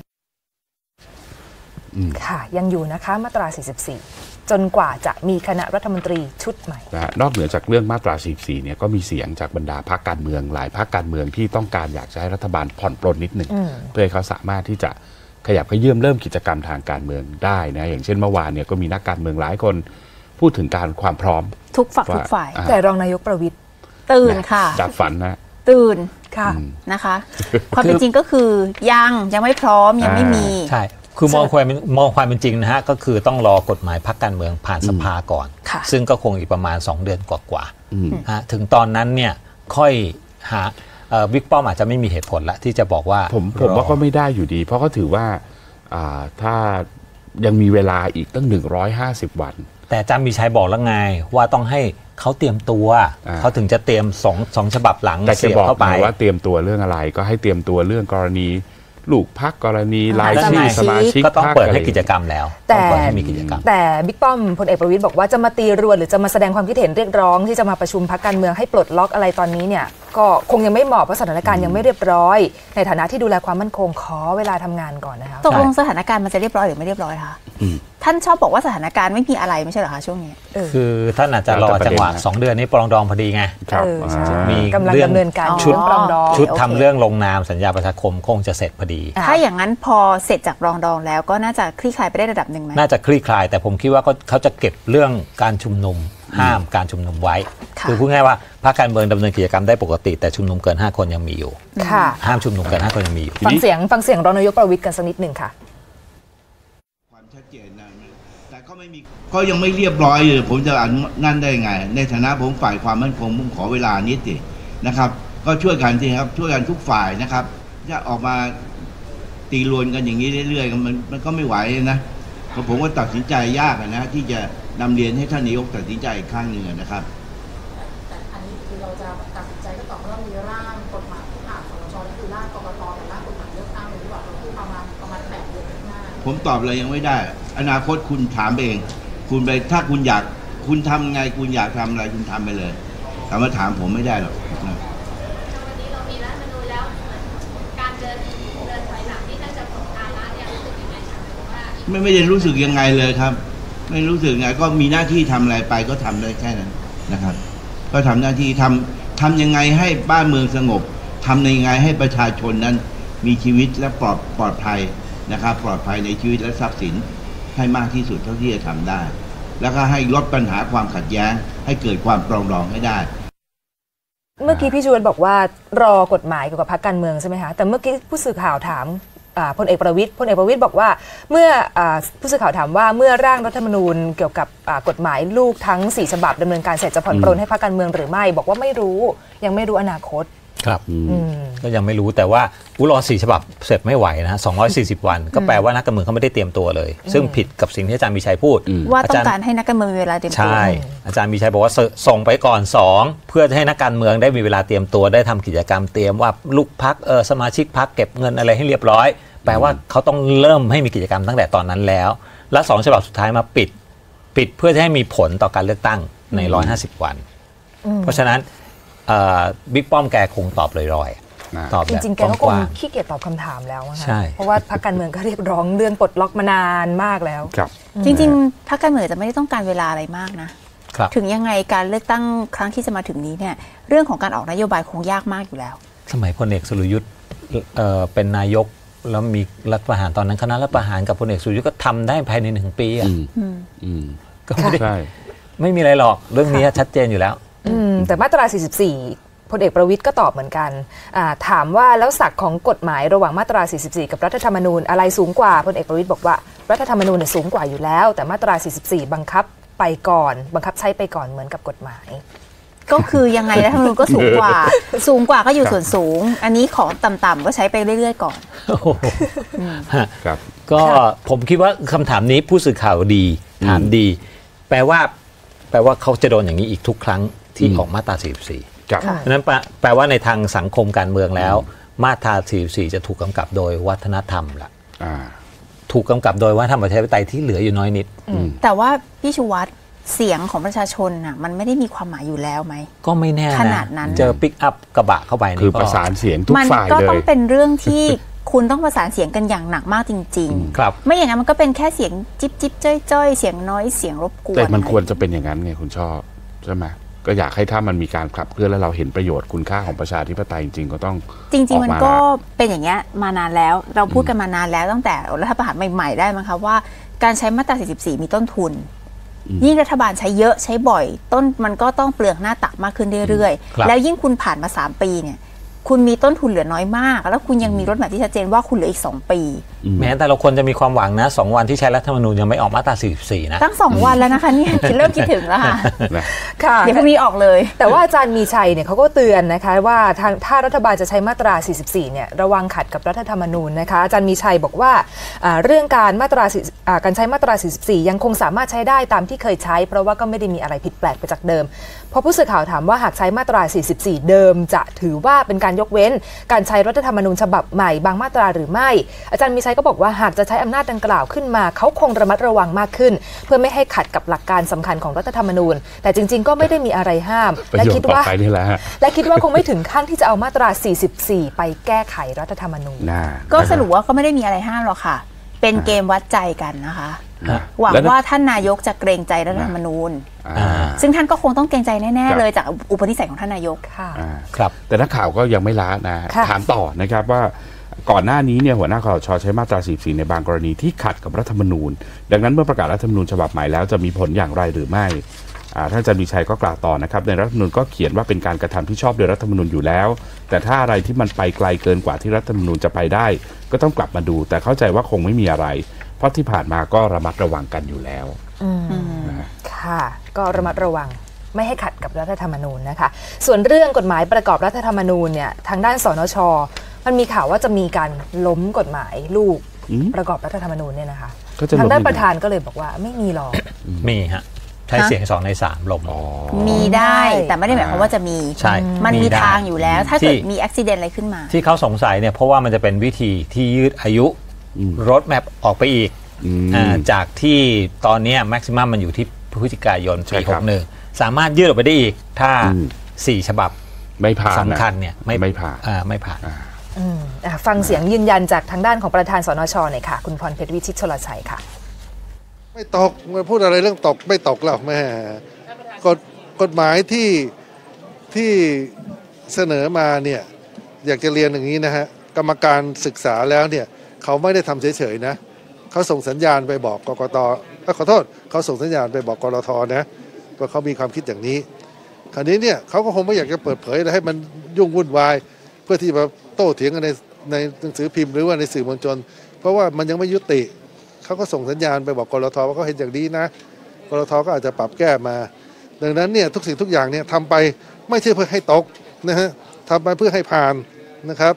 ค่ะยังอยู่นะคะมาตรา 44 จนกว่าจะมีคณะรัฐมนตรีชุดใหม่
นอกเหนือจากเรื่องมาตรา 44 เนี่ยก็มีเสียงจากบรรดาพรรคการเมืองหลายพรรคการเมืองที่ต้องการอยากจะให้รัฐบาลผ่อนปลนนิดหนึ่งเพื่อให้เขาสามารถที่จะขยับขยื่นเริ่มกิจกรรมทางการเมืองได้นะอย่างเช่นเมื่อวานเนี่ยก็มีนักการเมืองหลายคนพูดถึงการความพร้อม
ทุกฝักทุกฝ่าย
แต่รองนายกประวิตร
ตื่นค่ะ
ดับฝันนะ
ตื่นค่ะนะคะความเป็นจริงก็คือยังไม่พร้อมยังไม่มี
ใช่คือมองความเป็นจริงนะฮะก็คือต้องรอกฎหมายพรรคการเมืองผ่านสภาก่อนซึ่งก็คงอีกประมาณ2เดือนกว่าๆถึงตอนนั้นเนี่ยค่อยหาบิ๊กป้อมอาจจะไม่มีเหตุผลละที่จะบอกว่า
ผมว่าก็ไม่ได้อยู่ดีเพราะเขาถือว่าถ้ายังมีเวลาอีกตั้ง150 วัน
แต่อาจารย์มีชัยบอกแล้วไงว่าต้องให้เขาเตรียมตัวเขาถึงจะเตรียม2ฉบับหลัง
เสียบเข้าไปว่าเตรียมตัวเรื่องอะไรก็ให้เตรียมตัวเรื่องกรณีลูกพรรคกรณีรายชื่อสมาชิก
ก็ต้องเปิดให้กิจกรรมแล้ว
แต่บิ๊กป้อมพลเอกประวิตรบอกว่าจะมาตีรวนหรือจะมาแสดงความคิดเห็นเรียกร้องที่จะมาประชุมพรรคการเมืองให้ปลดล็อกอะไรตอนนี้เนี่ยก็คงยังไม่เหมาะเพราะสถานการณ์ยังไม่เรียบร้อยในฐานะที่ดูแลความมั่นคงขอเวลาทำงานก่อนนะคะ
ตกลงสถานการณ์มันจะเรียบร้อยหรือไม่เรียบร้อยคะท่านชอบบอกว่าสถานการณ์ไม่มีอะไรไม่ใช่เหรอคะช่วงนี้
คือท่านอาจจะรอจังหวะ2 เดือนนี้ปรองดองพอดีไง
มีกำลังดำเนินการ
ชุดทำเรื่องลงนามสัญญาประชาคมคงจะเสร็จพอดี
ถ้าอย่างนั้นพอเสร็จจากปรองดองแล้วก็น่าจะคลี่คลายไปได้ระดับหนึ่งไหม
น่าจะคลี่คลายแต่ผมคิดว่าเขาจะเก็บเรื่องการชุมนุมห้ามการชุมนุมไว้คือพูดง่ายว่าพรรคการเมืองดำเนินกิจกรรมได้ปกติแต่ชุมนุมเกิน5 คนยังมีอยู่ห้ามชุมนุมเกิน5 คนยังมีอยู่
ฟังเสียงรองนายกประวิตรกันสักนิดหนึ่งค่ะ
ความชัดเจนนะแต่ก็ไม่มีก็ยังไม่เรียบร้อยเลยผมจะนั่นได้ไงในฐานะผมฝ่ายความมั่นคงผมขอเวลานิดนึงนะครับก็ช่วยกันสิครับช่วยกันทุกฝ่ายนะครับจะออกมาตีรวนกันอย่างนี้เรื่อยๆมันก็ไม่ไหวนะผมก็ตัดสินใจยากนะที่จะนำเรียนให้ท่านนายกตัดสินใจอีกครั้งหนึ่งนะครับ
แต่อันนี้คือเราจะตัดสินใจก็ต่อเมื่อมีร่างกฎหมายที่ผ่านครม.คือร่างกกต.กับร่างกฎหมายเลือกตั้งหรือว่าเราพูดประมาณ8 เดือนข้างหน้า
ผมตอบอะไรยังไม่ได้อนาคตคุณถามเองคุณไปถ้าคุณอยากคุณทำไงคุณอยากทำอะไรคุณทำไปเลยแต่มาถามผมไม่ได้หรอกนะ
วันนี้เรามีรัฐธรรมนูญแล้วการเดินถอยหลังที่ท่านจะส่งการละเนี่ยรู้สึกยังไงคะ
ไม่ได้รู้สึกยังไงเลยครับไม่รู้สึกไงก็มีหน้าที่ทำอะไรไปก็ทำได้แค่นั้นนะครับก็ทำหน้าที่ทำยังไงให้บ้านเมืองสงบทำยังไงให้ประชาชนนั้นมีชีวิตและปลอดภัยนะครับปลอดภัยในชีวิตและทรัพย์สินให้มากที่สุดเท่าที่จะทำได้แล้วก็ให้ลดปัญหาความขัดแย้งให้เกิดความปรองดองให้ได้
เมื่อกี้พี่ชวนบอกว่ารอกฎหมายเกี่ยวกับพรรคการเมืองใช่ไหมคะแต่เมื่อกี้ผู้สื่อข่าวถามพลเอกประวิตรบอกว่าเมื่อผู้สื่อข่าวถามว่าเมื่อร่างรัฐธรรมนูญเกี่ยวกับกฎหมายลูกทั้ง4 ฉบับดำเนินการเสร็จจะผ่อนปรนให้พรรคการเมืองหรือไม่บอกว่าไม่รู้ยังไม่รู้อนาคต
ครับก็ยังไม่รู้แต่ว่ารอ4 ฉบับเสร็จไม่ไหวนะ240 วันก็แปลว่านักการเมืองเขาไม่ได้เตรียมตัวเลยซึ่งผิดกับสิ่งที่อาจารย์มีชัยพูด
ว่าต้องการให้นักการเมืองมีเวลาเตรียมตัว
ใช่อาจารย์มีชัยบอกว่าส่งไปก่อน2เพื่อให้นักการเมืองได้มีเวลาเตรียมตัวได้ทำกิจกรรมเตรียมว่าลูกพรรคสมาชิกพรรคเก็บเงินอะไรให้เรียบร้อยแปลว่าเขาต้องเริ่มให้มีกิจกรรมตั้งแต่ตอนนั้นแล้วและ2 ฉบับสุดท้ายมาปิดเพื่อให้มีผลต่อการเลือกตั้งใน150 วันเพราะฉะนั้นบิ๊กป้อมแกคงตอบลอยๆตอบ
จริงๆแกก็คงขี้เกียจตอบคำถามแล้วนะคะเพราะว่าพรรคการเมืองก็เรียกร้องเรื่องปลดล็อกมานานมากแล้ว
จริงๆพรรคการเมืองจะไม่ได้ต้องการเวลาอะไรมากนะถึงยังไงการเลือกตั้งครั้งที่จะมาถึงนี้เนี่ยเรื่องของการออกนโยบายคงยากมากอยู่แล้ว
สมัยพลเอกสุรยุทธ์เป็นนายกแล้วมีรัฐประหารตอนนั้นคณะรัฐประหารกับพลเอกสุรยุทธ์ก็ทำได้ภายใน1 ปีก็ไม่มีอะไรหรอกเรื่องนี้ชัดเจนอยู่แล้ว
แต่มาตรา 44 พลเอกประวิตรก็ตอบเหมือนกันถามว่าแล้วศักดิ์ของกฎหมายระหว่างมาตรา 44 กับรัฐธรรมนูญอะไรสูงกว่าพลเอกประวิตรบอกว่ารัฐธรรมนูญสูงกว่าอยู่แล้วแต่มาตรา 44 บังคับไปก่อนบังคับใช้ไปก่อนเหมือนกับกฎหมาย
ก็คือยังไงรัฐธรรมนูญก็สูงกว่าก็อยู่ส่วนสูงอันนี้ของต่ำๆก็ใช้ไปเรื่อยๆก่อน
ก็ผมคิดว่าคำถามนี้ผู้สื่อข่าวดีถามดีแปลว่าเขาจะโดนอย่างนี้อีกทุกครั้งที่ออกมาตรา 44เพราะนั้นแปลว่าในทางสังคมการเมืองแล้วมาตรา 44 จะถูกกำกับโดยวัฒนธรรมละถูกกำกับโดยวัฒนธรรมประชาธิปไตยที่เหลืออยู่น้อยนิด
แต่ว่าพี่ชูวัฒน์เสียงของประชาชนน่ะมันไม่ได้มีความหมายอยู่แล้วไหม
ก็ไม่แน่นะ
ขนาดนั้น
เจอปิกอัพกระบะเข้าไป
คือประสานเสียงทุกฝ่ายเลย
มันก็ต้องเป็นเรื่องที่ คุณต้องประสานเสียงกันอย่างหนักมากจริงๆ
ครับ
ไม่อย่างนั้นมันก็เป็นแค่เสียงจิ๊บจิ๊บจ้อยๆเสียงน้อยเสียงรบกวน
แต่มันควรจะเป็นอย่างนั้นไงคุณชอบใช่ไหมก็อยากให้ถ้ามันมีการขับเคลื่อนแล้วเราเห็นประโยชน์คุณค่าของประชาธิปไตยจริงๆก็ต้อง
จริงๆมันก็เป็นอย่างเงี้ยมานานแล้วเราพูดกันมานานแล้วตั้งแต่รัฐประหารใหม่ๆได้มั้งคะว่าการใช้มาตรา 44 มีต้นทุนยิ่งรัฐบาลใช้เยอะใช้บ่อยต้นมันก็ต้องเปลืองหน้าตักมากขึ้นเรื่อยๆแล้วยิ่งคุณผ่านมา3ปีเนี่ยคุณมีต้นทุนเหลือน้อยมากแล้วคุณยังมีรถแมพที่ชัดเจนว่าคุณเหลืออีก2ปี
แม้แต่เราควรจะมีความหวังนะ2วันที่ใช้รัฐธรรมนูญยังไม่ออกมาตรา 44นะ
ตั้ง2วันแล้วนะคะนี่เริ่มคิดถึงแล้วค่ะเดี๋ยวพรุ่งนี้ออกเลย
แต่ว่าอาจารย์มีชัยเนี่ยเขาก็เตือนนะคะว่าถ้ารัฐบาลจะใช้มาตรา 44 เนี่ยระวังขัดกับรัฐธรรมนูญนะคะอาจารย์มีชัยบอกว่าเรื่องการใช้มาตรา 44 ยังคงสามารถใช้ได้ตามที่เคยใช้เพราะว่าก็ไม่ได้มีอะไรผิดแปลกไปจากเดิมพอผู้สื่อข่าวถามว่าหากใช้มาตรา 44 เดิมจะถือว่าเป็นการยกเว้นการใช้รัฐธรรมนูญฉบับใหม่บางมาตราหรือไม่อาจารย์มีชัยก็บอกว่าหากจะใช้อำนาจดังกล่าวขึ้นมาเขาคงระมัดระวังมากขึ้นเพื่อไม่ให้ขัดกับหลักการสำคัญของรัฐธรรมนูญแต่จริงๆก็ไม่ได้มีอะไรห้ามและคิดว่าคงไม่ถึงขั้นที่จะเอามาตรา 44 ไปแก้ไขรัฐธรรมนูญ
ก็สรุปว่าก็ไม่ได้มีอะไรห้ามหรอกค่ะเป็นเกมวัดใจกันนะคะหวังว่าท่านนายกจะเกรงใจรัฐธรรมนูญซึ่งท่านก็คงต้องเกรงใจแน่ๆเลยจากอุปนิสัยของท่านนายกค่ะ
ครับแต่นักข่าวก็ยังไม่ล้านะถามต่อนะครับว่าก่อนหน้านี้เนี่ยหัวหน้าคช.ใช้มาตรา 44 ในบางกรณีที่ขัดกับรัฐธรรมนูญดังนั้นเมื่อประกาศรัฐธรรมนูญฉบับใหม่แล้วจะมีผลอย่างไรหรือไม่ท่านอาจารย์มีชัยก็กล่าวต่อนะครับในรัฐธรรมนูญก็เขียนว่าเป็นการกระทำที่ชอบโดยรัฐธรรมนูญอยู่แล้วแต่ถ้าอะไรที่มันไปไกลเกินกว่าที่รัฐธรรมนูญจะไปได้ก็ต้องกลับมาดูแต่เข้าใจว่าคงไม่มีอะไรเพราะที่ผ่านมาก็ระมัดระวังกันอยู่แล้ว
ค่ะก็ระมัดระวังไม่ให้ขัดกับรัฐธรรมนูญนะคะส่วนเรื่องกฎหมายประกอบรัฐธรรมนูญเนี่ยทางด้านสนช.มันมีข่าวว่าจะมีการล้มกฎหมายลูกประกอบรัฐธรรมนูญเนี่ยนะคะทางด้านประธานก็เลยบอกว่าไม่มีหรอก
มีฮะใช้เสียง2 ใน 3ล้ม
มีได้แต่ไม่ได้หมายความว่าจะมี
ใช่
มันมีทางอยู่แล้วถ้าเกิดมีอุบัติเหตุอะไรขึ้นมา
ที่เขาสงสัยเนี่ยเพราะว่ามันจะเป็นวิธีที่ยืดอายุรถแมพออกไปอีกจากที่ตอนนี้แม็กซิมัมมันอยู่ที่พฤศจิกายนปี61สามารถยืดออกไปได้อีกถ้า4 ฉบับ
ไม่ผ่าน
สำคัญเนี่ย
ไม่ผ่าน
ไม่ผ่าน
ฟังเสียงยืนยันจากทางด้านของประธานสนช.หน่อยค่ะคุณพรเพชรวิชิตชลชัยค่ะ
ไม่ตกมาพูดอะไรเรื่องตกไม่ตกแล้วแม่กฎหมายที่เสนอมาเนี่ยอยากจะเรียนอย่างนี้นะฮะกรรมการศึกษาแล้วเนี่ยเขาไม่ได้ทำเฉยๆนะเขาส่งสัญญาณไปบอกกกต.ขอโทษเขาส่งสัญญาณไปบอกกลท.นะว่าเขามีความคิดอย่างนี้คราวนี้เนี่ยเขาก็คงไม่อยากจะเปิดเผยให้มันยุ่งวุ่นวายเพื่อที่มาโต้เถียงกันในหนังสือพิมพ์หรือว่าในสื่อมวลชนเพราะว่ามันยังไม่ยุติเขาก็ส่งสัญญาณไปบอกกลท.ว่าเขาเห็นอย่างนี้นะกลท.ก็อาจจะปรับแก้มาดังนั้นเนี่ยทุกสิ่งทุกอย่างเนี่ยทำไปไม่ใช่เพื่อให้ตกนะฮะทำไปเพื่อให้ผ่านนะครับ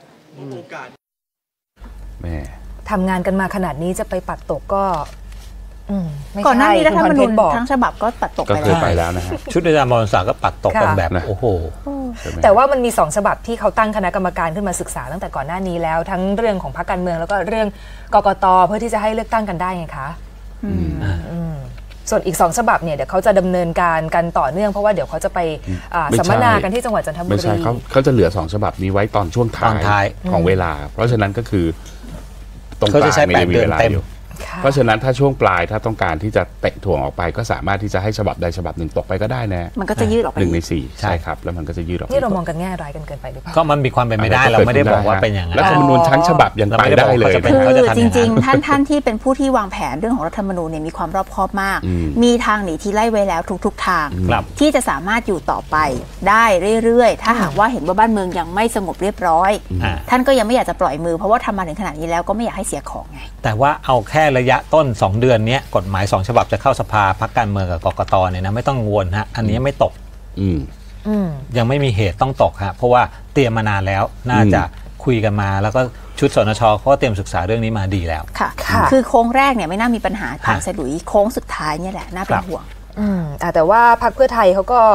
แม่
ทำงานกันมาขนาดนี้จะไปปัดตกก็
ก่อนหน้านี้รัฐธรรมนูญทั้งฉบับก็ปัดตก
ไปแล้วนะฮะ
ชุดอาจารย์มรศักดิ์ก็ปัดตกกันแบบโอ้โห
แต่ว่ามันมี2 ฉบับที่เขาตั้งคณะกรรมการขึ้นมาศึกษาตั้งแต่ก่อนหน้านี้แล้วทั้งเรื่องของพรรคการเมืองแล้วก็เรื่องกกต.เพื่อที่จะให้เลือกตั้งกันได้ไงคะส่วนอีก2 ฉบับเนี่ยเดี๋ยวเขาจะดำเนินการกันต่อเนื่องเพราะว่าเดี๋ยวเขาจะไปสัมมนากันที่จังหวัดจันทบุรี
ไม่ใช่เขาจะเหลือ2 ฉบับนี้ไว้ตอนช่วงท้ายของเวลาเพราะฉะนั้นก็คือ
ตรงกลางไม่มีเวลาอยู่
เพราะฉะนั้นถ้าช่วงปลายถ้าต้องการที่จะเตะถ่วงออกไปก็สามารถที่จะให้ฉบับใดฉบับหนึ่งตกไปก็ได้นะ
มันก็จะยืดออกไป
1 ใน 4ใช่ครับแล้วมันก็จะยืดออกไป
นี่เรามองกันแง่ร้ายกันเกินไปหรือเปล่า
ก็มันมีความเป็นไม่ได้เราไม่ได้บอกว่าเป็นอย่างนั้น
รัฐธรรมนูญทั้งฉบับยังไปได้เลย
คือจริงๆท่านที่เป็นผู้ที่วางแผนเรื่องของรัฐธรรมนูญเนี่ยมีความรอบคอบมากมีทางหนีที่ไล่ไว้แล้วทุกทางที่จะสามารถอยู่ต่อไปได้เรื่อยๆถ้าหากว่าเห็นว่าบ้านเมืองยังไม่สงบเรียบร้อยท่านก็ยังไม่อยากจะปล่อยมือเพราะว่าทำมาถึงขนาดนี้แล้วก็ไม่อยากให้เสียของไง
แต่ว่าเอาแค่ระยะต้น2 เดือนนี้กฎหมาย2 ฉบับจะเข้าสภาพรรคการเมืองกับกกต.เนี่ยนะไม่ต้องกังวลฮะอันนี้ไม่ตกยังไม่มีเหตุต้องตกฮะเพราะว่าเตรียมมานานแล้วน่าจะคุยกันมาแล้วก็ชุดสนช.เขาเตรียมศึกษาเรื่องนี้มาดีแล้ว
ค่ะคือโค้งแรกเนี่ยไม่น่ามีปัญหาทางสะดุยโค้งสุดท้ายเนี่ยแหละน่าเป็นห่วง
แต่ว่าพรรคเพื่อไทยเขาก็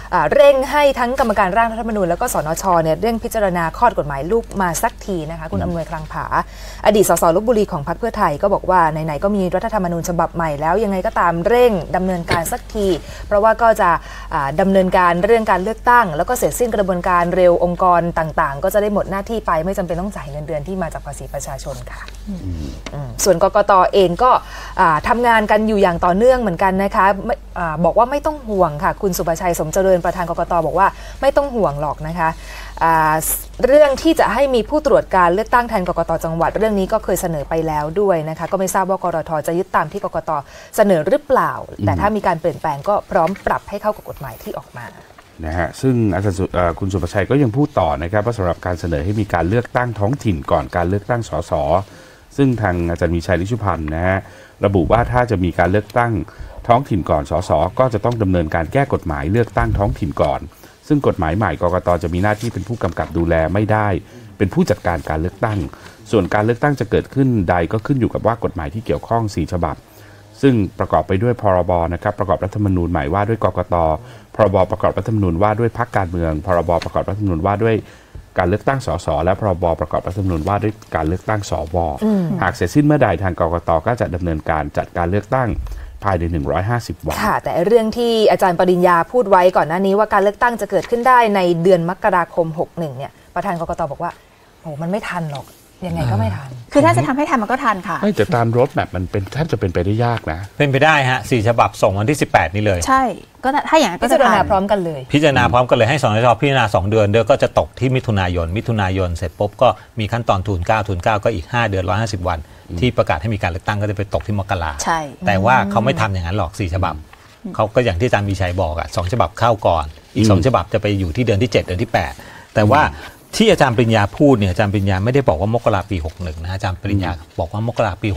เร่งให้ทั้งกรรมการร่างรัฐธรรมนูญแล้วก็สนชเนี่ยเร่งพิจารณาข้อกฎหมายลูกมาสักทีนะคะคุณอำนวยคลังผาอดีตสสลพบุรีของพรรคเพื่อไทยก็บอกว่าไหนๆก็มีรัฐธรรมนูญฉบับใหม่แล้วยังไงก็ตามเร่งดำเนินการสักทีเพราะว่าก็จะดำเนินการเรื่องการเลือกตั้งแล้วก็เสร็จสิ้นกระบวนการเร็วองค์กรต่างๆก็จะได้หมดหน้าที่ไปไม่จำเป็นต้องจ่ายเงินเดือนที่มาจากภาษีประชาชนค่ะส่วนกกต.เองก็ทำงานกันอยู่อย่างต่อเนื่องเหมือนกันนะคะบอกว่าไม่ต้องห่วงค่ะคุณสุภชัยสมเจริญประธานกกต.บอกว่าไม่ต้องห่วงหรอกนะคะเรื่องที่จะให้มีผู้ตรวจการเลือกตั้งแทนกกต.จังหวัดเรื่องนี้ก็เคยเสนอไปแล้วด้วยนะคะก็ไม่ทราบว่ากกต.จะยึดตามที่กกต.เสนอหรือเปล่าแต่ถ้ามีการเปลี่ยนแปลงก็พร้อมปรับให้เข้ากับกฎหมายที่ออกมา
นะฮะซึ่งอาจารย์คุณสุภชัยก็ยังพูดต่อนะครับว่าสำหรับการเสนอให้มีการเลือกตั้งท้องถิ่นก่อนการเลือกตั้งสสซึ่งทางอาจารย์มีชัยฤชุพันธ์นะฮะระบุว่าถ้าจะมีการเลือกตั้งท้องถิ่นก่อนสสก็จะต้องดำเนินการแก้กฎหมายเลือกตั้งท้องถิ่นก่อนซึ่งกฎหมายใหม่กกต.จะมีหน้าที่เป็นผู้กำกับดูแลไม่ได้เป็นผู้จัดการการเลือกตั้งส่วนการเลือกตั้งจะเกิดขึ้นใดก็ขึ้นอยู่กับว่ากฎหมายที่เกี่ยวข้อง4ฉบับซึ่งประกอบไปด้วยพรบนะครับประกอบรัฐธรรมนูญใหม่ว่าด้วยกกต.พรบประกอบรัฐธรรมนูญว่าด้วยพรรคการเมืองพรบประกอบรัฐธรรมนูญว่าด้วยการเลือกตั้งสสและพรบประกอบรัฐธรรมนูญว่าด้วยการเลือกตั้งสวหากเสร็จสิ้นเมื่อใดทางกกต.ก็จะดำเนินการจัดการเลือกตั้งภายใน150 วัน
ค่ะแต่เรื่องที่อาจารย์ปริญญาพูดไว้ก่อนหน้านี้ว่าการเลือกตั้งจะเกิดขึ้นได้ในเดือนมกราคม61เนี่ยประธานกกต.บอกว่าโอ้มันไม่ทันหรอกยังไงก็ไม่ทัน
คือถ้าจะทำให้ทันมันก็ทันค่ะ
ไม่แต่ตามรถแมพมันเป็นแทบจะเป็นไปได้ยากนะ
เป็นไปได้ฮะ4ฉบับส่งวันที่18นี้เลย
ใช่ก็ถ้าอย่างนั้น
พิจารณาพร้อมกันเลย
พิจารณาพร้อมกันเลยให้สนช.พิจารณา2 เดือนก็จะตกที่มิถุนายนเสร็จปุ๊บก็มีขั้นตอนทูล9ก็อีก5 เดือน150 วันที่ประกาศให้มีการเลือกตั้งก็จะไปตกที่มกรา
ใช่
แต่ว่าเขาไม่ทำอย่างนั้นหรอก4 ฉบับเขาก็อย่างที่อาจารย์มีชัยบอก2 ฉบับเข้าก่อนอีก2 ฉบับจะไปอยู่ที่เดือนที่7เดือนที่8แต่ว่าที่อาจารย์ปริญญาพูดเนี่ยอาจารย์ปริญญาไม่ได้บอกว่ามกราปี61นะอาจารย์ปริญญาบอกว่ามกราปี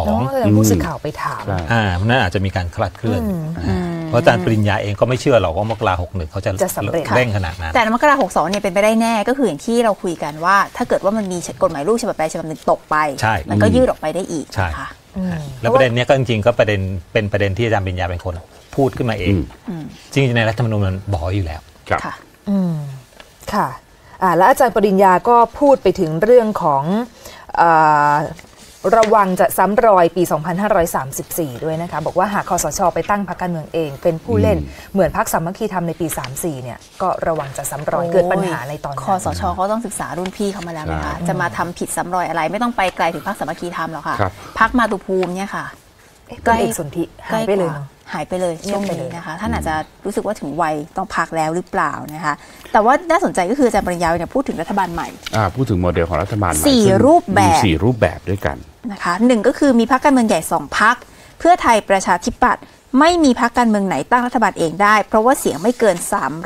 62
ผู้สื่อข่าวไปถาม
นั่นอาจจะมีการคลาดเคลื่อนเพราะอาจารย์ปริญญาเองก็ไม่เชื่อหรอกว่ามกรา61เขาจะเร่งขนาดนั้น
แต่มกรา62เนี่ยเป็นไปได้แน่ก็คืออย่างที่เราคุยกันว่าถ้าเกิดว่ามันมีกฎหมายลูกฉบับใดฉบับหนึ่งตกไปมันก็ยืดออกไปได้อีก
ค่ะแล้วประเด็นนี้ก็จริงๆก็เป็นประเด็นที่อาจารย์ปริญญาเป็นคนพูดขึ้นมาเองจริงๆในรัฐธรรมนูญมันบอกอยู่แล้ว
ค่ะค่ะและอาจารย์ปริญญาก็พูดไปถึงเรื่องของระวังจะซ้ำรอยปี 2534 ด้วยนะคะบอกว่าหากคสช.ไปตั้งพรรคการเมืองเองเป็นผู้เล่นเหมือนพรรคสามัคคีธรรมในปี 34 เนี่ยก็ระวังจะซ้ำรอยเกิดปัญหาในตอนนั้น
คสช.เขาต้องศึกษารุ่นพี่เขามาแล้วนะคะจะมาทำผิดซ้ำรอยอะไรไม่ต้องไปไกลถึงพรรคสามัคคีธรรมหรอกค่ะพรรคมาตุภูมิเนี่ยค่ะ
ก็เอกสนธิหายไปเลย
หายไปเลยช่วงนี้นะคะท่านอาจจะรู้สึกว่าถึงวัยต้องพักแล้วหรือเปล่านะคะแต่ว่าน่าสนใจก็คืออาจารย์ปริญญาเนี่ยพูดถึงรัฐบาลใหม่
พูดถึงโมเดลของรัฐบาลใหม่
4 รูปแบบ
4 รูปแบบด้วยกัน
นะคะ1ก็คือมีพรรคการเมืองใหญ่2 พรรคเพื่อไทยประชาธิปัตย์ไม่มีพรรคการเมืองไหนตั้งรัฐบาลเองได้เพราะว่าเสียงไม่เกิน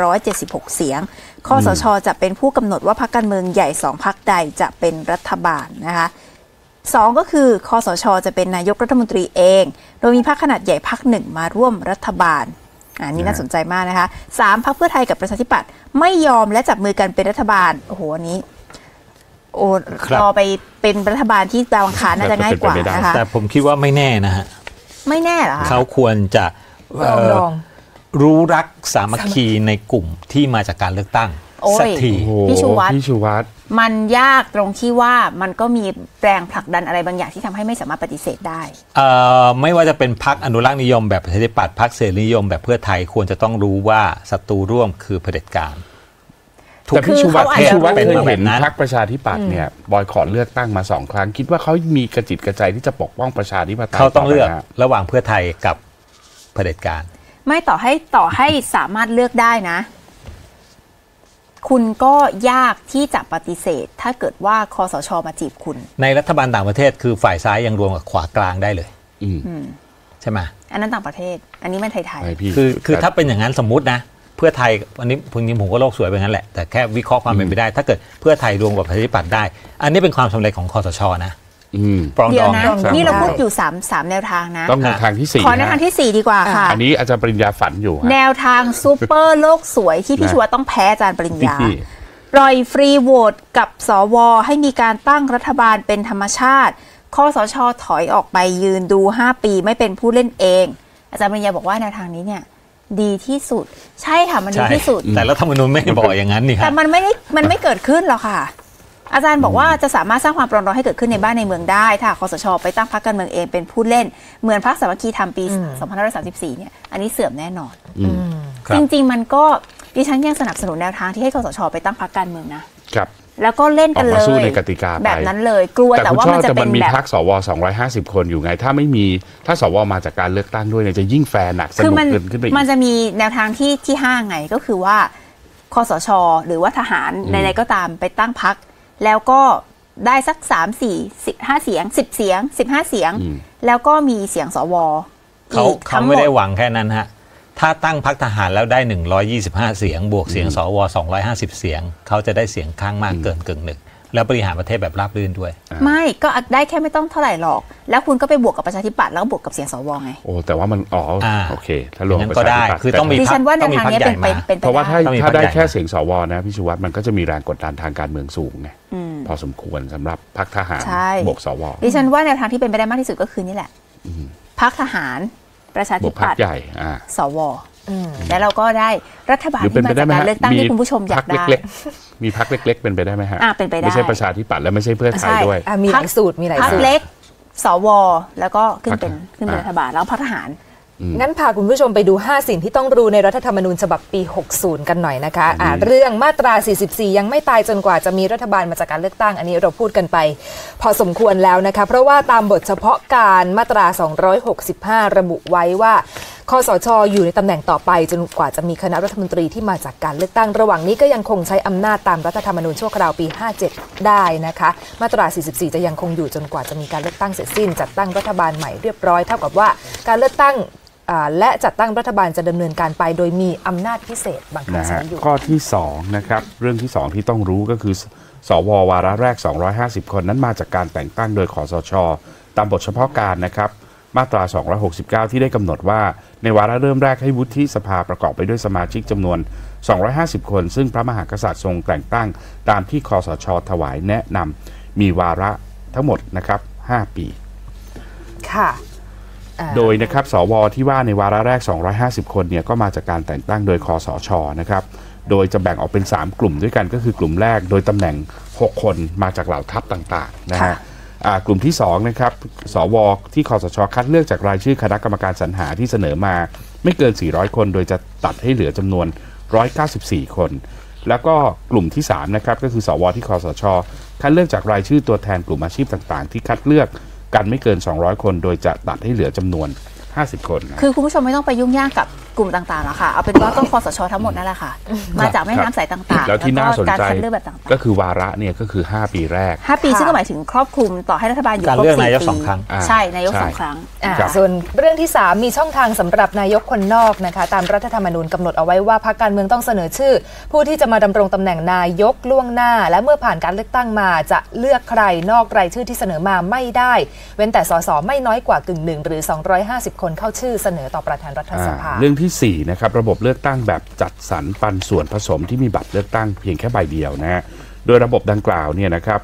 376เสียงคสช.จะเป็นผู้กำหนดว่าพรรคการเมืองใหญ่2 พรรคใดจะเป็นรัฐบาลนะคะ2ก็คือคสช.จะเป็นนายกรัฐมนตรีเองโดยมีพรรคขนาดใหญ่พรรคหนึ่งมาร่วมรัฐบาลนี่น่าสนใจมากนะคะ3พรรคเพื่อไทยกับประชาธิปัตย์ไม่ยอมและจับมือกันเป็นรัฐบาลโอ้โหอันนี้รอไปเป็นรัฐบาลที่ดาวอังคารน่าจะง่ายกว่านะคะ
แต่ผมคิดว่าไม่แน่นะฮะ
ไม่แน่เหรอคะ
เขาควรจะรู้รักสามัคคีในกลุ่มที่มาจากการเลือกตั้งสักที
พี่ชูวัฒน์มันยากตรงที่ว่ามันก็มีแรงผลักดันอะไรบางอย่างที่ทำให้ไม่สามารถปฏิเสธได้
ไม่ว่าจะเป็นพรรคอนุรักษ์นิยมแบบประชาธิปัตย์พรรคเสรีนิยมแบบเพื่อไทยควรจะต้องรู้ว่าศัตรูร่วมคือเผด็จการ
แต่พี่ชูวัฒน์เคยเห็นพรรคประชาธิปัตย์เนี่ยบอยคอตเลือกตั้งมา2 ครั้งคิดว่าเขามีกระจิตกระใจที่จะปกป้องประชาธิปไตย
เขาต้องเลือกระหว่างเพื่อไทยกับเผด็จการ
ไม่ต่อให้สามารถเลือกได้นะคุณก็ยากที่จะปฏิเสธถ้าเกิดว่าคสช.มาจีบคุณ
ในรัฐบาลต่างประเทศคือฝ่ายซ้ายยังรวมกับขวากลางได้เลยใช่ไหม
อันนั้นต่างประเทศอันนี้ไม่ไทย
คือถ้าเป็นอย่างนั้นสมมุตินะเพื่อไทยวันนี้ผมก็โลกสวยไปงั้นแหละแต่แค่วิเคราะห์ความเป็นไปได้ถ้าเกิดเพื่อไทยรวมกับประชาธิปัตย์ได้อันนี้เป็นความสำเร็จของคสช.นะ
เดี๋ยวนะนี่เราพูดอยู่3แนวทางนะ
ต้องแนวทางที่4
ขอแนวทางที่4ดีกว่าค่ะ
อันนี้อาจารย์ปริญญาฝันอยู่
แนวทางซูเปอร์โลกสวยที่พี่ชูวัฒน์ต้องแพ้อาจารย์ปริญญาปล่อยฟรีโหวตกับสวให้มีการตั้งรัฐบาลเป็นธรรมชาติคสช.ถอยออกไปยืนดู5 ปีไม่เป็นผู้เล่นเองอาจารย์ปริญญาบอกว่าแนวทางนี้เนี่ยดีที่สุดใช่ค่ะมันดีที่สุด
แต่รัฐธรรมนูญไม่บอกอย่างนั้นนี่ครับ
แต่มันไม่เกิดขึ้นหรอกค่ะอาจารย์บอกว่าจะสามารถสร้างความปรองดองให้เกิดขึ้นในบ้านในเมืองได้ถ้าคสช.ไปตั้งพรรคการเมืองเองเป็นผู้เล่นเหมือนพรรคสามัคคีทำปี2534เนี่ยอันนี้เสื่อมแน่นอนจริงๆมันก็ดิฉันยังสนับสนุนแนวทางที่ให้คสช.ไปตั้งพรรคการเมืองนะครับแล้วก็เล่นกันเลย
สู้ในกติกา
แบบนั้นเลยกลัวแต่ว่ามันจะเป็น
แบบมีพรรคสว250คนอยู่ไงถ้าสวมาจากการเลือกตั้งด้วยเนี่ยจะยิ่งแฟร์หนักสนุกขึ้นไปอีก
มันจะมีแนวทางที่5ไงก็คือว่าคสช.หรือว่าทหารใดๆก็ตามไปตั้งพรรคแล้วก็ได้สัก3 4 15เสียง10เสียง15เสียงแล้วก็มีเสียงสว
เขาไม่ได้หวังแค่นั้นฮะถ้าตั้งพรรคทหารแล้วได้125เสียงบวกเสียงสว250เสียงเขาจะได้เสียงข้างมากเกินกึ่งหนึ่งแล้วบริหารประเทศแบบราบรื่นด้วย
ไม่ก็ได้แค่ไม่ต้องเท่าไหร่หรอกแล้วคุณก็ไปบวกกับประชาธิปัตย์แล้วก็บวกกับเสียงสวไง
โอ้แต่ว่ามันโอเคถ้ารวม
ก็ได้คือต้องมีพรรค
ใหญ่มา
เพราะว่าถ้าได้แค่เสียงสวนะพี่ชูวัฒน์มันก็จะมีแรงกดดันทางการเมืองสูงไงพอสมควรสำหรับพรรคทหารบวกสว
ดิฉันว่าแนวทางที่เป็นไปได้มากที่สุดก็คือนี่แหละพรรคทหารประชาธิปัตย์สวแล้วเราก็ได้รัฐบาลที่มาจากการเลือกตั้งที่คุณผู้ชมอยากได้
มีพรรคเล็กๆเป็นไปได้ไหมฮะ
เป็นไปได้
ไม่ใช่ประชาธิปัตย์และไม่ใช่เพื่อไทยด้วย
มีหลายสูตรมีหลาย
พรรคเล็กสวแล้วก็ขึ้นเป็นรัฐบาลแล้วพรรคทหาร
งั้นพาคุณผู้ชมไปดู5สิ่งที่ต้องรู้ในรัฐธรรมนูญฉบับปี 60 กันหน่อยนะคะเรื่องมาตรา 44 ยังไม่ตายจนกว่าจะมีรัฐบาลมาจากการเลือกตั้งอันนี้เราพูดกันไปพอสมควรแล้วนะคะเพราะว่าตามบทเฉพาะการมาตรา 265 ระบุไว้ว่าคสช.อยู่ในตำแหน่งต่อไปจนกว่าจะมีคณะรัฐมนตรีที่มาจากการเลือกตั้งระหว่างนี้ก็ยังคงใช้อำนาจตามรัฐธรรมนูญชั่วคราวปี 57 ได้นะคะมาตรา 44 จะยังคงอยู่จนกว่าจะมีการเลือกตั้งเสร็จสิ้นจัดตั้งรัฐบาลใหม่เรียบร้อยเท่ากับว่าการเลือกตั้งและจัดตั้งรัฐบาลจะดำเนินการไปโดยมีอำนาจพิเศษบังคับใช้อยู่
ข้อที่2นะครับเรื่องที่2ที่ต้องรู้ก็คือสววาระแรก250คนนั้นมาจากการแต่งตั้งโดยคสช.ตามบทเฉพาะการนะครับมาตรา269ที่ได้กำหนดว่าในวาระเริ่มแรกให้วุฒิสภาประกอบไปด้วยสมาชิกจำนวน250คนซึ่งพระมหากษัตริย์ทรงแต่งตั้งตามที่คสช.ถวายแนะนำมีวาระทั้งหมดนะครับ5ปี
ค่ะ
โดยนะครับสวที่ว่าในวาระแรก250คนเนี่ยก็มาจากการแต่งตั้งโดยคสช.นะครับโดยจะแบ่งออกเป็น3กลุ่มด้วยกันก็คือกลุ่มแรกโดยตำแหน่ง6คนมาจากเหล่าทัพต่างๆนะฮะกลุ่มที่2นะครับสวที่คสช.คัดเลือกจากรายชื่อคณะกรรมการสรรหาที่เสนอมาไม่เกิน400คนโดยจะตัดให้เหลือจำนวน194คนแล้วก็กลุ่มที่3นะครับก็คือสวที่คสช.คัดเลือกจากรายชื่อตัวแทนกลุ่มอาชีพต่างๆที่คัดเลือกกันไม่เกิน200คนโดยจะตัดให้เหลือจำนวน50คน
คือคุณผู้ชมไม่ต้องไปยุ่งยากกับกลุ่มต่างๆหรอกค่ะเอาเป็นว่าก็คสช.ทั้งหมดนั่นแหละค่ะมาจากแม่น้ำสายต่างๆ
แล้วที่น่าสนใจก็คือวาระเนี่ยก็คือ5ปีแรก
5ปีซึ่งก็หมายถึงครอบคลุมต่อให้รัฐบาลอยู่
ครบ4 ปี
ใช่นายก2 ครั้ง
ส่วนเรื่องที่3มีช่องทางสำหรับนายกคนนอกนะคะตามรัฐธรรมนูญกำหนดเอาไว้ว่าพรรคการเมืองต้องเสนอชื่อผู้ที่จะมาดำรงตำแหน่งนายกล่วงหน้าและเมื่อผ่านการเลือกตั้งมาจะเลือกใครนอกรายชื่อที่เสนอมาไม่ได้เว้นแต่สสไม่น้อยกว่ากึ่งหนึ่งหรือ250คนเข้าชื่อเสนอต่อประธานรัฐสภา
เรื่องที่4นะครับระบบเลือกตั้งแบบจัดสรรปันส่วนผสมที่มีบัตรเลือกตั้งเพียงแค่ใบเดียวนะฮะโดยระบบดังกล่าวเนี่ยนะครับ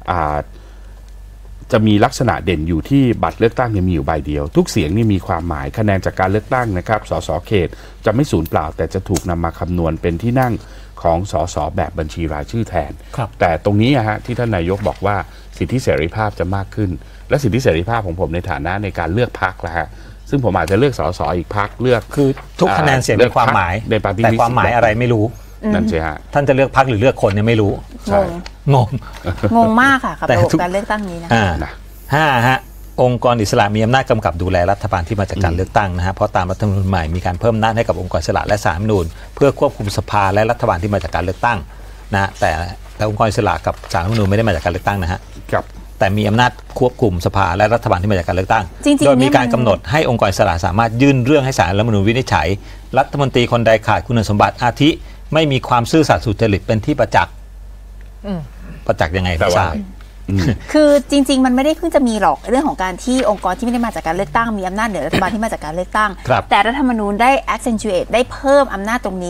จะมีลักษณะเด่นอยู่ที่บัตรเลือกตั้งมีอยู่ใบเดียวทุกเสียงนี่มีความหมายคะแนนจากการเลือกตั้งนะครับสสเขตจะไม่สูญเปล่าแต่จะถูกนำมาคำนวณเป็นที่นั่งของสสแบบบัญชีรายชื่อแทนแต่ตรงนี้ที่ท่านนายกบอกว่าสิทธิเสรีภาพจะมากขึ้นและสิทธิเสรีภาพของผมในฐานะในการเลือกพรรคนะฮะซึ่งผมอาจจะเลือกสสอีกพรรคเลือก
คือทุกคะแนนเสียงมีความหมายแต่ความหมายอะไรไม่รู้
นั่นใช่ฮะ
ท่านจะเลือกพรรคหรือเลือกคนเนี่ยไม่รู้
งงมากค่ะกับระบบการเลือกตั้งนี้นะ
5ฮะองค์กรอิสระมีอำนาจกำกับดูแลรัฐบาลที่มาจากการเลือกตั้งนะฮะเพราะตามรัฐธรรมนูญใหม่มีการเพิ่มอำนาจให้กับองค์กรอิสระและศาลรัฐธรรมนูญเพื่อควบคุมสภาและรัฐบาลที่มาจากการเลือกตั้งนะแต่องค์กรอิสระกับศาลรัฐธรรมนูญไม่ได้มาจากการเลือกตั้งนะฮะแต่มีอำนาจควบคุมสภาและรัฐบาลที่มาจากการเลือกตั้งโดยมีการกำหนดให้องค์กรอิสระสามารถยื่นเรื่องให้ศาลรัฐธรรมนูญวินิจฉัยรัฐมนตรีคนใดขาดคุณสมบัติอาทิไม่มีความซื่อสัตย์สุจริตเป็นที่ประจักษ์ยังไงไม่ทราบ
คือจริงๆมันไม่ได้เพิ่งจะมีหรอกเรื่องของการที่องค์กรที่ไม่ได้มาจากการเลือกตั้งมีอำนาจเหนือรัฐบาลที่มาจากการเลือกตั้งแต่รัฐธรรมนูญได้ accentuate ได้เพิ่มอำนาจตรงนี้เนี่ย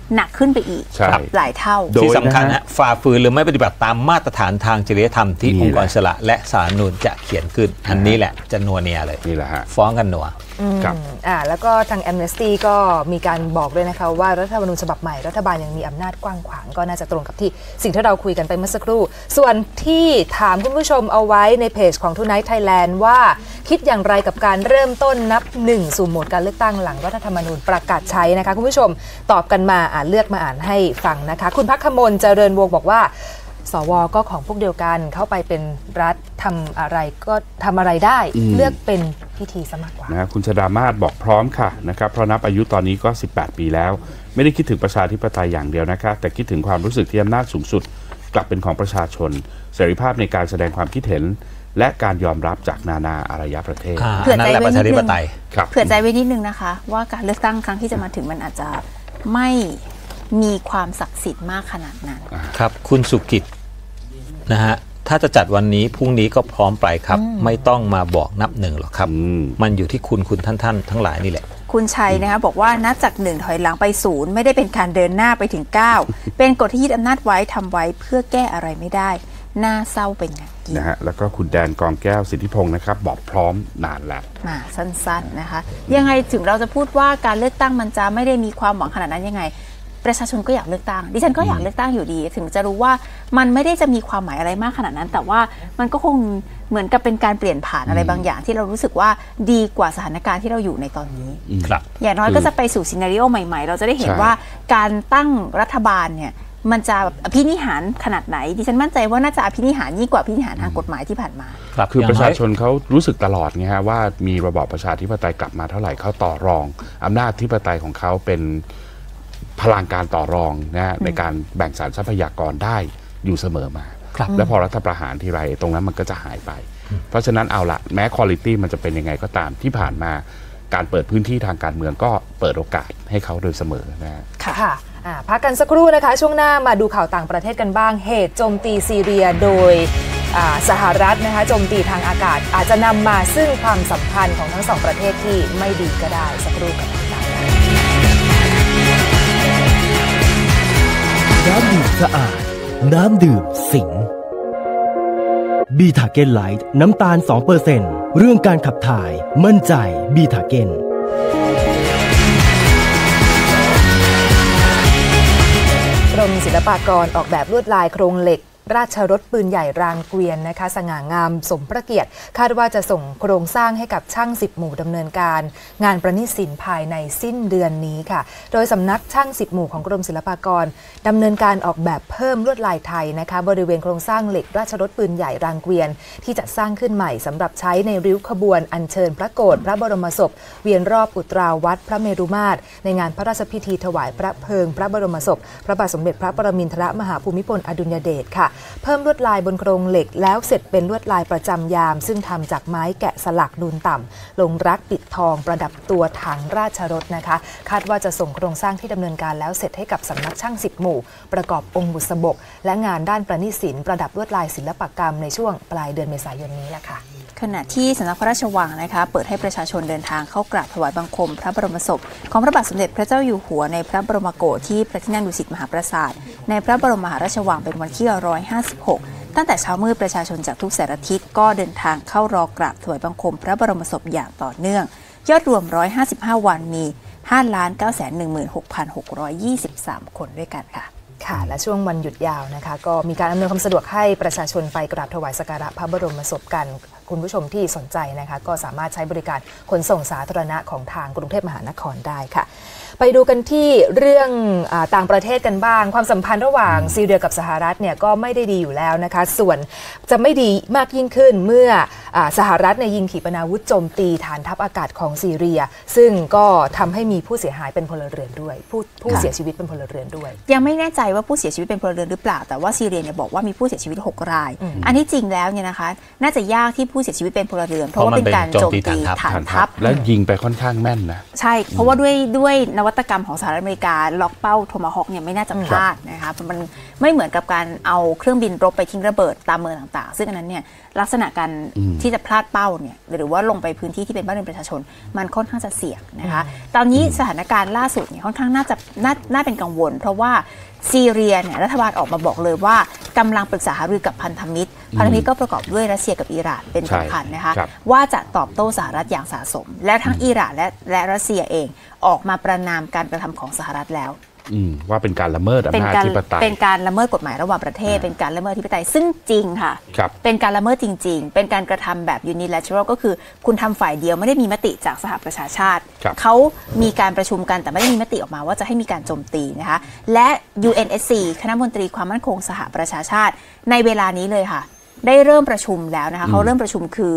หนักขึ้นไปอีกหลายเท่า
ที่สำคัญนะฝ่าฝืนหรือไม่ปฏิบัติตามมาตรฐานทางจริยธรรมที่องค์กรอิสระและศาลรัฐธรรมนูญจะเขียนขึ้นอันนี้แหละจะนัวเนียเลย
นี่แหละฮะ
ฟ้องกันนัว
ครับแล้วก็ทาง Amnesty ก็มีการบอกด้วยนะคะว่ารัฐธรรมนูญฉบับใหม่รัฐบาลยังมีอำนาจกว้างขวางก็น่าจะตรงกับที่สิ่งที่เราคุยกันไปเมื่อสักครู่ส่วนที่ถามคุณผู้ชมเอาไว้ในเพจของ Tonight Thailand ว่าคิดอย่างไรกับการเริ่มต้นนับ1สู่โหมดการเลือกตั้งหลังรัฐธรรมนูญประกาศใช้นะคะคุณผู้ชมตอบกันมาเลือกมาอ่านให้ฟังนะคะคุณภัคคมลเจริญวงศ์บอกว่าสวก็ของพวกเดียวกันเข้าไปเป็นรัฐทำอะไรก็ทำอะไรได้เลือกเป็นพิธีซะมากกว่า
นะคุณชดามาศบอกพร้อมค่ะนะครับเพราะนับอายุตอนนี้ก็18ปีแล้วไม่ได้คิดถึงประชาธิปไตยอย่างเดียวนะคะแต่คิดถึงความรู้สึกที่อำนาจสูงสุดกลับเป็นของประชาชนเสรีภาพในการแสดงความคิดเห็นและการยอมรับจากนานาอารยประเทศ
เผื่อใจไว้นิดนึงเผื่อใจไว้นิดนึงนะคะว่าการเลือกตั้งครั้งที่จะมาถึงมันอาจจะไม่มีความศักดิ์สิทธิ์มากขนาดนั้น
ครับคุณสุกิจนะฮะถ้าจะจัดวันนี้พรุ่งนี้ก็พร้อมไปครับไม่ต้องมาบอกนับหนึ่งหรอกครับมันอยู่ที่คุณท่านทั้งหลายนี่แหละ
คุณชัยนะคะบอกว่านับจาก1ถอยหลังไป0ไม่ได้เป็นการเดินหน้าไปถึง9เป็นกฎที่ยึดอำนาจไว้ทำไว้เพื่อแก้อะไรไม่ได้น่าเศร้าเป็นอย่างยิ่ง
นะฮะแล้วก็คุณแดนกองแก้วสิทธิพงศ์นะครับบอกพร้อมนานแล้ว
มาสั้นๆนะคะยังไงถึงเราจะพูดว่าการเลือกตั้งมันจะไม่ได้มีความหวังขนาดนั้นยังไงประชาชนก็อยากเลือกตั้งดิฉันก็อยากเลือกตั้งอยู่ดีถึงจะรู้ว่ามันไม่ได้จะมีความหมายอะไรมากขนาดนั้นแต่ว่ามันก็คงเหมือนกับเป็นการเปลี่ยนผ่านอะไรบางอย่างที่เรารู้สึกว่าดีกว่าสถานการณ์ที่เราอยู่ในตอนนี้อย่างน้อยก็จะไปสู่ซีนาริโอใหม่ๆเราจะได้เห็นว่าการตั้งรัฐบาลเนี่ยมันจะอภินิหารขนาดไหนดิฉันมั่นใจว่าน่าจะอภินิหารยิ่งกว่าอภินิหารทางกฎหมายที่ผ่านมา
คือประชาชนเขารู้สึกตลอดไงฮะว่ามีระบอบประชาธิปไตยกลับมาเท่าไหร่เขาต่อรองอำนาจธิปไตยของเขาเป็นพลังการต่อรองนะในการแบ่งสรรทรัพยากรได้อยู่เสมอมาและพอรัฐประหารทีไรตรงนั้นมันก็จะหายไปเพราะฉะนั้นเอาละแม้ควอลิตี้มันจะเป็นยังไงก็ตามที่ผ่านมาการเปิดพื้นที่ทางการเมืองก็เปิดโอกาสให้เขาโดยเสมอนะ
ค่ะพักกันสักครู่นะคะช่วงหน้ามาดูข่าวต่างประเทศกันบ้างเหตุโจมตีซีเรียโดยสหรัฐนะคะโจมตีทางอากาศอาจจะนำมาซึ่งความสัมพันธ์ของทั้งสองประเทศที่ไม่ดีก็ได้สักครู่กัน
น้ำดื่มสะอาดน้ำดื่มสิงบีทาเกนไลท์น้ำตาล 2% เรื่องการขับถ่ายมั่นใจบีทาเกน
กรมศิลปากรออกแบบลวดลายโครงเหล็กราชรถปืนใหญ่รางเกวียนนะคะสง่างามสมพระเกียรติคาดว่าจะส่งโครงสร้างให้กับช่าง10หมู่ดำเนินการงานประณีตศิลป์ภายในสิ้นเดือนนี้ค่ะโดยสำนักช่าง10หมู่ของกรมศิลปากรดำเนินการออกแบบเพิ่มลวดลายไทยนะคะบริเวณโครงสร้างเหล็กราชรถปืนใหญ่รางเกวียนที่จะสร้างขึ้นใหม่สำหรับใช้ในริ้วขบวนอัญเชิญพระโกฐพระบรมศพเวียนรอบอุตราวัดพระเมรุมาตรในงานพระราชพิธีถวายพระเพลิงพระบรมศพพระบาทสมเด็จพระปรมินทรมหาภูมิพลอดุลยเดชค่ะเพิ่มลวดลายบนโครงเหล็กแล้วเสร็จเป็นลวดลายประจำยามซึ่งทำจากไม้แกะสลักนูนต่ำลงรักปิดทองประดับตัวถังราชรถนะคะคาดว่าจะส่งโครงสร้างที่ดำเนินการแล้วเสร็จให้กับสำนักช่าง10หมู่ประกอบองค์บุษบกและงานด้านประณีตศิลป์ประดับลวดลายศิลปกรรมในช่วงปลายเดือนเมษายนนี้แหละค่ะ
ขณะที่สำนักพระราชวังนะคะเปิดให้ประชาชนเดินทางเข้ากราบถวายบังคมพระบรมศพของพระบาทสมเด็จพระเจ้าอยู่หัวในพระบรมโกศที่พระที่นั่งดุสิตมหาปราสาทในพระบรมมหาราชวังเป็นวันที่156ตั้งแต่เช้ามืดประชาชนจากทุกสารทิศก็เดินทางเข้ารอกราบถวายบังคมพระบรมศพอย่างต่อเนื่องยอดรวม155วันมี 5,916,623 คนด้วยกันค่ะ
ค่ะและช่วงวันหยุดยาวนะคะก็มีการอำนวยความสะดวกให้ประชาชนไปกราบถวายสักการะพระบรมศพกันคุณผู้ชมที่สนใจนะคะก็สามารถใช้บริการขนส่งสาธารณะของทางกรุงเทพมหานครได้ค่ะไปดูกันที่เรื่องต่างประเทศกันบ้างความสัมพันธ์ระหว่างซีเรียกับสหรัฐเนี่ยก็ไม่ได้ดีอยู่แล้วนะคะส่วนจะไม่ดีมากยิ่งขึ้นเมื่อสหรัฐยิงขีปนาวุธโจมตีฐานทัพอากาศของซีเรียซึ่งก็ทำให้มีผู้เสียหายเป็นพลเรือนด้วยผู้เสียชีวิตเป็นพลเรือนด้วย
ยังไม่แน่ใจว่าผู้เสียชีวิตเป็นพลเรือนหรือเปล่าแต่ว่าซีเรียเนี่ยบอกว่ามีผู้เสียชีวิต6 รายอันที่จริงแล้วเนี่ยนะคะน่าจะยากที่ผู้เสียชีวิตเป็นพลเรือนเพราะว่าเป็นการโจมตีฐานทัพ
และยิงไปค่อนข้างแม่นนะ
ใช่เพราะว่าด้วยนวัตกรรมของสหรัฐอเมริกาล็อกเป้าโทมาฮอคเนี่ยไม่น่าจะพลาดนะคะไม่เหมือนกับการเอาเครื่องบินรบไปทิ้งระเบิดตามเมืองต่างๆซึ่งอันนั้นเนี่ยลักษณะการที่จะพลาดเป้าเนี่ยหรือว่าลงไปพื้นที่ที่เป็นบ้านเรือนประชาชนมันค่อนข้างจะเสี่ยงนะคะตอนนี้สถานการณ์ล่าสุดเนี่ยค่อนข้างน่าเป็นกังวลเพราะว่าซีเรียเนี่ยรัฐบาลออกมาบอกเลยว่ากำลังปรึกษาหารือกับพันธมิตรก็ประกอบด้วยรัสเซียกับอิหร่านเป็นสำคัญนะคะว่าจะตอบโต้สหรัฐอย่างสะสมและทั้งอิหร่านและรัสเซียเองออกมาประณามการกระทำของสหรัฐแล้ว
ว่าเป็นการละเมิดอำนาจอธิปไตย
เป็นการละเมิดกฎหมายระหว่างประเทศเป็นการละเมิดอธิปไตยซึ่งจริงค่ะเป็นการละเมิดจริงๆเป็นการกระทำแบบ unilateral ก็คือคุณทำฝ่ายเดียวไม่ได้มีมติจากสหประชาชาติเขามีการประชุมกันแต่ไม่ได้มีมติออกมาว่าจะให้มีการโจมตีนะคะและ UNSC คณะมนตรีความมั่นคงสหประชาชาติในเวลานี้เลยค่ะได้เริ่มประชุมแล้วนะคะเขาเริ่มประชุมคือ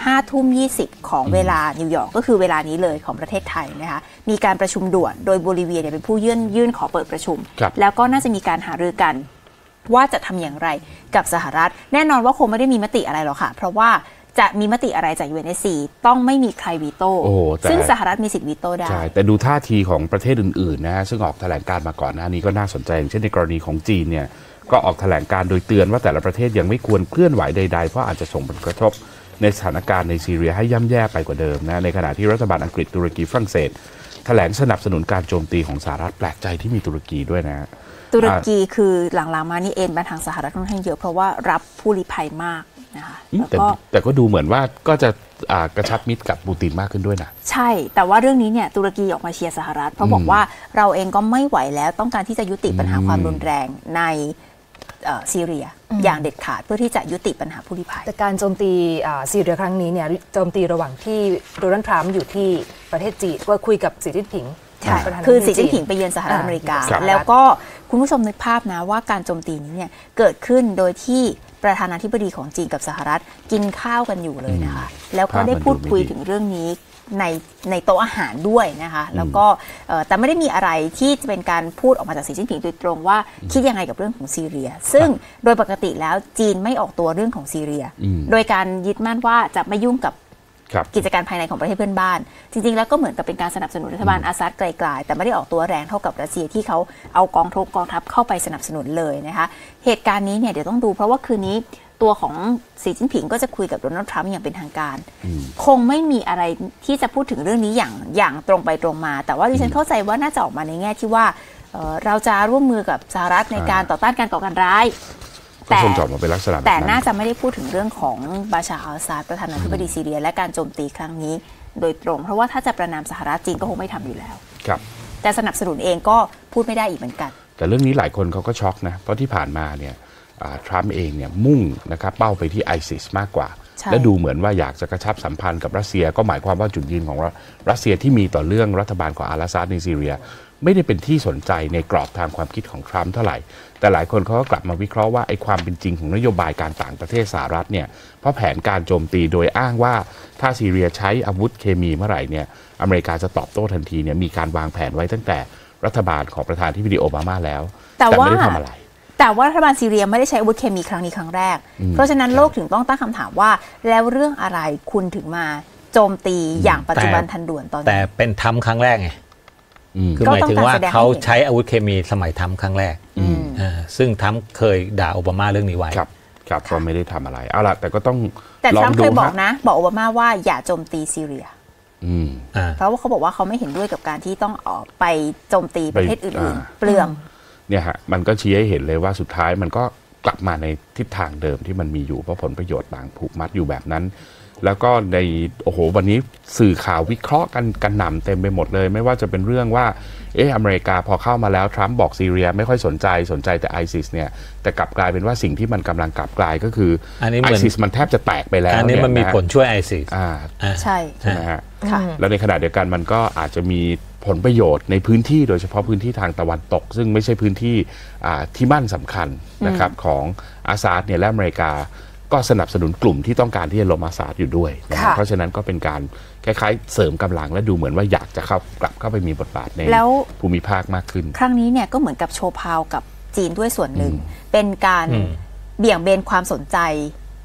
5:20 ของเวลานิวยอร์กก็คือเวลานี้เลยของประเทศไทยนะคะมีการประชุมด่วนโดยโบลิเวียเนี่ยเป็นผู้ยื่นขอเปิดประชุมแล้วก็น่าจะมีการหารือกันว่าจะทำอย่างไรกับสหรัฐแน่นอนว่าคงไม่ได้มีมติอะไรหรอกค่ะเพราะว่าจะมีมติอะไรจาก UNSC ต้องไม่มีใครวีโต้ซึ่งสหรัฐมีสิทธิ์วีโต้ได้
ใช่แต่ดูท่าทีของประเทศอื่นๆนะฮะซึ่งออกแถลงการมาก่อนหน้านี้ก็น่าสนใจอย่างเช่นในกรณีของจีนเนี่ยก็ออกแถลงการโดยเตือนว่าแต่ละประเทศยังไม่ควรเคลื่อนไหวใดๆเพราะอาจจะส่งผลกระทบในสถานการณ์ในซีเรียให้ย่ำแย่ไปกว่าเดิมนะในขณะที่รัฐบาลอังกฤษตุรกีฝรั่งเศสแถลงสนับสนุนการโจมตีของสหรัฐแปลกใจที่มีตุรกีด้วยนะ
ตุรกีคือหลังๆมานี่เอ็นมาทางสหรัฐค่อนข้างเยอะเพราะว่ารับผู้ลี้ภัยมากนะคะ
แต่ก็ดูเหมือนว่าก็จะกระชับมิตรกับปูตินมากขึ้นด้วยนะ
ใช่แต่ว่าเรื่องนี้เนี่ยตุรกีออกมาเชียร์สหรัฐเพราะบอกว่าเราเองก็ไม่ไหวแล้วต้องการที่จะยุติปัญหาความรุนแรงในซีเรียอย่างเด็ดขาดเพื่อที่จะยุติปัญหาผู้ลี้ภัย
แต่การโจมตีซีเรียครั้งนี้เนี่ยโจมตีระหว่างที่โดนัลด์ทรัมป์อยู่ที่ประเทศจีนก็คุยกับสีจิ้นผิง
คือสีจิ้นผิงไปเยือนสหรัฐอเมริกาแล้วก็คุณผู้ชมนึกภาพนะว่าการโจมตีนี้เนี่ยเกิดขึ้นโดยที่ประธานาธิบดีของจีนกับสหรัฐกินข้าวกันอยู่เลยนะคะแล้วก็ได้พูดคุยถึงเรื่องนี้ในโต๊ะอาหารด้วยนะคะแล้วก็แต่ไม่ได้มีอะไรที่จะเป็นการพูดออกมาจากสีจิ้นผิงโดยตรงว่าคิดยังไงกับเรื่องของซีเรียซึ่งโดยปกติแล้วจีนไม่ออกตัวเรื่องของซีเรียโดยการยึดมั่นว่าจะไม่ยุ่งกับกิจการภายในของประเทศเพื่อนบ้านจริงๆแล้วก็เหมือนกับเป็นการสนับสนุนรัฐบาลอาซัดไกลๆแต่ไม่ได้ออกตัวแรงเท่ากับรัสเซียที่เขาเอากองทัพเข้าไปสนับสนุนเลยนะคะเหตุการณ์นี้เนี่ยเดี๋ยวต้องดูเพราะว่าคืนนี้ตัวของสีจิ้นผิงก็จะคุยกับโดนัลด์ทรัมป์อย่างเป็นทางการคงไม่มีอะไรที่จะพูดถึงเรื่องนี้อย่างตรงไปตรงมาแต่ว่าดิฉันเข้าใจว่าน่าจะออกมาในแง่ที่ว่าเราจะร่วมมือกับสหรัฐในการต่อต้านการก่อการร้ายแต่น่าจะไม่ได้พูดถึงเรื่องของบาชาอัลอาซาดประธานาธิบดีซีเรียและการโจมตีครั้งนี้โดยตรงเพราะว่าถ้าจะประณามสหรัฐจีนก็คงไม่ทำอยู่แล้วแต่สนับสนุนเองก็พูดไม่ได้อีกเหมือนกัน
แต่เรื่องนี้หลายคนเขาก็ช็อกนะเพราะที่ผ่านมาเนี่ยทรัมป์เองเนี่ยมุ่งนะครับเป้าไปที่ไอซิสมากกว่าและดูเหมือนว่าอยากจะกระชับสัมพันธ์กับรัสเซียก็หมายความว่าจุดยืนของรัสเซียที่มีต่อเรื่องรัฐบาลของอาซาดในซีเรียไม่ได้เป็นที่สนใจในกรอบทางความคิดของทรัมป์เท่าไหร่แต่หลายคนเขาก็กลับมาวิเคราะห์ว่าไอ้ความเป็นจริงของนโยบายการต่างประเทศสหรัฐเนี่ยเพราะแผนการโจมตีโดยอ้างว่าถ้าซีเรียใช้อาวุธเคมีเมื่อไหร่เนี่ยอเมริกาจะตอบโต้ทันทีเนี่ยมีการวางแผนไว้ตั้งแต่รัฐบาลของประธานาธิบดีโอบามาแล้วแต่ไม่ได้ทำอะไร
แต่ว่ารัฐบาลซีเรียไม่ได้ใช้อาวุธเคมีครั้งนี้ครั้งแรกเพราะฉะนั้นโลกถึงต้องตั้งคำถามว่าแล้วเรื่องอะไรคุณถึงมาโจมตีอย่างปัจจุบันทันด่วนตอนนี้
แต่เป็นทำครั้งแรกไงคือหมายถึงว่าเขาใช้อาวุธเคมีสมัยทำครั้งแรกซึ่งทำเคยด่าโอบามาเรื่องนี้ไว้
ครับก็ไม่ได้ทำอะไรเอาล่ะแต่ก็ต้อง
แต่ทรัมป์เคยบอกนะบอกโอบามาว่าอย่าโจมตีซีเรียเพราะว่าเขาบอกว่าเขาไม่เห็นด้วยกับการที่ต้องออกไปโจมตีประเทศอื่นๆเปลือง
เนี่ยฮะมันก็ชี้ให้เห็นเลยว่าสุดท้ายมันก็กลับมาในทิศทางเดิมที่มันมีอยู่เพราะผลประโยชน์ต่างผูกมัดอยู่แบบนั้นแล้วก็ในวันนี้สื่อข่าววิเคราะห์กันหนำเต็มไปหมดเลยไม่ว่าจะเป็นเรื่องว่าอเมริกาพอเข้ามาแล้วทรัมป์บอกซีเรียไม่ค่อยสนใจแต่ไอซิสเนี่ยแต่กลับกลายเป็นว่าสิ่งที่มันกำลังกลับกลายก็คือไอซิสมันแทบจะแตกไปแล้ว
อันนี้มันมีผลช่วยไอซิส
ใช่
ไหมฮะแล้วในขณะเดียวกันมันก็อาจจะมีผลประโยชน์ในพื้นที่โดยเฉพาะพื้นที่ทางตะวันตกซึ่งไม่ใช่พื้นที่ที่มั่นสำคัญนะครับของอาซาดเนี่ยและอเมริกาก็สนับสนุนกลุ่มที่ต้องการที่จะล้มอาซาดอยู่ด้วยเพราะฉะนั้นก็เป็นการคล้ายๆเสริมกำลังและดูเหมือนว่าอยากจะกลับเข้าไปมีบทบาทในภูมิภาคมากขึ้น
ครั้งนี้เนี่ยก็เหมือนกับโชว์พาวกับจีนด้วยส่วนหนึ่งเป็นการเบี่ยงเบนความสนใจ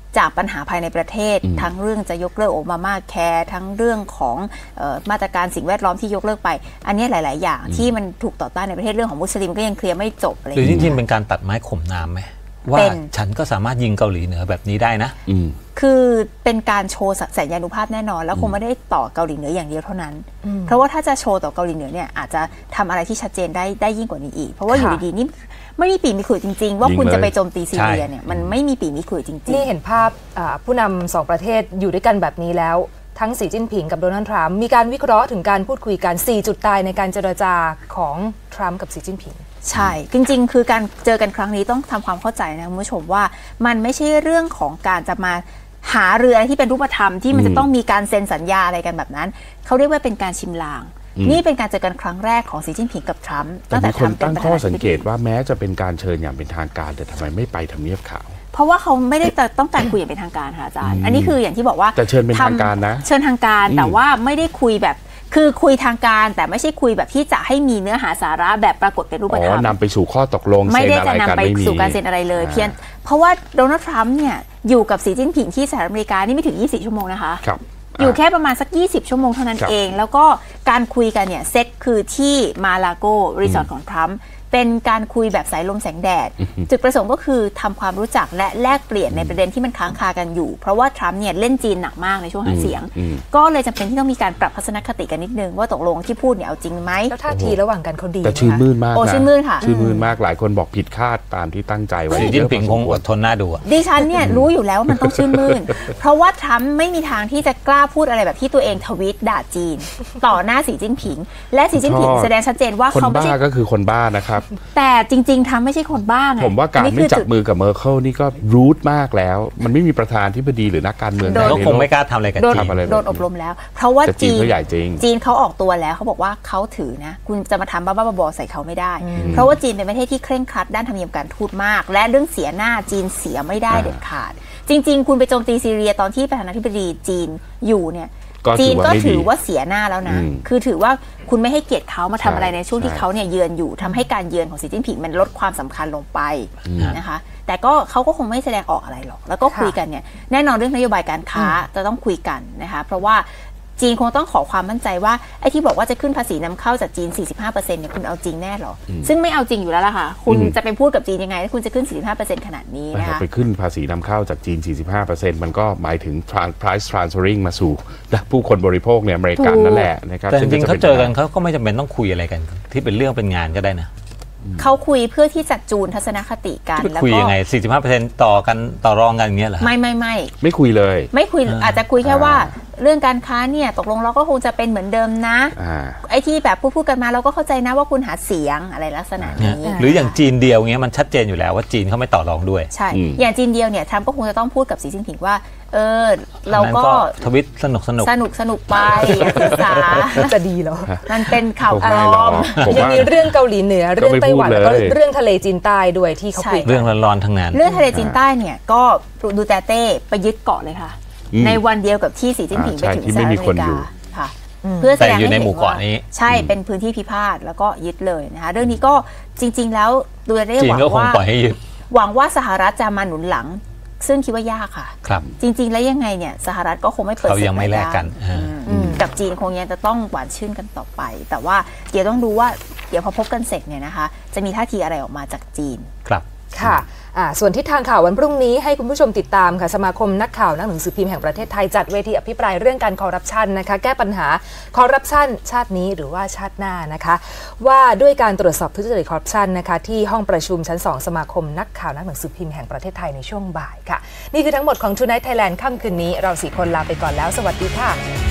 จากปัญหาภายในประเทศทั้งเรื่องจะยกเลิกโอบามาแคร์ทั้งเรื่องของมาตรการสิ่งแวดล้อมที่ยกเลิกไปอันนี้หลายๆอย่างที่มันถูกต่อต้านในประเทศเรื่องของมุสลิมก็ยังเคลียร์ไม่จบอะไรหรือ
จริงๆเป็นการตัดไม้ข่มน้ำไหมว่าฉันก็สามารถยิงเกาหลีเหนือแบบนี้ได้นะ
คือเป็นการโชว์สัญญานุภาพแน่นอนแล้วคงไม่ได้ต่อเกาหลีเหนืออย่างเดียวเท่านั้นเพราะว่าถ้าจะโชว์ต่อเกาหลีเหนือเนี่ยอาจจะทำอะไรที่ชัดเจนได้ยิ่งกว่านี้อีกเพราะว่าอยู่ดีๆนี่ไม่มีปีมีขลุ่ยจริงๆว่าคุณจะไปโจมตีซีเรียเนี่ยมันไม่มีปีมีขลุ่ยจริงๆ
นี่เห็นภาพผู้นำ2ประเทศอยู่ด้วยกันแบบนี้แล้วทั้งสีจิ้นผิงกับโดนัลด์ทรัมป์มีการวิเคราะห์ถึงการพูดคุยกัน4จุดตายในการเจรจาของทรัมป์กับสีจิ้นผิง
ใช่จริงๆคือการเจอกันครั้งนี้ต้องทำความเข้าใจนะคุณผู้ชมว่ามันไม่ใช่เรื่องของการจะมาหาเรืออะไรที่เป็นรูปธรรมที่มันจะต้องมีการเซ็นสัญญาอะไรกันแบบนั้นเขาเรียกว่าเป็นการชิมลางนี่เป็นการเจอกันครั้งแรกของสีจิ้นผิงกับทรัมป์
ตั้งแต่คนตั้งข้อสังเกตว่าแม้จะเป็นการเชิญอย่างเป็นทางการแต่ทำไมไม่ไปทำเนียบขาว
เพราะว่าเขาไม่ได้ต้องการคุยอย่างเป็นทางการค่ะอาจารย์อันนี้คืออย่างที่บอกว่า
แต่เชิญเป็นทางการนะ
เชิญทางการแต่ว่าไม่ได้คุยแบบคือคุยทางการแต่ไม่ใช่คุยแบบที่จะให้มีเนื้อหาสาระแบบปรากฏเป็นรูปธรรม
นำไปสู่ข้อตกลง
ไม่ได้จะนำไปสู่การเซ็นอะไรเลยเพียงเพราะว่าโดนัลด์ทรัมป์เนี่ยอยู่กับสีจิ้นผิงที่สหรัฐอเมริกานี่ไม่ถึง24ชั่วโมงนะคะอยู่แค่ประมาณสัก20ชั่วโมงเท่านั้นเองแล้วก็การคุยกันเนี่ยเซตคือที่มาลาโกรีสอร์ทของทรัมป์เป็นการคุยแบบสายลมแสงแดดจุดประสงค์ก็คือทำความรู้จักและแลกเปลี่ยนในประเด็นที่มันค้างคากันอยู่เพราะว่าทรัมป์เนี่ยเล่นจีนหนักมากในช่วงหาเสียงก็เลยจำเป็นที่ต้องมีการปรับทัศนคติกันนิดนึงว่าตกลงที่พูดเนี่ยเอาจริงไหม
แล้วท่าทีระหว่างกันเขาดี
แต่ชื่นมื่นมาก
นะชื่นมื่นค่ะ
ชื่นมื่นมากหลายคนบอกผิดคาดตามที่ตั้งใจไว้
จิ้นผิงคงอดทนน่าดู
ดิฉันเนี่ยรู้อยู่แล้วว่ามันต้องชื่นมื่นเพราะว่าทรัมป์ไม่มีทางที่จะกล้าพูดอะไรแบบที่ตัวเองทวีตด่าจีนต่อหน้าสีจิ้นผิงและสีจิ้นผิงแสดงชัดเจนว่า
เขาไม่ใช่ก็คือคนบ้านะครับ
แต่จริงๆทำไม่ใช่คนบ้าไง
ผมว่าการไม่จับมือกับเมอร์เคิลนี่ก็รูทมากแล้วมันไม่มีประธานที่ดีหรือนักการเมือง
ก็คงไม่กล้าทำอะไรกันจีน
โดนอบรมแล้วเพราะว่า
จีนเขาใหญ่จริง
จีนเขาออกตัวแล้วเขาบอกว่าเขาถือนะคุณจะมาทำบ้าๆบอๆใส่เขาไม่ได้เพราะว่าจีนเป็นประเทศที่เคร่งครัดด้านธรรมเนียมการทูตมากและเรื่องเสียหน้าจีนเสียไม่ได้เด็ดขาดจริงๆคุณไปโจมตีซีเรียตอนที่ประธานาธิบดีจีนอยู่เนี่ยจีนก็ถือว่าเสียหน้าแล้วนะคือถือว่าคุณไม่ให้เกียรติเขามาทำอะไรในช่วงที่เขาเนี่ยเยือนอยู่ทำให้การเยือนของสีจิ้นผิงมันลดความสำคัญลงไปนะคะแต่ก็เขาก็คงไม่แสดงออกอะไรหรอกแล้วก็คุยกันเนี่ยแน่นอนเรื่องนโยบายการค้าจะต้องคุยกันนะคะเพราะว่าจีนคงต้องขอความมั่นใจว่าไอ้ที่บอกว่าจะขึ้นภาษีนำเข้าจากจีน 45% เนี่ยคุณเอาจริงแน่หรอซึ่งไม่เอาจริงอยู่แล้วล่ะค่ะคุณจะไปพูดกับจีนยังไงถ้าคุณจะขึ้น 45% ขนาดนี้นะคะ
ไปขึ้นภาษีนำเข้าจากจีน 45% มันก็หมายถึง price transferring มาสู่ผู้คนบริโภคในอเมริกันนั่นแหละนะครับ
แต่จริงๆเขาเจอกันเขาก็ไม่จำเป็นต้องคุยอะไรกันที่เป็นเรื่องเป็นงานก็ได้นะ
เขาคุยเพื่อที่จะจูนทัศนคติกัน
แล้วก็คุยยังไง 45% ต่อกันต่อรองกันอย่างเงี้ยเหรอ
ไม่
คุยเลย
ไม่คุยอาจจะคุยแค่ว่าเรื่องการค้าเนี่ยตกลงเราก็คงจะเป็นเหมือนเดิมนะไอ้ที่แบบพูดกันมาเราก็เข้าใจนะว่าคุณหาเสียงอะไรลักษณะนี้
หรืออย่างจีนเดียวเงี้ยมันชัดเจนอยู่แล้วว่าจีนเขาไม่ต่อรองด้วย
ใช่อย่างจีนเดียวเนี่ยทรัมป์ก็คงจะต้องพูดกับสีจิ้นผิงว่าเราก็
ทวิตสนุ
กไปศึกษา
จะดีเหรอ
มันเป็นข่าวปลอม
ยังมีเรื่องเกาหลีเหนือเรื่องไต้หวันแล้วก็เรื่องทะเลจีนใต้ด้วยที่เขาคุย
เรื่องร้อนๆทั้งนั้น
เรื่องทะเลจีนใต้เนี่ยก็ดูเตเต้ไปยึดเกาะเลยค่ะในวันเดียวกับที่สีจิ้นผิงไปถึงสหรัฐอเมริกาค่ะเพื่อแสดงให้เห็นว่าใช่เป็นพื้นที่พิพาทแล้วก็ยึดเลยนะคะเรื่องนี้ก็จริงๆแล้วดูเตเต้หวังว่าสหรัฐจะมาหนุนหลังซึ่งคิดว่ายากค่ะจริงๆแล้วยังไงเนี่ยสหรัฐก็คงไม่เปิด
เขายังไม่แลกกัน
กับจีนคงยังจะต้องหวานชื่นกันต่อไปแต่ว่าเดี๋ยวต้องดูว่าเดี๋ยวพอพบกันเสร็จเนี่ยนะคะจะมีท่าทีอะไรออกมาจากจีน
ครับ
ค่ะส่วนทิศทางข่าววันพรุ่งนี้ให้คุณผู้ชมติดตามค่ะสมาคมนักข่าวนักหนังสือพิมพ์แห่งประเทศไทยจัดเวทีอภิปรายเรื่องการคอร์รัปชันนะคะแก้ปัญหาคอร์รัปชันชาตินี้หรือว่าชาติหน้านะคะว่าด้วยการตรวจสอบทุจริตคอร์รัปชันนะคะที่ห้องประชุมชั้น2สมาคมนักข่าวนักหนังสือพิมพ์แห่งประเทศไทยในช่วงบ่ายค่ะนี่คือทั้งหมดของ Tonight Thailand ค่ำคืนนี้เรา4คนลาไปก่อนแล้วสวัสดีค่ะ